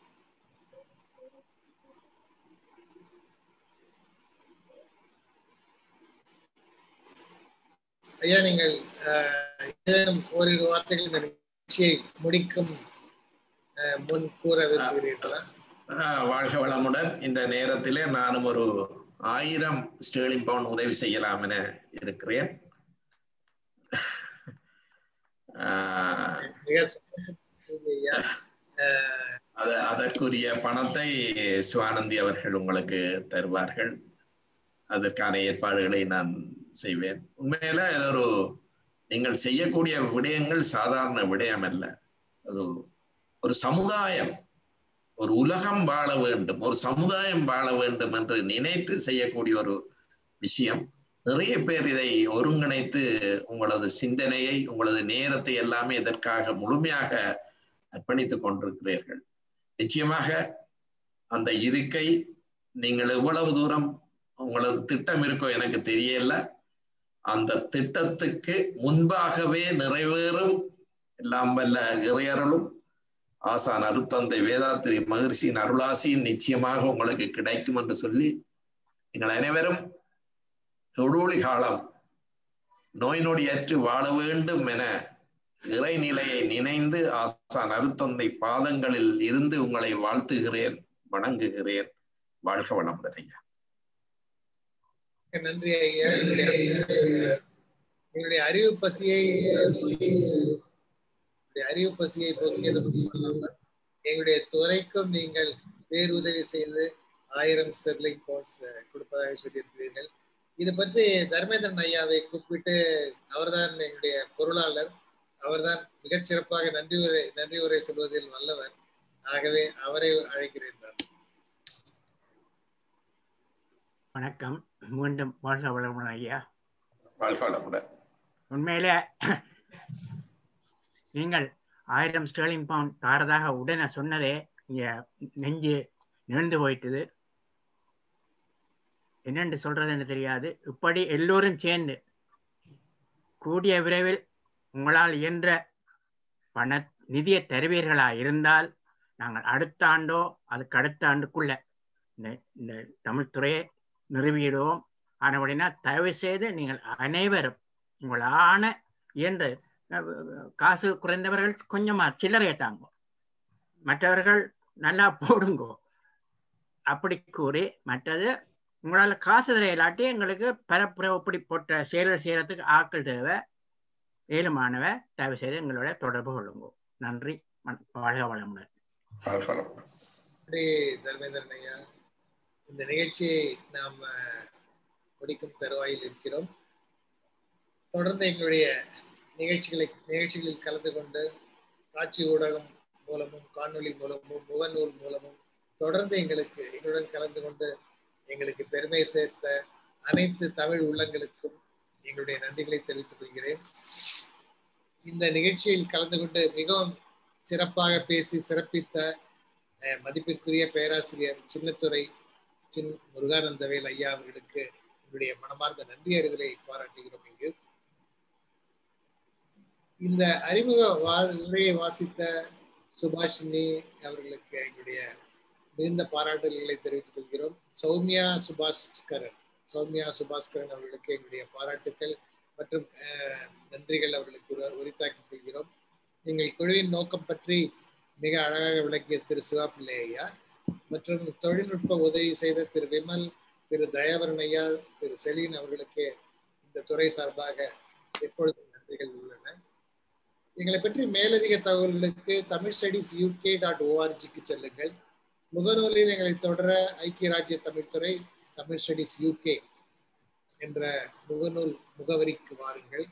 ஐயா, நீங்கள் ஓரிரு வார்த்தைகள் இந்த நிகழ்ச்சியை முடிக்கும் முன் கூற விரும்புகிறீர்களா? வாழ்க வளமுடன். இந்த நேரத்திலே நானும் ஒரு ஆயிரம் ஸ்டேர்லிங் பவுண்ட் உதவி செய்யலாம் என இருக்கிறேன். அதற்குரிய பணத்தை சிவானந்தி அவர்கள் உங்களுக்கு தருவார்கள். அதற்கான ஏற்பாடுகளை நான் செய்வேன். உண்மையில ஒரு நீங்கள் செய்யக்கூடிய விடயங்கள் சாதாரண விடயம் அல்ல. அது ஒரு சமுதாயம், ஒரு உலகம் வாழ வேண்டும், ஒரு சமுதாயம் வாழ வேண்டும் என்று நினைத்து செய்யக்கூடிய ஒரு விஷயம். நிறைய பேர் இதை ஒருங்கிணைத்து உங்களது சிந்தனையை, உங்களது நேரத்தை எல்லாமே இதற்காக முழுமையாக அர்ப்பணித்துக் கொண்டிருக்கிறீர்கள். நிச்சயமாக அந்த இருக்கை நீங்கள் எவ்வளவு தூரம் உங்களது திட்டம் இருக்கோ எனக்கு தெரியல, அந்த திட்டத்துக்கு முன்பாகவே நிறைவேறும் எல்லாம் வல்ல இறையருளும் ஆசான் அருத்தந்தை வேதாத்திரி மகிழ்ச்சியின் அருளாசியும் நிச்சயமாக உங்களுக்கு கிடைக்கும் என்று சொல்லி நீங்கள் அனைவரும் தொடூழி காலம் நோய் நொடியற்று வாழ வேண்டும் என இறைநிலையை நினைந்து ஆசான் அருத்தந்தை பாதங்களில் இருந்து உங்களை வாழ்த்துகிறேன், வணங்குகிறேன். வாழ்க வளமுடன் ஐயா. நன்றி ஐயா. எங்களுடைய அறிவு பசியை அறிவு பசியை போக்கியது எங்களுடைய துறைக்கும் நீங்கள் பேருதவி செய்து ஆயிரம் ஸ்டெர்லிங் பவுண்ட்ஸ் கொடுப்பதாக சொல்லியிருக்கிறீர்கள். இது பற்றி தர்மேந்திரன் ஐயாவை கூப்பிட்டு, அவர்தான் எங்களுடைய பொருளாளர், அவர்தான் மிகச்சிறப்பாக நன்றி உரை நன்றி உரை சொல்வதில் வல்லவர். ஆகவே அவரை அழைக்கிறேன். வணக்கம். மீண்டும் வாழ்க வளமுடன் ஐயா. வாழ்க வளமுடன். உண்மையில நீங்கள் ஆயிரம் ஸ்டெர்லிங் பவுண்ட் தாரதாக உடனே சொன்னதே இங்க நெஞ்சு நிகழ்ந்து போயிட்டுது. என்னென்று சொல்றதுன்னு தெரியாது. இப்படி எல்லோரும் சேர்ந்து கூடிய விரைவில் உங்களால் இயன்ற பண நிதியை தருவீர்களா இருந்தால் நாங்கள் அடுத்த ஆண்டோ அதுக்கு அடுத்த ஆண்டுக்குள்ள இந்த இந்த தமிழ் துறையை நிறுவிடுவோம். ஆனபடினா தயவு செய்து நீங்கள் அனைவரும் உங்களான இயன்ற காசு குறைந்தவர்கள் கொஞ்சமா சில்லறையை தாங்கோ, மற்றவர்கள் நல்லா போடுங்கோ அப்படி கூறி, மற்றது உங்களால் காசு தரையிலாட்டி எங்களுக்கு பரப்புற இப்படி போட்ட செயல்கள் செய்யறதுக்கு ஆட்கள் தேவை, ஏழுமானவ தயவு செய்து எங்களோட தொடர்பு கொள்ளுங்க. நன்றி. வாழ்க வளமுடன். நன்றி தர்மேந்திரன் ஐயா. இந்த நிகழ்ச்சியை நாம் முடிக்கும் தருவாயில் இருக்கிறோம். தொடர்ந்து எங்களுடைய நிகழ்ச்சிகளை நிகழ்ச்சிகளில் கலந்து கொண்டு காட்சி ஊடகம் மூலமும் காணொலி மூலமும் முகநூல் மூலமும் தொடர்ந்து எங்களுக்கு எங்களுடன் கலந்து கொண்டு எங்களுக்கு பெருமை சேர்த்த அனைத்து தமிழ் உள்ளங்களுக்கும் எங்களுடைய நன்றிகளை தெரிவித்துக் கொள்கிறேன். இந்த நிகழ்ச்சியில் கலந்து கொண்டு மிகவும் சிறப்பாக பேசி சிறப்பித்த மதிப்பிற்குரிய பேராசிரியர் சின்னத்துறை சின் முருகானந்தவேல் ஐயா அவர்களுக்கு என்னுடைய மனமார்ந்த நன்றி அறிதலை பாராட்டுகிறோம். இங்கு இந்த அறிமுக வா உரையை வாசித்த சுபாஷினி அவர்களுக்கு எங்களுடைய மிகுந்த பாராட்டுதல்களை தெரிவித்துக் கொள்கிறோம். சௌமியா சுபாஸ்கரன் சௌமியா சுபாஸ்கரன் அவர்களுக்கு எங்களுடைய பாராட்டுக்கள் மற்றும் நன்றிகள் அவர்களுக்கு உரித்தாக்கிக் கொள்கிறோம். நீங்கள் குழுவின் நோக்கம் பற்றி மிக அழகாக விளக்கிய திரு சிவாபிள்ளை ஐயா மற்றும் தொழில்நுட்ப உதவி செய்த திரு விமல், திரு தயாவரன் ஐயா, திரு செலீன் அவர்களுக்கு இந்த துறை சார்பாக எப்பொழுதும் நன்றிகள் உள்ளன. எங்களை பற்றி மேலதிக தகவல்களுக்கு தமிழ் ஸ்டடிஸ் யூகே டாட் ஓஆர்ஜிக்கு செல்லுங்கள். முகநூலில் எங்களை தொடர ஐக்கிய ராஜ்ய தமிழ்துறை தமிழ் ஸ்டடிஸ் யூகே என்ற முகநூல் முகவரிக்கு வாருங்கள்.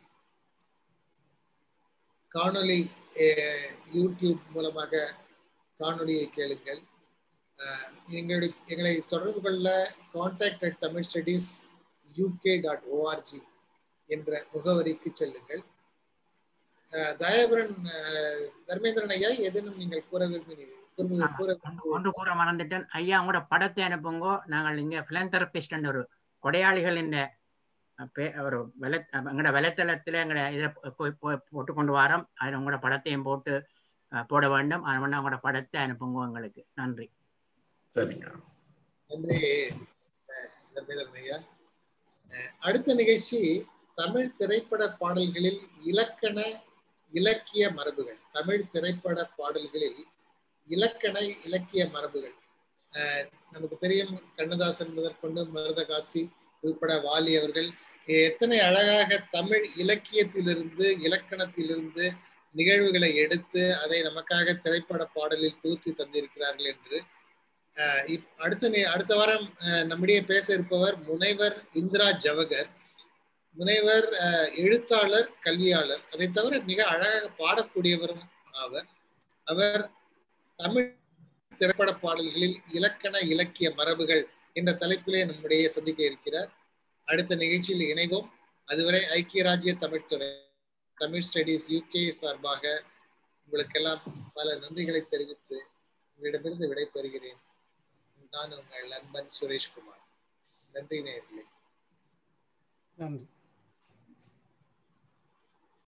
காணொலி யூடியூப் மூலமாக காணொலியை கேளுங்கள். எங்களுடைய எங்களை தொடர்பு கொள்ள contact at Tamil studies UK dot O R G என்ற முகவரிக்கு செல்லுங்கள். தயாபரன் தர்மேந்திரன் ஐயா, எதனும் நீங்கள் கூற விரும்பினீர்கள்? ஒன்று கூற மறந்துட்டேன் ஐயா, உங்களோட படத்தை அனுப்புங்கோ. நாங்கள் இங்க பிலந்தெரபிஸ்ட் ஒரு கொடையாளிகள் இந்த ஒரு வெல எங்களோட வலைத்தளத்துல எங்களை இதை போட்டு கொண்டு வரோம். அதில் உங்களோட படத்தையும் போட்டு போட வேண்டும். அதனால உங்களோட படத்தை அனுப்புங்க எங்களுக்கு. நன்றி. நன்றி தர்மேந்திரன் ஐயா. அடுத்த நிகழ்ச்சி தமிழ் திரைப்பட பாடல்களில் இலக்கண இலக்கிய மரபுகள். தமிழ் திரைப்பட பாடல்களில் இலக்கண இலக்கிய மரபுகள். நமக்கு தெரியும், கண்ணதாசன் முதற்கொண்டு மருதகாசி உட்பட வாலி அவர்கள் எத்தனை அழகாக தமிழ் இலக்கியத்திலிருந்து இலக்கணத்திலிருந்து நிகழ்வுகளை எடுத்து அதை நமக்காக திரைப்பட பாடலில் பூர்த்தி தந்திருக்கிறார்கள் என்று அடுத்த அடுத்த வாரம் நம்மிடையே பேச இருப்பவர் முனைவர் இந்திரா ஜவகர். முனைவர் எழுத்தாளர், கல்வியாளர், அதை தவிர மிக அழகாக பாடக்கூடியவரும் ஆவர். அவர் தமிழ் திரைப்பட பாடல்களில் இலக்கண இலக்கிய மரபுகள் என்ற தலைப்பிலே நம்முடைய சந்திக்க இருக்கிறார். அடுத்த நிகழ்ச்சியில் இணைவோம். அதுவரை ஐக்கிய ராஜ்ய தமிழ்துறை தமிழ் ஸ்டடிஸ் யூகே சார்பாக உங்களுக்கெல்லாம் பல நன்றிகளை தெரிவித்து உங்களிடமிருந்து விடைபெறுகிறேன். நான் உங்கள் நண்பன் சுரேஷ்குமார். நன்றி நேயர்களே. நன்றி.